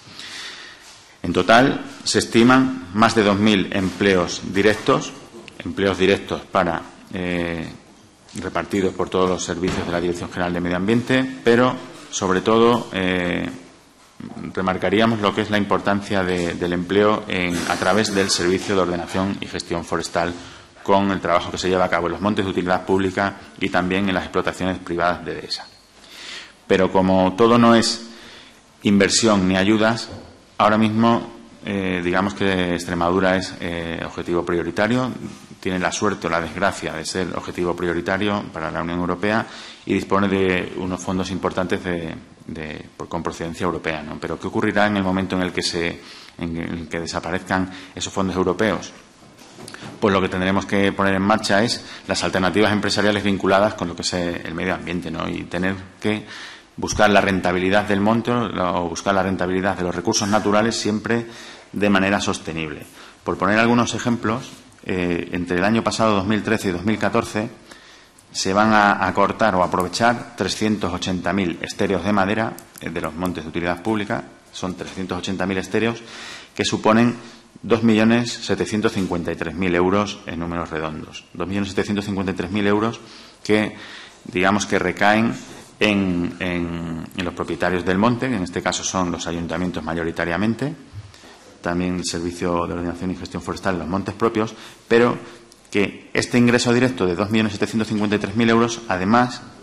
I: En total, se estiman más de dos mil empleos directos, empleos directos para eh, repartidos por todos los servicios de la Dirección General de Medio Ambiente, pero, sobre todo, eh, remarcaríamos lo que es la importancia de, del empleo en, a través del Servicio de Ordenación y Gestión Forestal, con el trabajo que se lleva a cabo en los montes de utilidad pública y también en las explotaciones privadas de dehesa. Pero, como todo no es inversión ni ayudas, ahora mismo, eh, digamos que Extremadura es eh, objetivo prioritario, tiene la suerte o la desgracia de ser objetivo prioritario para la Unión Europea y dispone de unos fondos importantes de, de, con procedencia europea, ¿no? Pero ¿qué ocurrirá en el momento en el que, se, en el que desaparezcan esos fondos europeos? Pues lo que tendremos que poner en marcha es las alternativas empresariales vinculadas con lo que es el medio ambiente, ¿no? Y tener que buscar la rentabilidad del monte o buscar la rentabilidad de los recursos naturales siempre de manera sostenible. Por poner algunos ejemplos, eh, entre el año pasado, dos mil trece y dos mil catorce, se van a, a cortar o aprovechar trescientos ochenta mil estéreos de madera eh, de los montes de utilidad pública. Son trescientos ochenta mil estéreos que suponen dos millones setecientos cincuenta y tres mil euros en números redondos. dos millones setecientos cincuenta y tres mil euros que, digamos, que recaen En, en, en los propietarios del monte, que en este caso son los ayuntamientos mayoritariamente, también el Servicio de Ordenación y Gestión Forestal en los montes propios, pero que este ingreso directo de dos millones setecientos cincuenta y tres mil euros, además,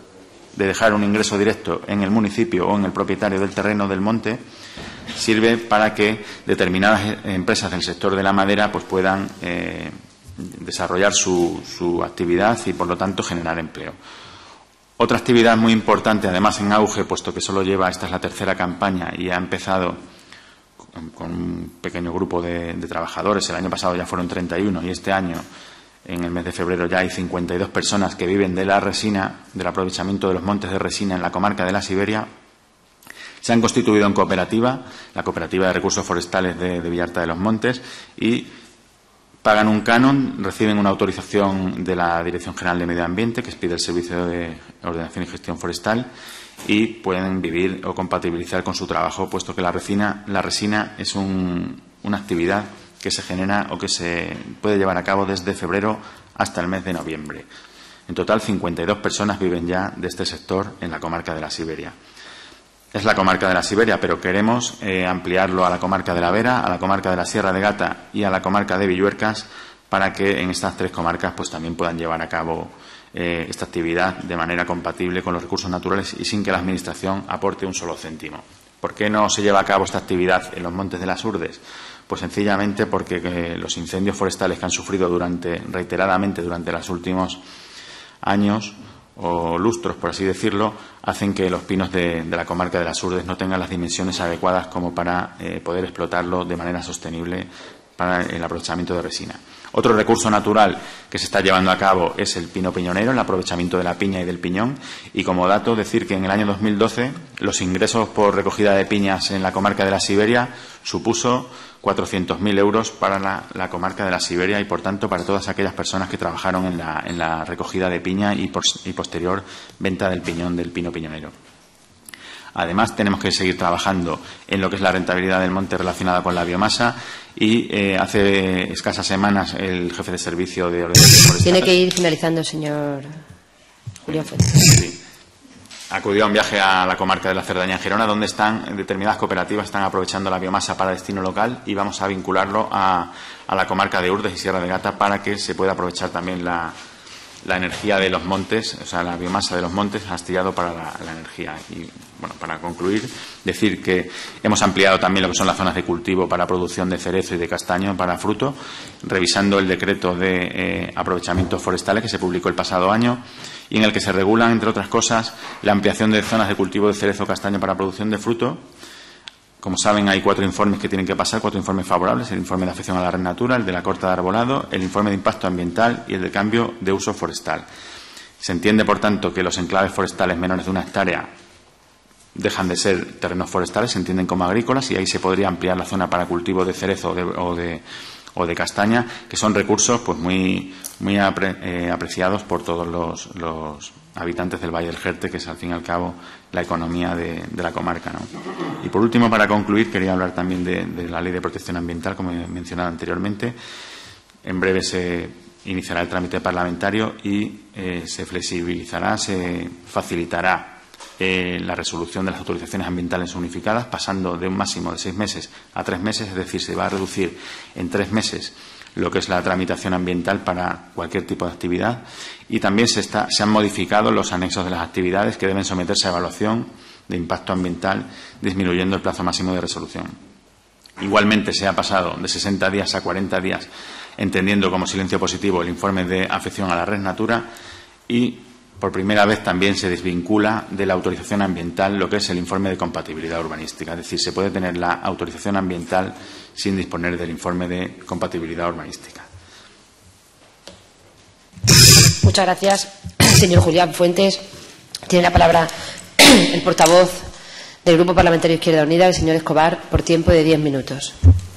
I: de dejar un ingreso directo en el municipio o en el propietario del terreno del monte, sirve para que determinadas empresas del sector de la madera pues puedan eh, desarrollar su, su actividad y, por lo tanto, generar empleo. Otra actividad muy importante, además en auge, puesto que solo lleva, esta es la tercera campaña y ha empezado con, con un pequeño grupo de, de trabajadores. El año pasado ya fueron treinta y uno y este año, en el mes de febrero, ya hay cincuenta y dos personas que viven de la resina, del aprovechamiento de los montes de resina en la comarca de la Siberia. Se han constituido en cooperativa, la Cooperativa de Recursos Forestales de, de Villarta de los Montes, y pagan un canon, reciben una autorización de la Dirección General de Medio Ambiente, que expide el Servicio de Ordenación y Gestión Forestal, y pueden vivir o compatibilizar con su trabajo, puesto que la resina, la resina es un, una actividad que se genera o que se puede llevar a cabo desde febrero hasta el mes de noviembre. En total, cincuenta y dos personas viven ya de este sector en la comarca de la Siberia. Es la comarca de la Siberia, pero queremos eh, ampliarlo a la comarca de la Vera, a la comarca de la Sierra de Gata y a la comarca de Villuercas, para que en estas tres comarcas pues también puedan llevar a cabo eh, esta actividad de manera compatible con los recursos naturales y sin que la Administración aporte un solo céntimo. ¿Por qué no se lleva a cabo esta actividad en los montes de las Urdes? Pues sencillamente porque eh, los incendios forestales que han sufrido durante, reiteradamente durante los últimos años o lustros, por así decirlo, hacen que los pinos de, de la comarca de las Urdes no tengan las dimensiones adecuadas como para eh, poder explotarlo de manera sostenible para el aprovechamiento de resina. Otro recurso natural que se está llevando a cabo es el pino piñonero, el aprovechamiento de la piña y del piñón. Y como dato, decir que en el año dos mil doce los ingresos por recogida de piñas en la comarca de la Siberia supuso cuatrocientos mil euros para la, la comarca de la Siberia y, por tanto, para todas aquellas personas que trabajaron en la, en la recogida de piña y, por, y posterior venta del piñón, del pino piñonero. Además, tenemos que seguir trabajando en lo que es la rentabilidad del monte relacionada con la biomasa y eh, hace escasas semanas el jefe de servicio de ordenación forestal...
A: Tiene que ir finalizando, señor Julián Fuentes.
I: Sí. Acudió a un viaje a la comarca de la Cerdaña, en Gerona, donde están determinadas cooperativas están aprovechando la biomasa para destino local, y vamos a vincularlo a, a la comarca de Urdes y Sierra de Gata para que se pueda aprovechar también la, la energía de los montes, o sea, la biomasa de los montes astillado para la, la energía. Y, bueno, para concluir, decir que hemos ampliado también lo que son las zonas de cultivo para producción de cerezo y de castaño para fruto, revisando el decreto de eh, aprovechamientos forestales que se publicó el pasado año y en el que se regulan, entre otras cosas, la ampliación de zonas de cultivo de cerezo o castaño para producción de fruto. Como saben, hay cuatro informes que tienen que pasar, cuatro informes favorables: el informe de afección a la red natura, el de la corta de arbolado, el informe de impacto ambiental y el de cambio de uso forestal. Se entiende, por tanto, que los enclaves forestales menores de una hectárea dejan de ser terrenos forestales, se entienden como agrícolas, y ahí se podría ampliar la zona para cultivo de cerezo o de, o de, o de castaña, que son recursos pues muy, muy apre, eh, apreciados por todos los, los habitantes del Valle del Jerte, que es, al fin y al cabo, la economía de, de la comarca, ¿no? Y, por último, para concluir, quería hablar también de, de la Ley de Protección Ambiental, como he mencionado anteriormente. En breve se iniciará el trámite parlamentario y eh, se flexibilizará, se facilitará Eh, la resolución de las autorizaciones ambientales unificadas, pasando de un máximo de seis meses a tres meses, es decir, se va a reducir en tres meses lo que es la tramitación ambiental para cualquier tipo de actividad, y también se, está, se han modificado los anexos de las actividades que deben someterse a evaluación de impacto ambiental, disminuyendo el plazo máximo de resolución. Igualmente, se ha pasado de sesenta días a cuarenta días, entendiendo como silencio positivo el informe de afección a la red Natura, y por primera vez también se desvincula de la autorización ambiental lo que es el informe de compatibilidad urbanística. Es decir, se puede tener la autorización ambiental sin disponer del informe de compatibilidad urbanística.
A: Muchas gracias, señor Julián Fuentes. Tiene la palabra el portavoz del Grupo Parlamentario Izquierda Unida, el señor Escobar, por tiempo de diez minutos.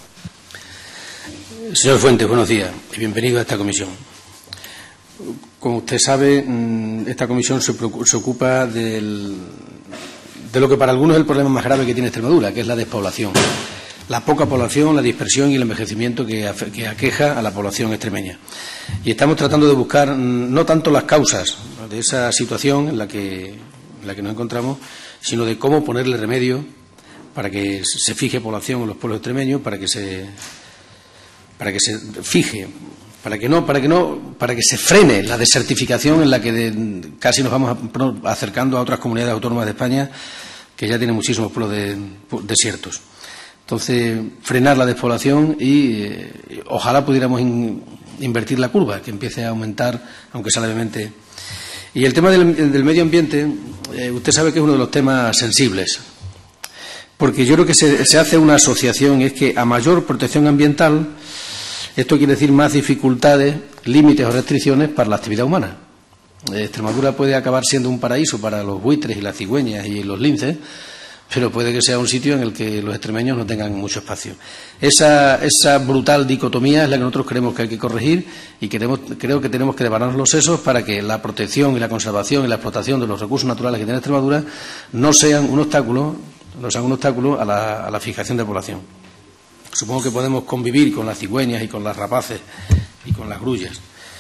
F: Señor Fuentes, buenos días y bienvenido a esta comisión. Como usted sabe, esta comisión se, se ocupa del, de lo que para algunos es el problema más grave que tiene Extremadura, que es la despoblación. La poca población, la dispersión y el envejecimiento que, que aqueja a la población extremeña. Y estamos tratando de buscar no tanto las causas de esa situación en la que, en la que nos encontramos, sino de cómo ponerle remedio para que se fije población en los pueblos extremeños, para que se, para que se fije para que no, para que no, para que se frene la desertificación en la que de, casi nos vamos a, acercando a otras comunidades autónomas de España que ya tienen muchísimos pueblos de, desiertos. Entonces, frenar la despoblación y eh, ojalá pudiéramos in, invertir la curva, que empiece a aumentar, aunque sea levemente. Y el tema del, del medio ambiente, eh, usted sabe que es uno de los temas sensibles, porque yo creo que se, se hace una asociación, y es que a mayor protección ambiental, esto quiere decir más dificultades, límites o restricciones para la actividad humana. Extremadura puede acabar siendo un paraíso para los buitres y las cigüeñas y los linces, pero puede que sea un sitio en el que los extremeños no tengan mucho espacio. Esa, esa brutal dicotomía es la que nosotros creemos que hay que corregir y queremos, creo que tenemos que devanarnos los sesos para que la protección y la conservación y la explotación de los recursos naturales que tiene Extremadura no sean un obstáculo, no sean un obstáculo a la, a la fijación de población. Supongo que podemos convivir con las cigüeñas y con las rapaces y con las grullas.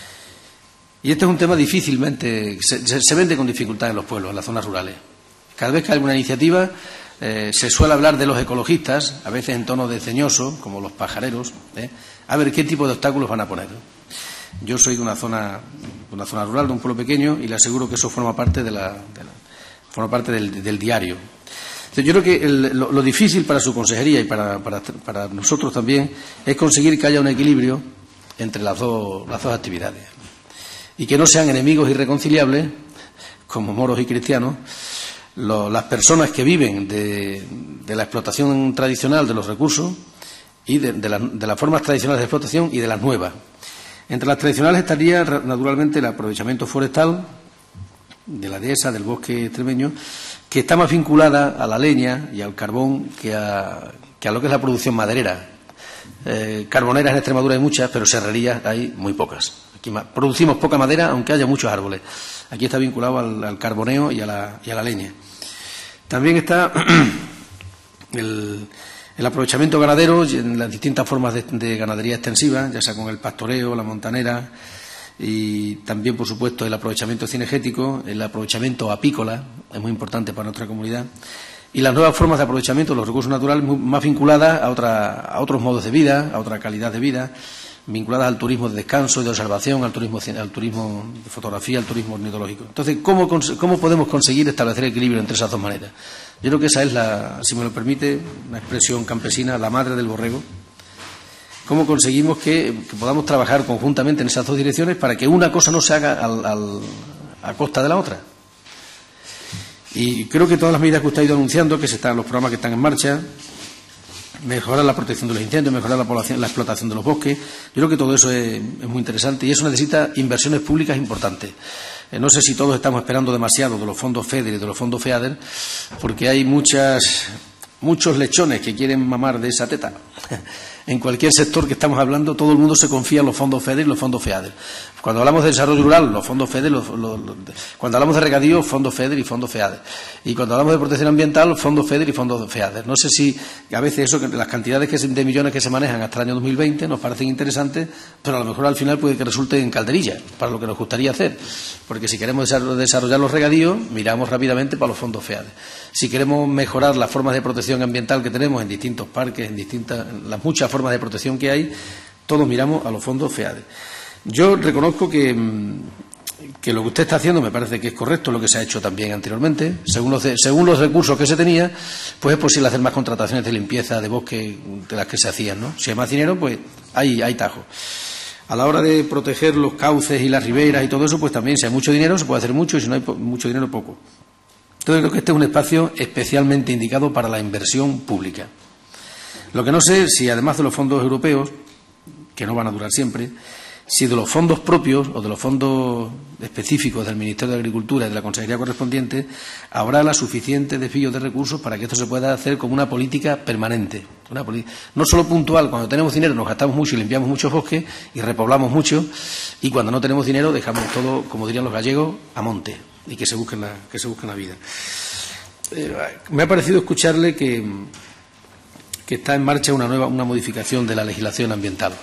F: Y este es un tema difícilmente, se, se, se vende con dificultad en los pueblos, en las zonas rurales. Cada vez que hay alguna iniciativa eh, se suele hablar de los ecologistas, a veces en tono desdeñoso, como los pajareros, ¿eh? a ver qué tipo de obstáculos van a poner. Yo soy de una zona, de una zona rural, de un pueblo pequeño, y le aseguro que eso forma parte, de la, de la, forma parte del, del diario. Entonces, yo creo que el, lo, lo difícil para su consejería y para, para, para nosotros también es conseguir que haya un equilibrio entre las dos, las dos actividades y que no sean enemigos irreconciliables, como moros y cristianos, lo, las personas que viven de, de la explotación tradicional de los recursos y de, de, la, de las formas tradicionales de explotación y de las nuevas. Entre las tradicionales estaría naturalmente el aprovechamiento forestal de la dehesa, del bosque extremeño, que está más vinculada a la leña y al carbón que a, que a lo que es la producción maderera. Eh, carboneras en Extremadura hay muchas, pero serrerías hay muy pocas. Aquí producimos poca madera, aunque haya muchos árboles. Aquí está vinculado al, al carboneo y a, la, y a la leña. También está el, el aprovechamiento ganadero en las distintas formas de, de ganadería extensiva, ya sea con el pastoreo, la montanera, y también, por supuesto, el aprovechamiento cinegético, el aprovechamiento apícola, es muy importante para nuestra comunidad, y las nuevas formas de aprovechamiento de los recursos naturales más vinculadas a, otra, a otros modos de vida, a otra calidad de vida, vinculadas al turismo de descanso y de observación, al turismo, al turismo de fotografía, al turismo ornitológico. Entonces, ¿cómo, ¿cómo podemos conseguir establecer equilibrio entre esas dos maneras? Yo creo que esa es, la, si me lo permite, una expresión campesina, la madre del borrego. ¿Cómo conseguimos que, que podamos trabajar conjuntamente en esas dos direcciones para que una cosa no se haga al, al, a costa de la otra? Y creo que todas las medidas que usted ha ido anunciando, que se están, los programas que están en marcha, mejorar la protección de los incendios, mejorar la, población, la explotación de los bosques, yo creo que todo eso es, es muy interesante y eso necesita inversiones públicas importantes. Eh, no sé si todos estamos esperando demasiado de los fondos FEDER y de los fondos FEADER, porque hay muchas, muchos lechones que quieren mamar de esa teta. En cualquier sector que estamos hablando, todo el mundo se confía en los fondos FEDER y los fondos FEADER. Cuando hablamos de desarrollo rural, los fondos FEDER, los, los, los, cuando hablamos de regadío, fondos FEDER y fondos FEADER. Y cuando hablamos de protección ambiental, fondos FEDER y fondos FEADER. No sé si a veces eso, las cantidades que se, de millones que se manejan hasta el año dos mil veinte nos parecen interesantes, pero a lo mejor al final puede que resulte en calderilla para lo que nos gustaría hacer. Porque si queremos desarrollar los regadíos, miramos rápidamente para los fondos FEADER. Si queremos mejorar las formas de protección ambiental que tenemos en distintos parques, en distintas, en las muchas formas de protección que hay, todos miramos a los fondos FEADER. Yo reconozco que, que lo que usted está haciendo me parece que es correcto, lo que se ha hecho también anteriormente. Según los, de, según los recursos que se tenía, pues es posible hacer más contrataciones de limpieza de bosque de las que se hacían, ¿no? Si hay más dinero, pues hay, hay tajo. A la hora de proteger los cauces y las riberas y todo eso, pues también si hay mucho dinero se puede hacer mucho y si no hay mucho dinero, poco. Entonces creo que este es un espacio especialmente indicado para la inversión pública. Lo que no sé si, además de los fondos europeos, que no van a durar siempre, si de los fondos propios o de los fondos específicos del Ministerio de Agricultura y de la Consejería correspondiente habrá la suficiente desvío de recursos para que esto se pueda hacer como una política permanente. Una no solo puntual, cuando tenemos dinero nos gastamos mucho y limpiamos muchos bosques y repoblamos mucho, y cuando no tenemos dinero dejamos todo, como dirían los gallegos, a monte y que se busquen la, que se busquen la vida. Eh, me ha parecido escucharle que, que está en marcha una nueva una modificación de la legislación ambiental.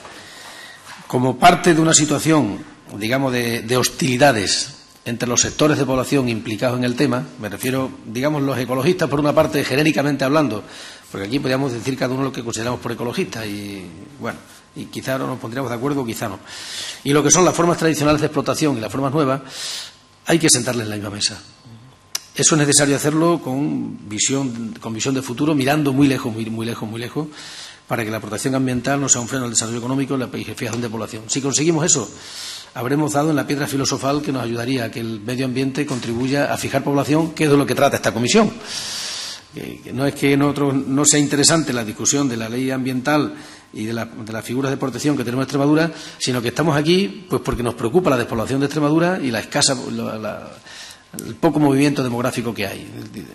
F: Como parte de una situación, digamos, de, de hostilidades entre los sectores de población implicados en el tema, me refiero, digamos, los ecologistas, por una parte, genéricamente hablando, porque aquí podríamos decir cada uno lo que consideramos por ecologistas y, bueno, Y quizá no nos pondríamos de acuerdo, quizá no. Y lo que son las formas tradicionales de explotación y las formas nuevas, hay que sentarles en la misma mesa. Eso es necesario hacerlo con visión, con visión de futuro, mirando muy lejos, muy, muy lejos, muy lejos, para que la protección ambiental no sea un freno al desarrollo económico y la fijación de población. Si conseguimos eso, habremos dado en la piedra filosofal que nos ayudaría a que el medio ambiente contribuya a fijar población, que es de lo que trata esta comisión. Que, que no es que nosotros no sea interesante la discusión de la ley ambiental y de, la, de las figuras de protección que tenemos en Extremadura, sino que estamos aquí pues porque nos preocupa la despoblación de Extremadura y la escasa, la, la, el poco movimiento demográfico que hay.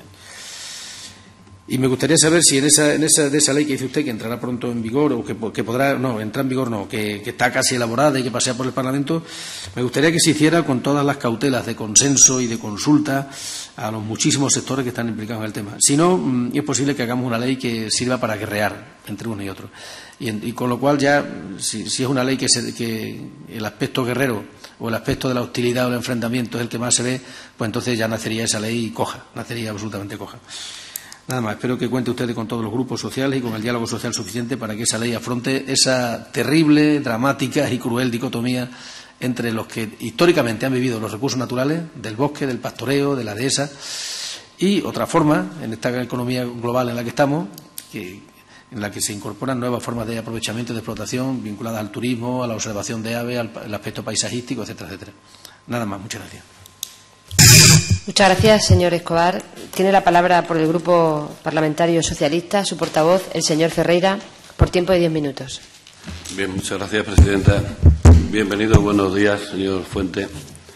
F: Y me gustaría saber si en esa, en esa de esa ley que dice usted que entrará pronto en vigor o que, que podrá, no, entrar en vigor no, que, que está casi elaborada y que pasea por el Parlamento, me gustaría que se hiciera con todas las cautelas de consenso y de consulta a los muchísimos sectores que están implicados en el tema. Si no, es posible que hagamos una ley que sirva para guerrear entre uno y otro. Y, y con lo cual ya, si, si es una ley que, se, que el aspecto guerrero o el aspecto de la hostilidad o el enfrentamiento es el que más se ve, pues entonces ya nacería esa ley coja, nacería absolutamente coja. Nada más, espero que cuente usted con todos los grupos sociales y con el diálogo social suficiente para que esa ley afronte esa terrible, dramática y cruel dicotomía entre los que históricamente han vivido los recursos naturales, del bosque, del pastoreo, de la dehesa, y otra forma, en esta economía global en la que estamos, que, en la que se incorporan nuevas formas de aprovechamiento y de explotación vinculadas al turismo, a la observación de aves, al, al aspecto paisajístico, etcétera, etcétera. Nada más, muchas gracias.
A: Muchas gracias, señor Escobar. Tiene la palabra por el Grupo Parlamentario Socialista su portavoz, el señor Ferreira, por tiempo de diez minutos.
J: Bien, muchas gracias, presidenta. Bienvenido, buenos días, señor Fuente.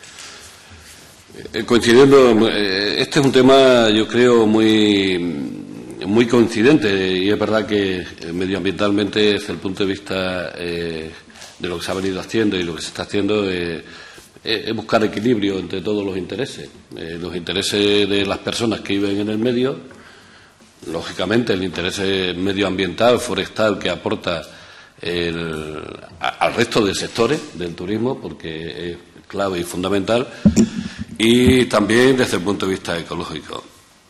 J: Eh, coincidiendo, eh, este es un tema, yo creo, muy, muy coincidente y es verdad que eh, medioambientalmente, desde el punto de vista eh, de lo que se ha venido haciendo y lo que se está haciendo, eh, es buscar equilibrio entre todos los intereses, eh, los intereses de las personas que viven en el medio, lógicamente el interés medioambiental, forestal que aporta el, a, al resto de sectores del turismo, porque es clave y fundamental, y también desde el punto de vista ecológico.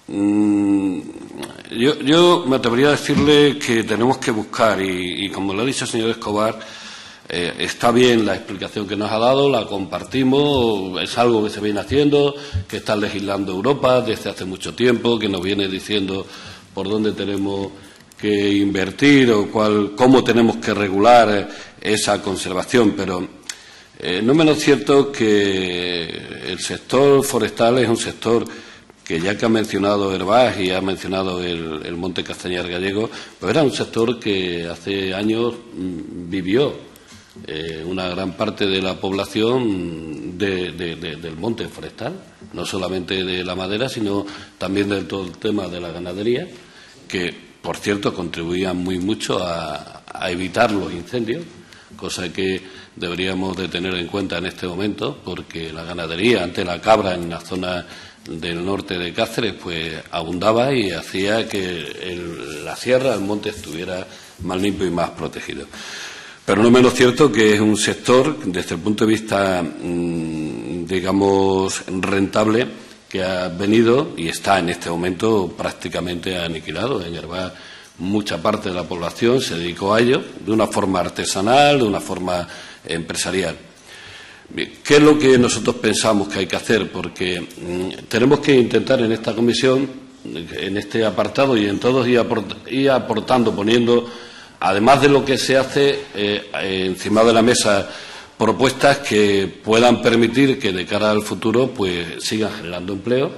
J: Mm, yo, yo me atrevería a decirle que tenemos que buscar, y, y como lo ha dicho el señor Escobar, Eh, está bien la explicación que nos ha dado, la compartimos, es algo que se viene haciendo, que está legislando Europa desde hace mucho tiempo, que nos viene diciendo por dónde tenemos que invertir o cuál, cómo tenemos que regular esa conservación, pero eh, no menos cierto que el sector forestal es un sector que, ya que ha mencionado Hervás y ha mencionado el, el Monte Castañar gallego, pues era un sector que hace años mm, vivió Eh, una gran parte de la población de, de, de, del monte forestal, no solamente de la madera, sino también de todo el tema de la ganadería, que, por cierto, contribuían muy mucho a, a evitar los incendios, cosa que deberíamos de tener en cuenta en este momento, porque la ganadería, ante la cabra en la zona del norte de Cáceres, pues abundaba y hacía que el, la sierra, el monte, estuviera más limpio y más protegido. Pero no menos cierto que es un sector, desde el punto de vista, mmm, digamos, rentable, que ha venido y está en este momento prácticamente aniquilado. En Hervás, mucha parte de la población se dedicó a ello, de una forma artesanal, de una forma empresarial. ¿Qué es lo que nosotros pensamos que hay que hacer? Porque mmm, tenemos que intentar en esta comisión, en este apartado y en todos, ir, aport ir aportando, poniendo, además de lo que se hace, eh, encima de la mesa, propuestas que puedan permitir que de cara al futuro pues sigan generando empleo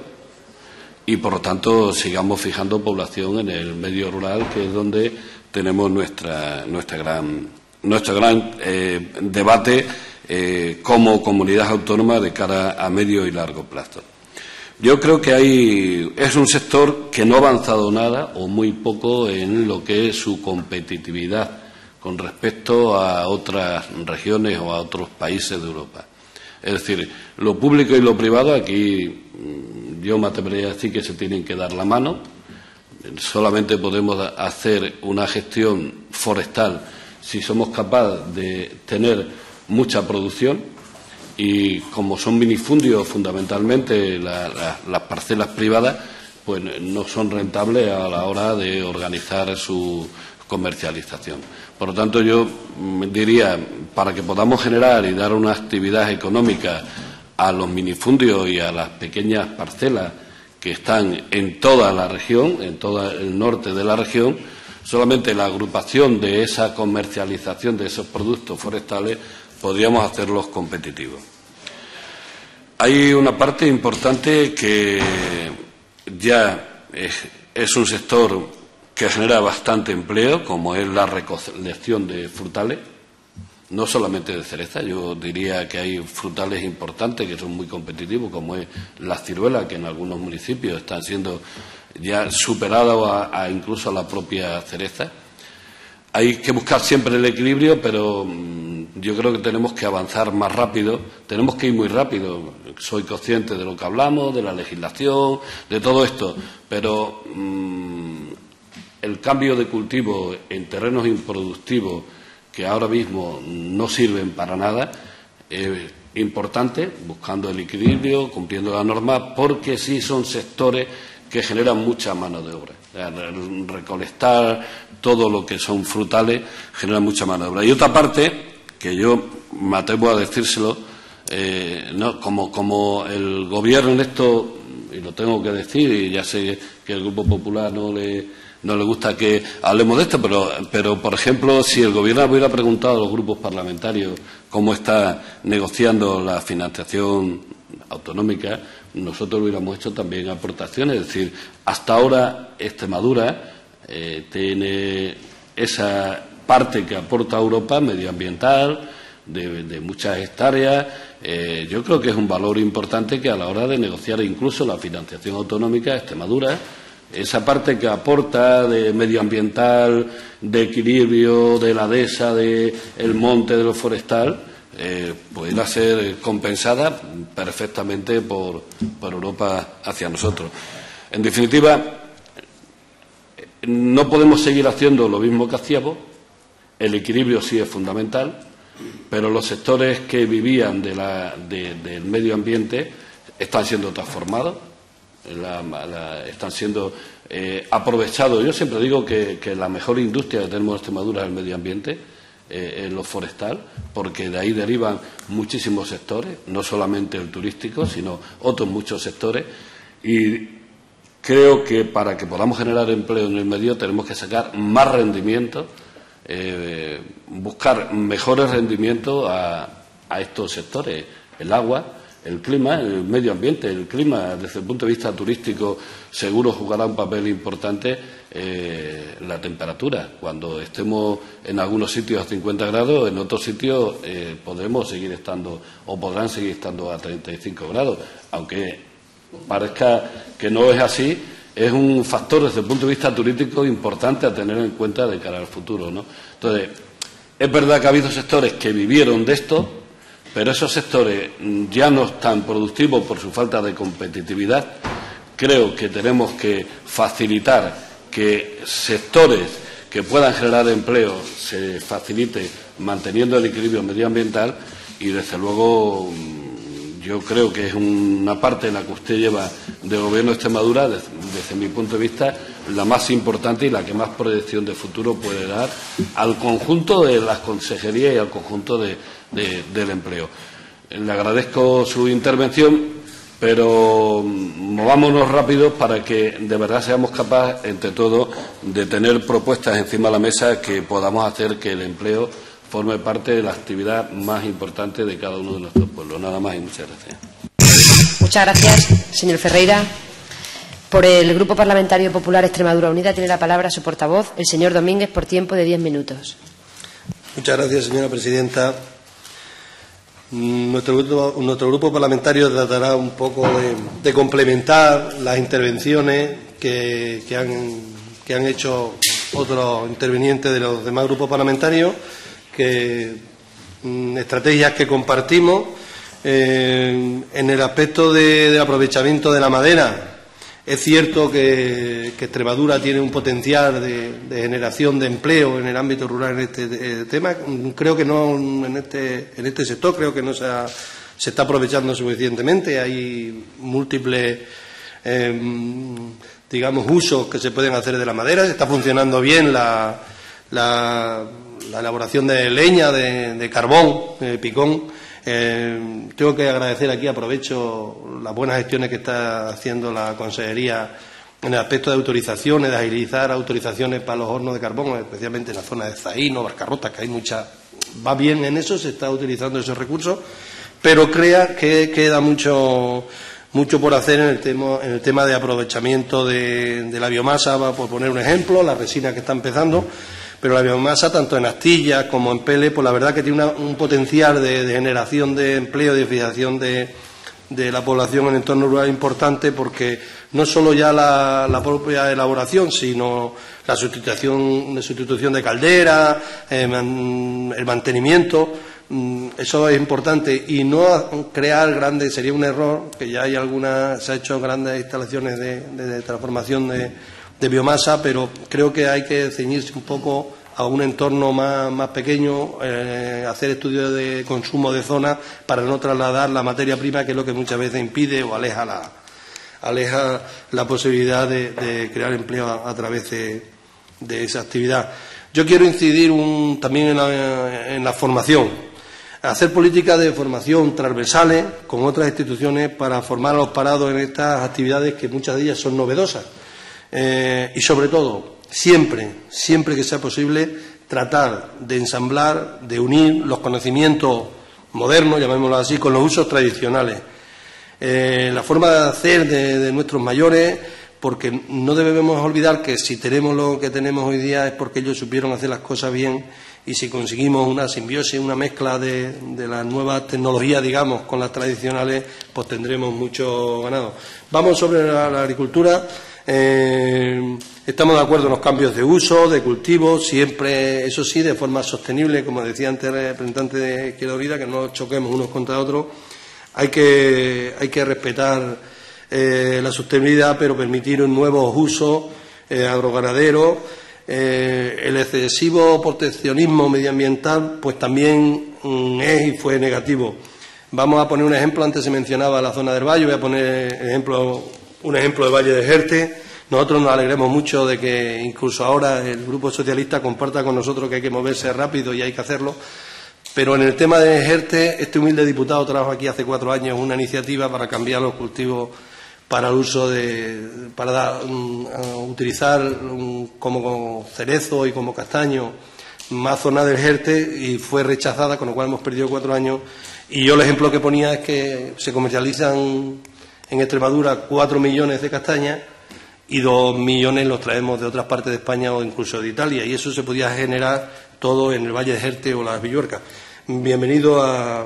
J: y, por lo tanto, sigamos fijando población en el medio rural, que es donde tenemos nuestra, nuestra gran, nuestro gran eh, debate eh, como comunidad autónoma de cara a medio y largo plazo. Yo creo que hay, es un sector que no ha avanzado nada o muy poco en lo que es su competitividad con respecto a otras regiones o a otros países de Europa. Es decir, lo público y lo privado, aquí yo me atrevería a decir que se tienen que dar la mano. Solamente podemos hacer una gestión forestal si somos capaces de tener mucha producción. Y como son minifundios fundamentalmente la, la, las parcelas privadas, pues no son rentables a la hora de organizar su comercialización. Por lo tanto, yo diría, para que podamos generar y dar una actividad económica a los minifundios y a las pequeñas parcelas que están en toda la región, en todo el norte de la región, solamente la agrupación de esa comercialización de esos productos forestales podríamos hacerlos competitivos. Hay una parte importante que ya es, es un sector que genera bastante empleo, como es la recolección de frutales, no solamente de cereza. Yo diría que hay frutales importantes que son muy competitivos, como es la ciruela, que en algunos municipios están siendo ya superados a, a incluso a la propia cereza. Hay que buscar siempre el equilibrio, pero mmm, yo creo que tenemos que avanzar más rápido, tenemos que ir muy rápido. Soy consciente de lo que hablamos, de la legislación, de todo esto, pero mmm, el cambio de cultivo en terrenos improductivos que ahora mismo no sirven para nada es importante, buscando el equilibrio, cumpliendo la norma, porque sí son sectores que generan mucha mano de obra. Recolectar todo lo que son frutales genera mucha mano de obra. Y otra parte, que yo me atrevo a decírselo, eh, no, como, como el Gobierno en esto, y lo tengo que decir, y ya sé que el Grupo Popular no le, no le gusta que hablemos de esto, pero, pero, por ejemplo, si el Gobierno hubiera preguntado a los grupos parlamentarios cómo está negociando la financiación autonómica, nosotros hubiéramos hecho también aportaciones. Es decir, hasta ahora Extremadura eh, tiene esa parte que aporta a Europa medioambiental, de, de muchas hectáreas. Eh, yo creo que es un valor importante que a la hora de negociar incluso la financiación autonómica, Extremadura, esa parte que aporta de medioambiental, de equilibrio, de la dehesa, de el monte, de lo forestal, Eh, pudiera ser compensada perfectamente por, por Europa hacia nosotros. En definitiva, no podemos seguir haciendo lo mismo que hacíamos. El equilibrio sí es fundamental, pero los sectores que vivían de la, de, del medio ambiente están siendo transformados, la, la, están siendo eh, aprovechados. Yo siempre digo que, que la mejor industria que tenemos en Extremadura es el medio ambiente, eh, en lo forestal, porque de ahí derivan muchísimos sectores, no solamente el turístico, sino otros muchos sectores. Y creo que para que podamos generar empleo en el medio tenemos que sacar más rendimiento, eh, buscar mejores rendimientos a, a estos sectores, el agua, el clima, el medio ambiente. El clima, desde el punto de vista turístico, seguro jugará un papel importante, eh, la temperatura. Cuando estemos en algunos sitios a cincuenta grados, en otros sitios eh, podremos seguir estando, o podrán seguir estando a treinta y cinco grados, aunque parezca que no es así. Es un factor desde el punto de vista turístico importante a tener en cuenta de cara al futuro, ¿no? Entonces, es verdad que ha habido sectores que vivieron de esto, pero esos sectores ya no están productivos por su falta de competitividad. Creo que tenemos que facilitar que sectores que puedan generar empleo se facilite manteniendo el equilibrio medioambiental, y desde luego yo creo que es una parte en la que usted lleva del Gobierno de Extremadura, desde, desde mi punto de vista, la más importante y la que más proyección de futuro puede dar al conjunto de las consejerías y al conjunto de, de, del empleo. Le agradezco su intervención, pero movámonos rápido para que de verdad seamos capaces, entre todos, de tener propuestas encima de la mesa que podamos hacer que el empleo forme parte de la actividad más importante de cada uno de nuestros pueblos. Nada más y muchas gracias.
A: Muchas gracias, señor Ferreira. Por el Grupo Parlamentario Popular Extremadura Unida tiene la palabra su portavoz, el señor Domínguez, por tiempo de diez minutos.
H: Muchas gracias, señora presidenta. Nuestro grupo, nuestro grupo parlamentario tratará un poco de, de complementar las intervenciones que, que, han, que han hecho otros intervinientes de los demás grupos parlamentarios, que mm, estrategias que compartimos eh, en el aspecto de, del aprovechamiento de la madera. Es cierto que, que Extremadura tiene un potencial de, de generación de empleo en el ámbito rural en este eh, tema. Creo que no en este, en este sector, creo que no se, ha, se está aprovechando suficientemente. Hay múltiples, eh, digamos, usos que se pueden hacer de la madera. Está funcionando bien la, la, la elaboración de leña, de, de carbón, de picón. Eh, tengo que agradecer aquí, aprovecho las buenas gestiones que está haciendo la Consejería en el aspecto de autorizaciones, de agilizar autorizaciones para los hornos de carbón, especialmente en la zona de Zaino, Barcarrota, que hay mucha. Va bien en eso, se está utilizando esos recursos, pero crea que queda mucho. Mucho por hacer en el tema, en el tema de aprovechamiento de, de la biomasa, por poner un ejemplo, la resina que está empezando, pero la biomasa, tanto en astillas como en pele, pues la verdad que tiene una, un potencial de, de generación de empleo, de fijación de, de la población en el entorno rural importante, porque no solo ya la, la propia elaboración, sino la sustitución, la sustitución de caldera, eh, man, el mantenimiento. Eso es importante, y no crear grandes, sería un error, que ya hay algunas, se ha hecho grandes instalaciones de, de, de transformación de, de biomasa, pero creo que hay que ceñirse un poco a un entorno más, más pequeño, eh, hacer estudios de consumo de zona para no trasladar la materia prima, que es lo que muchas veces impide o aleja la, aleja la posibilidad de, de crear empleo a, a través de, de esa actividad. Yo quiero incidir un, también en la, en la formación. Hacer políticas de formación transversales con otras instituciones para formar a los parados en estas actividades que muchas de ellas son novedosas. Eh, y sobre todo, siempre, siempre que sea posible, tratar de ensamblar, de unir los conocimientos modernos, llamémoslo así, con los usos tradicionales. Eh, la forma de hacer de, de nuestros mayores, porque no debemos olvidar que si tenemos lo que tenemos hoy día es porque ellos supieron hacer las cosas bien. Y si conseguimos una simbiosis, una mezcla de, de las nuevas tecnologías, digamos, con las tradicionales, pues tendremos mucho ganado. Vamos sobre la, la agricultura. Eh, estamos de acuerdo en los cambios de uso, de cultivo, siempre, eso sí, de forma sostenible, como decía antes el representante de Izquierda Unida, que no choquemos unos contra otros. Hay que, hay que respetar eh, la sostenibilidad, pero permitir un nuevos usos eh, agroganaderos. Eh, el excesivo proteccionismo medioambiental pues también mm, es y fue negativo. Vamos a poner un ejemplo, antes se mencionaba la zona del Valle, voy a poner ejemplo, un ejemplo del Valle de Jerte. Nosotros nos alegremos mucho de que incluso ahora el Grupo Socialista comparta con nosotros que hay que moverse rápido y hay que hacerlo, pero en el tema de Jerte, este humilde diputado trajo aquí hace cuatro años una iniciativa para cambiar los cultivos para el uso de, para dar, um, uh, utilizar um, como cerezo y como castaño más zona del Jerte, y fue rechazada, con lo cual hemos perdido cuatro años. Y yo el ejemplo que ponía es que se comercializan en Extremadura cuatro millones de castañas y dos millones los traemos de otras partes de España o incluso de Italia, y eso se podía generar todo en el Valle de Jerte o las Villuercas. Bienvenido a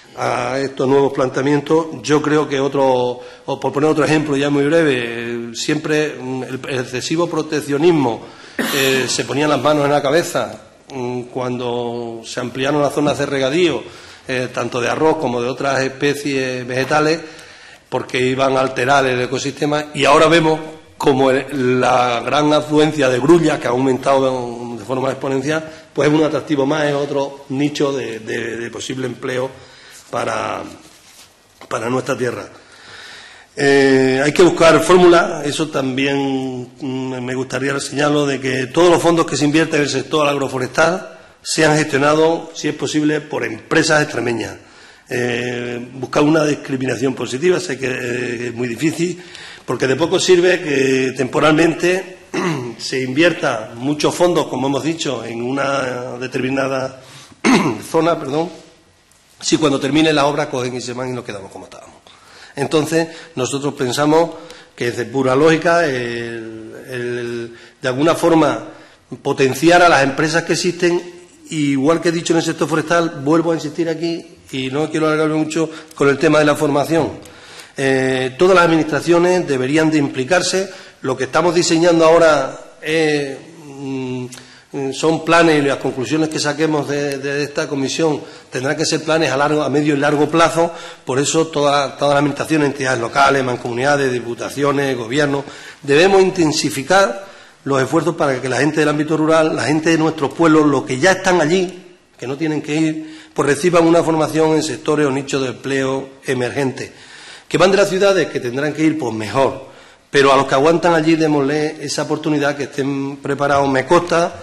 H: a estos nuevos planteamientos. Yo creo que otro, o por poner otro ejemplo ya muy breve, siempre el, el excesivo proteccionismo eh, se ponían las manos en la cabeza cuando se ampliaron las zonas de regadío, eh, tanto de arroz como de otras especies vegetales, porque iban a alterar el ecosistema, y ahora vemos como el, la gran afluencia de grullas, que ha aumentado de forma exponencial, pues es un atractivo más, es otro nicho de, de, de posible empleo Para, para nuestra tierra. Eh, hay que buscar fórmulas, eso también mm, me gustaría señalarlo, de que todos los fondos que se invierten en el sector agroforestal sean gestionados, si es posible, por empresas extremeñas. Eh, buscar una discriminación positiva, sé que eh, es muy difícil, porque de poco sirve que temporalmente se invierta muchos fondos, como hemos dicho, en una determinada zona, perdón, si cuando termine la obra cogen y se van y nos quedamos como estábamos. Entonces, nosotros pensamos que es de pura lógica el, el, de alguna forma potenciar a las empresas que existen, igual que he dicho en el sector forestal, vuelvo a insistir aquí y no quiero alargarme mucho con el tema de la formación. Eh, todas las administraciones deberían de implicarse. Lo que estamos diseñando ahora es... Mm, son planes, y las conclusiones que saquemos de, de esta comisión tendrán que ser planes a largo, a medio y largo plazo. Por eso todas toda las administraciones, entidades locales, mancomunidades, diputaciones, gobiernos, debemos intensificar los esfuerzos para que la gente del ámbito rural, la gente de nuestros pueblos, los que ya están allí, que no tienen que ir, pues reciban una formación en sectores o nichos de empleo emergentes. Que van de las ciudades, que tendrán que ir, pues mejor. Pero a los que aguantan allí, démosle esa oportunidad, que estén preparados. Me consta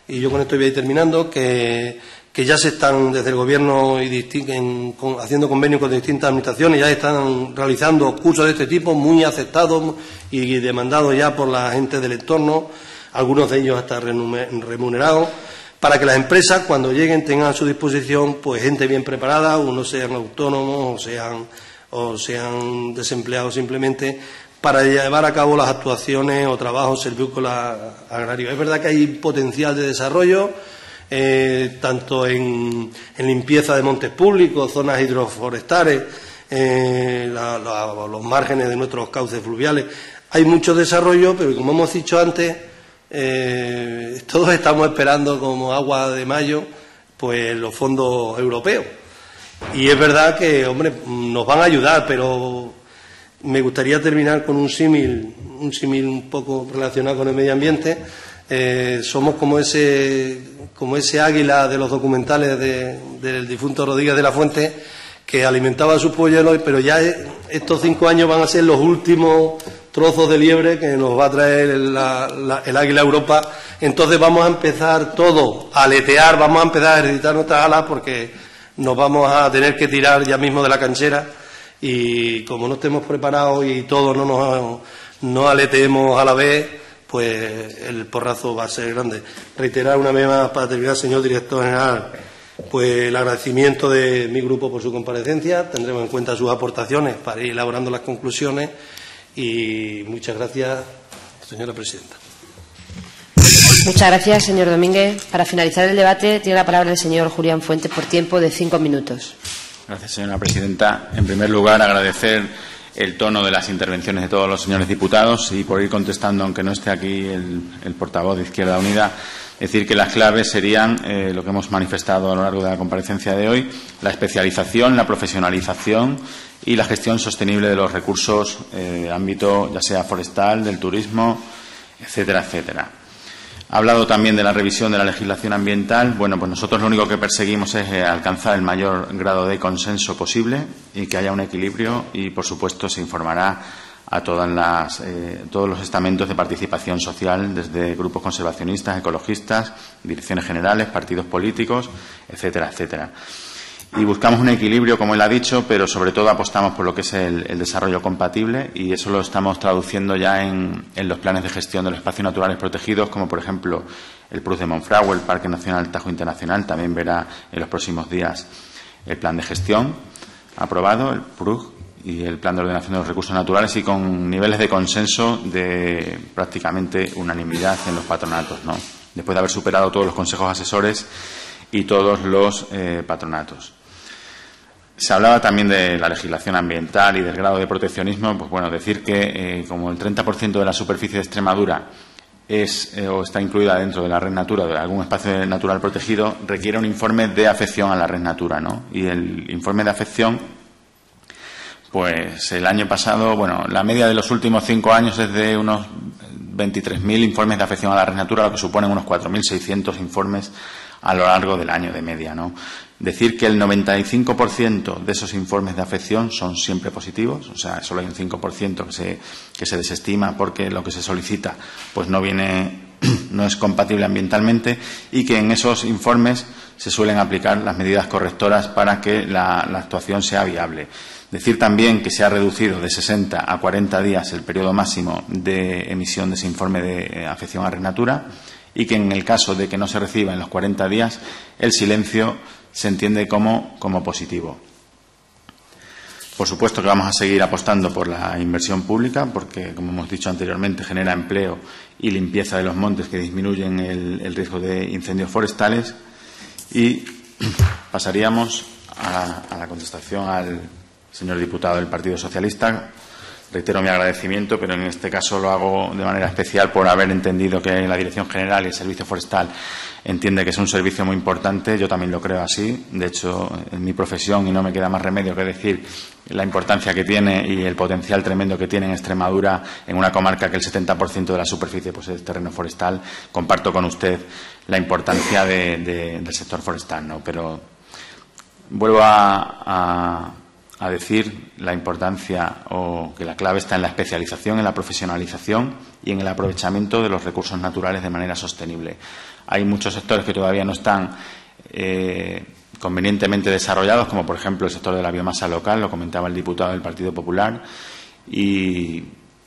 H: y yo con esto voy a ir terminando, que, que ya se están desde el Gobierno y en, con, haciendo convenios con distintas administraciones, ya están realizando cursos de este tipo muy aceptados y demandados ya por la gente del entorno, algunos de ellos hasta remunerados, para que las empresas cuando lleguen tengan a su disposición pues gente bien preparada, unos sean autónomos o sean, o sean desempleados simplemente, para llevar a cabo las actuaciones o trabajos silvícolas agrarios. Es verdad que hay potencial de desarrollo, eh, tanto en, en limpieza de montes públicos, zonas hidroforestales, eh, la, la, los márgenes de nuestros cauces fluviales. Hay mucho desarrollo, pero como hemos dicho antes, eh, todos estamos esperando como agua de mayo pues los fondos europeos. Y es verdad que, hombre, nos van a ayudar, pero me gustaría terminar con un símil, un símil un poco relacionado con el medio ambiente. Eh, somos como ese, como ese águila de los documentales de, del difunto Rodríguez de la Fuente, que alimentaba a sus polluelos, pero ya estos cinco años van a ser los últimos trozos de liebre que nos va a traer la, la, el águila a Europa. Entonces vamos a empezar todo a aletear, vamos a empezar a ejercitar nuestras alas, porque nos vamos a tener que tirar ya mismo de la canchera, y como no estemos preparados y todos no nos no aleteemos a la vez, pues el porrazo va a ser grande. Reiterar una vez más, para terminar, señor director general, pues el agradecimiento de mi grupo por su comparecencia. Tendremos en cuenta sus aportaciones para ir elaborando las conclusiones, y muchas gracias, señora presidenta.
A: Muchas gracias, señor Domínguez. Para finalizar el debate, tiene la palabra el señor Julián Fuentes por tiempo de cinco minutos.
I: Gracias, señora presidenta. En primer lugar, agradecer el tono de las intervenciones de todos los señores diputados, y por ir contestando, aunque no esté aquí el, el portavoz de Izquierda Unida, decir que las claves serían eh, lo que hemos manifestado a lo largo de la comparecencia de hoy: la especialización, la profesionalización y la gestión sostenible de los recursos eh, de ámbito, ya sea forestal, del turismo, etcétera, etcétera. Ha hablado también de la revisión de la legislación ambiental. Bueno, pues nosotros lo único que perseguimos es eh, alcanzar el mayor grado de consenso posible y que haya un equilibrio, y, por supuesto, se informará a todas las, eh, todos los estamentos de participación social, desde grupos conservacionistas, ecologistas, direcciones generales, partidos políticos, etcétera, etcétera. Y buscamos un equilibrio, como él ha dicho, pero sobre todo apostamos por lo que es el, el desarrollo compatible, y eso lo estamos traduciendo ya en, en los planes de gestión de los espacios naturales protegidos, como por ejemplo el Pruz de Monfragüe, el Parque Nacional Tajo Internacional. También verá en los próximos días el plan de gestión aprobado, el Pruz, y el plan de ordenación de los recursos naturales, y con niveles de consenso de prácticamente unanimidad en los patronatos, ¿no? Después de haber superado todos los consejos asesores y todos los eh, patronatos. Se hablaba también de la legislación ambiental y del grado de proteccionismo. Pues bueno, decir que eh, como el treinta por ciento de la superficie de Extremadura es eh, o está incluida dentro de la red Natura, de algún espacio natural protegido, requiere un informe de afección a la red Natura, ¿no? Y el informe de afección, pues el año pasado, bueno, la media de los últimos cinco años es de unos veintitrés mil informes de afección a la red Natura, lo que suponen unos cuatro mil seiscientos informes a lo largo del año de media, ¿no? Decir que el noventa y cinco por ciento de esos informes de afección son siempre positivos, o sea, solo hay un cinco por ciento que se, que se desestima porque lo que se solicita pues no viene, no es compatible ambientalmente, y que en esos informes se suelen aplicar las medidas correctoras para que la, la actuación sea viable. Decir también que se ha reducido de sesenta a cuarenta días el periodo máximo de emisión de ese informe de afección a red Natura, y que en el caso de que no se reciba en los cuarenta días, el silencio se entiende como, como positivo. Por supuesto que vamos a seguir apostando por la inversión pública, porque, como hemos dicho anteriormente, genera empleo y limpieza de los montes que disminuyen el, el riesgo de incendios forestales. Y pasaríamos a, a la contestación al señor diputado del Partido Socialista. Reitero mi agradecimiento, pero en este caso lo hago de manera especial por haber entendido que la Dirección General y el Servicio Forestal entiende que es un servicio muy importante. Yo también lo creo así. De hecho, en mi profesión, y no me queda más remedio que decir la importancia que tiene y el potencial tremendo que tiene en Extremadura, en una comarca que el setenta por ciento de la superficie pues, es terreno forestal, comparto con usted la importancia de, de, del sector forestal, ¿no? Pero vuelvo a, a a decir la importancia o que la clave está en la especialización, en la profesionalización y en el aprovechamiento de los recursos naturales de manera sostenible. Hay muchos sectores que todavía no están eh, convenientemente desarrollados, como por ejemplo el sector de la biomasa local, lo comentaba el diputado del Partido Popular, y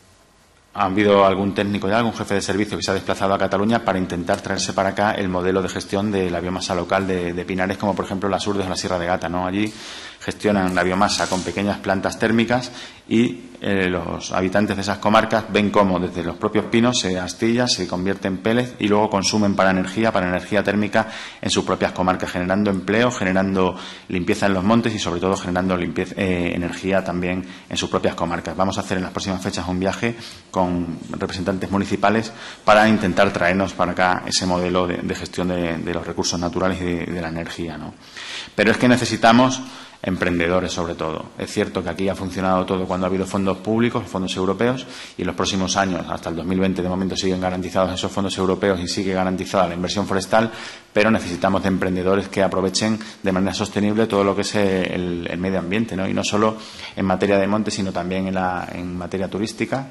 I: ha habido algún técnico ya, algún jefe de servicio que se ha desplazado a Cataluña para intentar traerse para acá el modelo de gestión de la biomasa local de, de pinares, como por ejemplo las Urdes o la Sierra de Gata, ¿no? Allí gestionan la biomasa con pequeñas plantas térmicas y eh, los habitantes de esas comarcas ven cómo desde los propios pinos se astilla, se convierte en pellets y luego consumen para energía, para energía térmica en sus propias comarcas, generando empleo, generando limpieza en los montes y sobre todo generando limpieza, eh, energía también en sus propias comarcas. Vamos a hacer en las próximas fechas un viaje con representantes municipales para intentar traernos para acá ese modelo de, de gestión de, de los recursos naturales y de, de la energía, ¿no? Pero es que necesitamos emprendedores, sobre todo. Es cierto que aquí ha funcionado todo cuando ha habido fondos públicos, fondos europeos, y en los próximos años, hasta el dos mil veinte, de momento siguen garantizados esos fondos europeos y sigue garantizada la inversión forestal, pero necesitamos de emprendedores que aprovechen de manera sostenible todo lo que es el, el medio ambiente, ¿no? Y no solo en materia de monte, sino también en, la, en materia turística.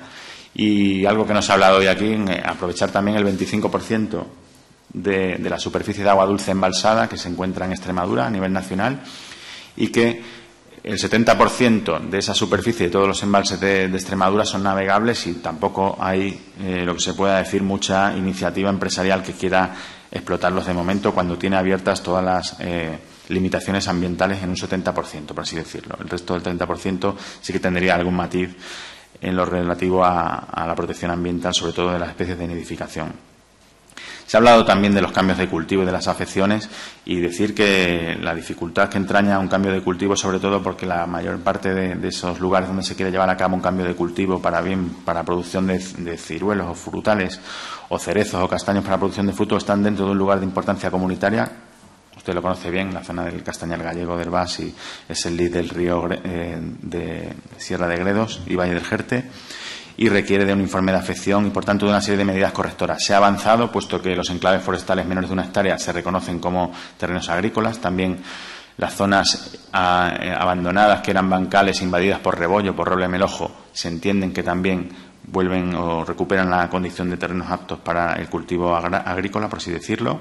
I: Y algo que nos ha hablado hoy aquí, aprovechar también el veinticinco por ciento de, de la superficie de agua dulce embalsada que se encuentra en Extremadura a nivel nacional, y que el setenta por ciento de esa superficie de todos los embalses de, de Extremadura son navegables y tampoco hay, eh, lo que se pueda decir, mucha iniciativa empresarial que quiera explotarlos de momento, cuando tiene abiertas todas las eh, limitaciones ambientales en un setenta por ciento, por así decirlo. El resto del treinta por ciento sí que tendría algún matiz en lo relativo a, a la protección ambiental, sobre todo de las especies de nidificación. Se ha hablado también de los cambios de cultivo y de las afecciones, y decir que la dificultad que entraña un cambio de cultivo, sobre todo porque la mayor parte de, de esos lugares donde se quiere llevar a cabo un cambio de cultivo para bien para producción de, de ciruelos o frutales o cerezos o castaños para producción de frutos están dentro de un lugar de importancia comunitaria. Usted lo conoce bien, la zona del Castañar Gallego del Bas, y es el lid del río eh, de Sierra de Gredos y Valle del Jerte, y requiere de un informe de afección y, por tanto, de una serie de medidas correctoras. Se ha avanzado, puesto que los enclaves forestales menores de una hectárea se reconocen como terrenos agrícolas. También las zonas a, eh, abandonadas, que eran bancales invadidas por rebollo, por roble melojo, se entienden que también vuelven o recuperan la condición de terrenos aptos para el cultivo agrícola, por así decirlo.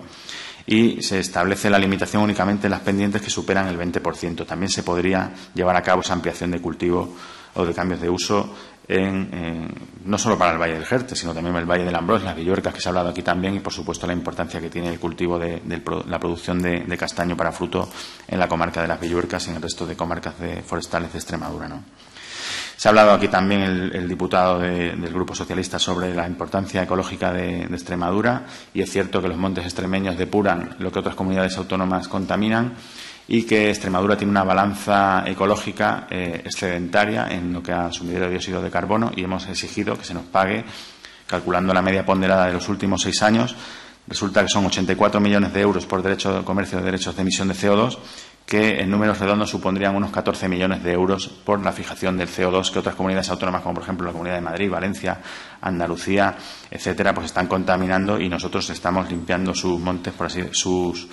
I: Y se establece la limitación únicamente en las pendientes que superan el veinte por ciento. También se podría llevar a cabo esa ampliación de cultivo o de cambios de uso En, en, no solo para el Valle del Jerte, sino también el Valle del Ambrós, las Villuercas, que se ha hablado aquí también, y por supuesto la importancia que tiene el cultivo de, de la producción de, de castaño para fruto en la comarca de las Villuercas y en el resto de comarcas de, forestales de Extremadura, ¿no? Se ha hablado aquí también el, el diputado de, del Grupo Socialista sobre la importancia ecológica de, de Extremadura, y es cierto que los montes extremeños depuran lo que otras comunidades autónomas contaminan, y que Extremadura tiene una balanza ecológica eh, excedentaria en lo que a sumiderio de dióxido de carbono, y hemos exigido que se nos pague, calculando la media ponderada de los últimos seis años, resulta que son ochenta y cuatro millones de euros por derecho de comercio de derechos de emisión de C O dos, que en números redondos supondrían unos catorce millones de euros por la fijación del C O dos que otras comunidades autónomas, como por ejemplo la Comunidad de Madrid, Valencia, Andalucía, etcétera, pues están contaminando, y nosotros estamos limpiando sus montes, por así sus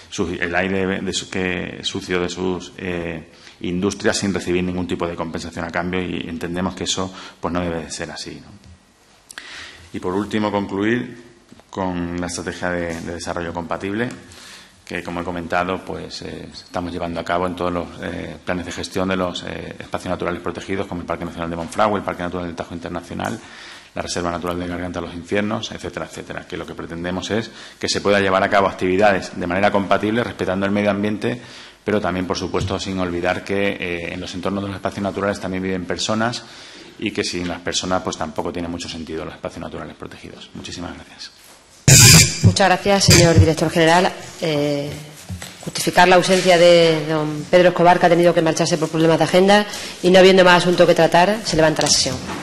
I: el aire de su, que, sucio de sus eh, industrias, sin recibir ningún tipo de compensación a cambio, y entendemos que eso pues no debe de ser así, ¿no? Y por último, concluir con la estrategia de, de desarrollo compatible, que, como he comentado, pues eh, estamos llevando a cabo en todos los eh, planes de gestión de los eh, espacios naturales protegidos, como el Parque Nacional de Monfragüe, el Parque Natural del Tajo Internacional, la Reserva Natural de Garganta de los Infiernos, etcétera, etcétera, que lo que pretendemos es que se pueda llevar a cabo actividades de manera compatible, respetando el medio ambiente, pero también, por supuesto, sin olvidar que eh, en los entornos de los espacios naturales también viven personas, y que sin las personas pues tampoco tiene mucho sentido los espacios naturales protegidos. Muchísimas gracias.
A: Muchas gracias, señor director general. Eh, justificar la ausencia de don Pedro Escobar, que ha tenido que marcharse por problemas de agenda, y no habiendo más asunto que tratar, se levanta la sesión.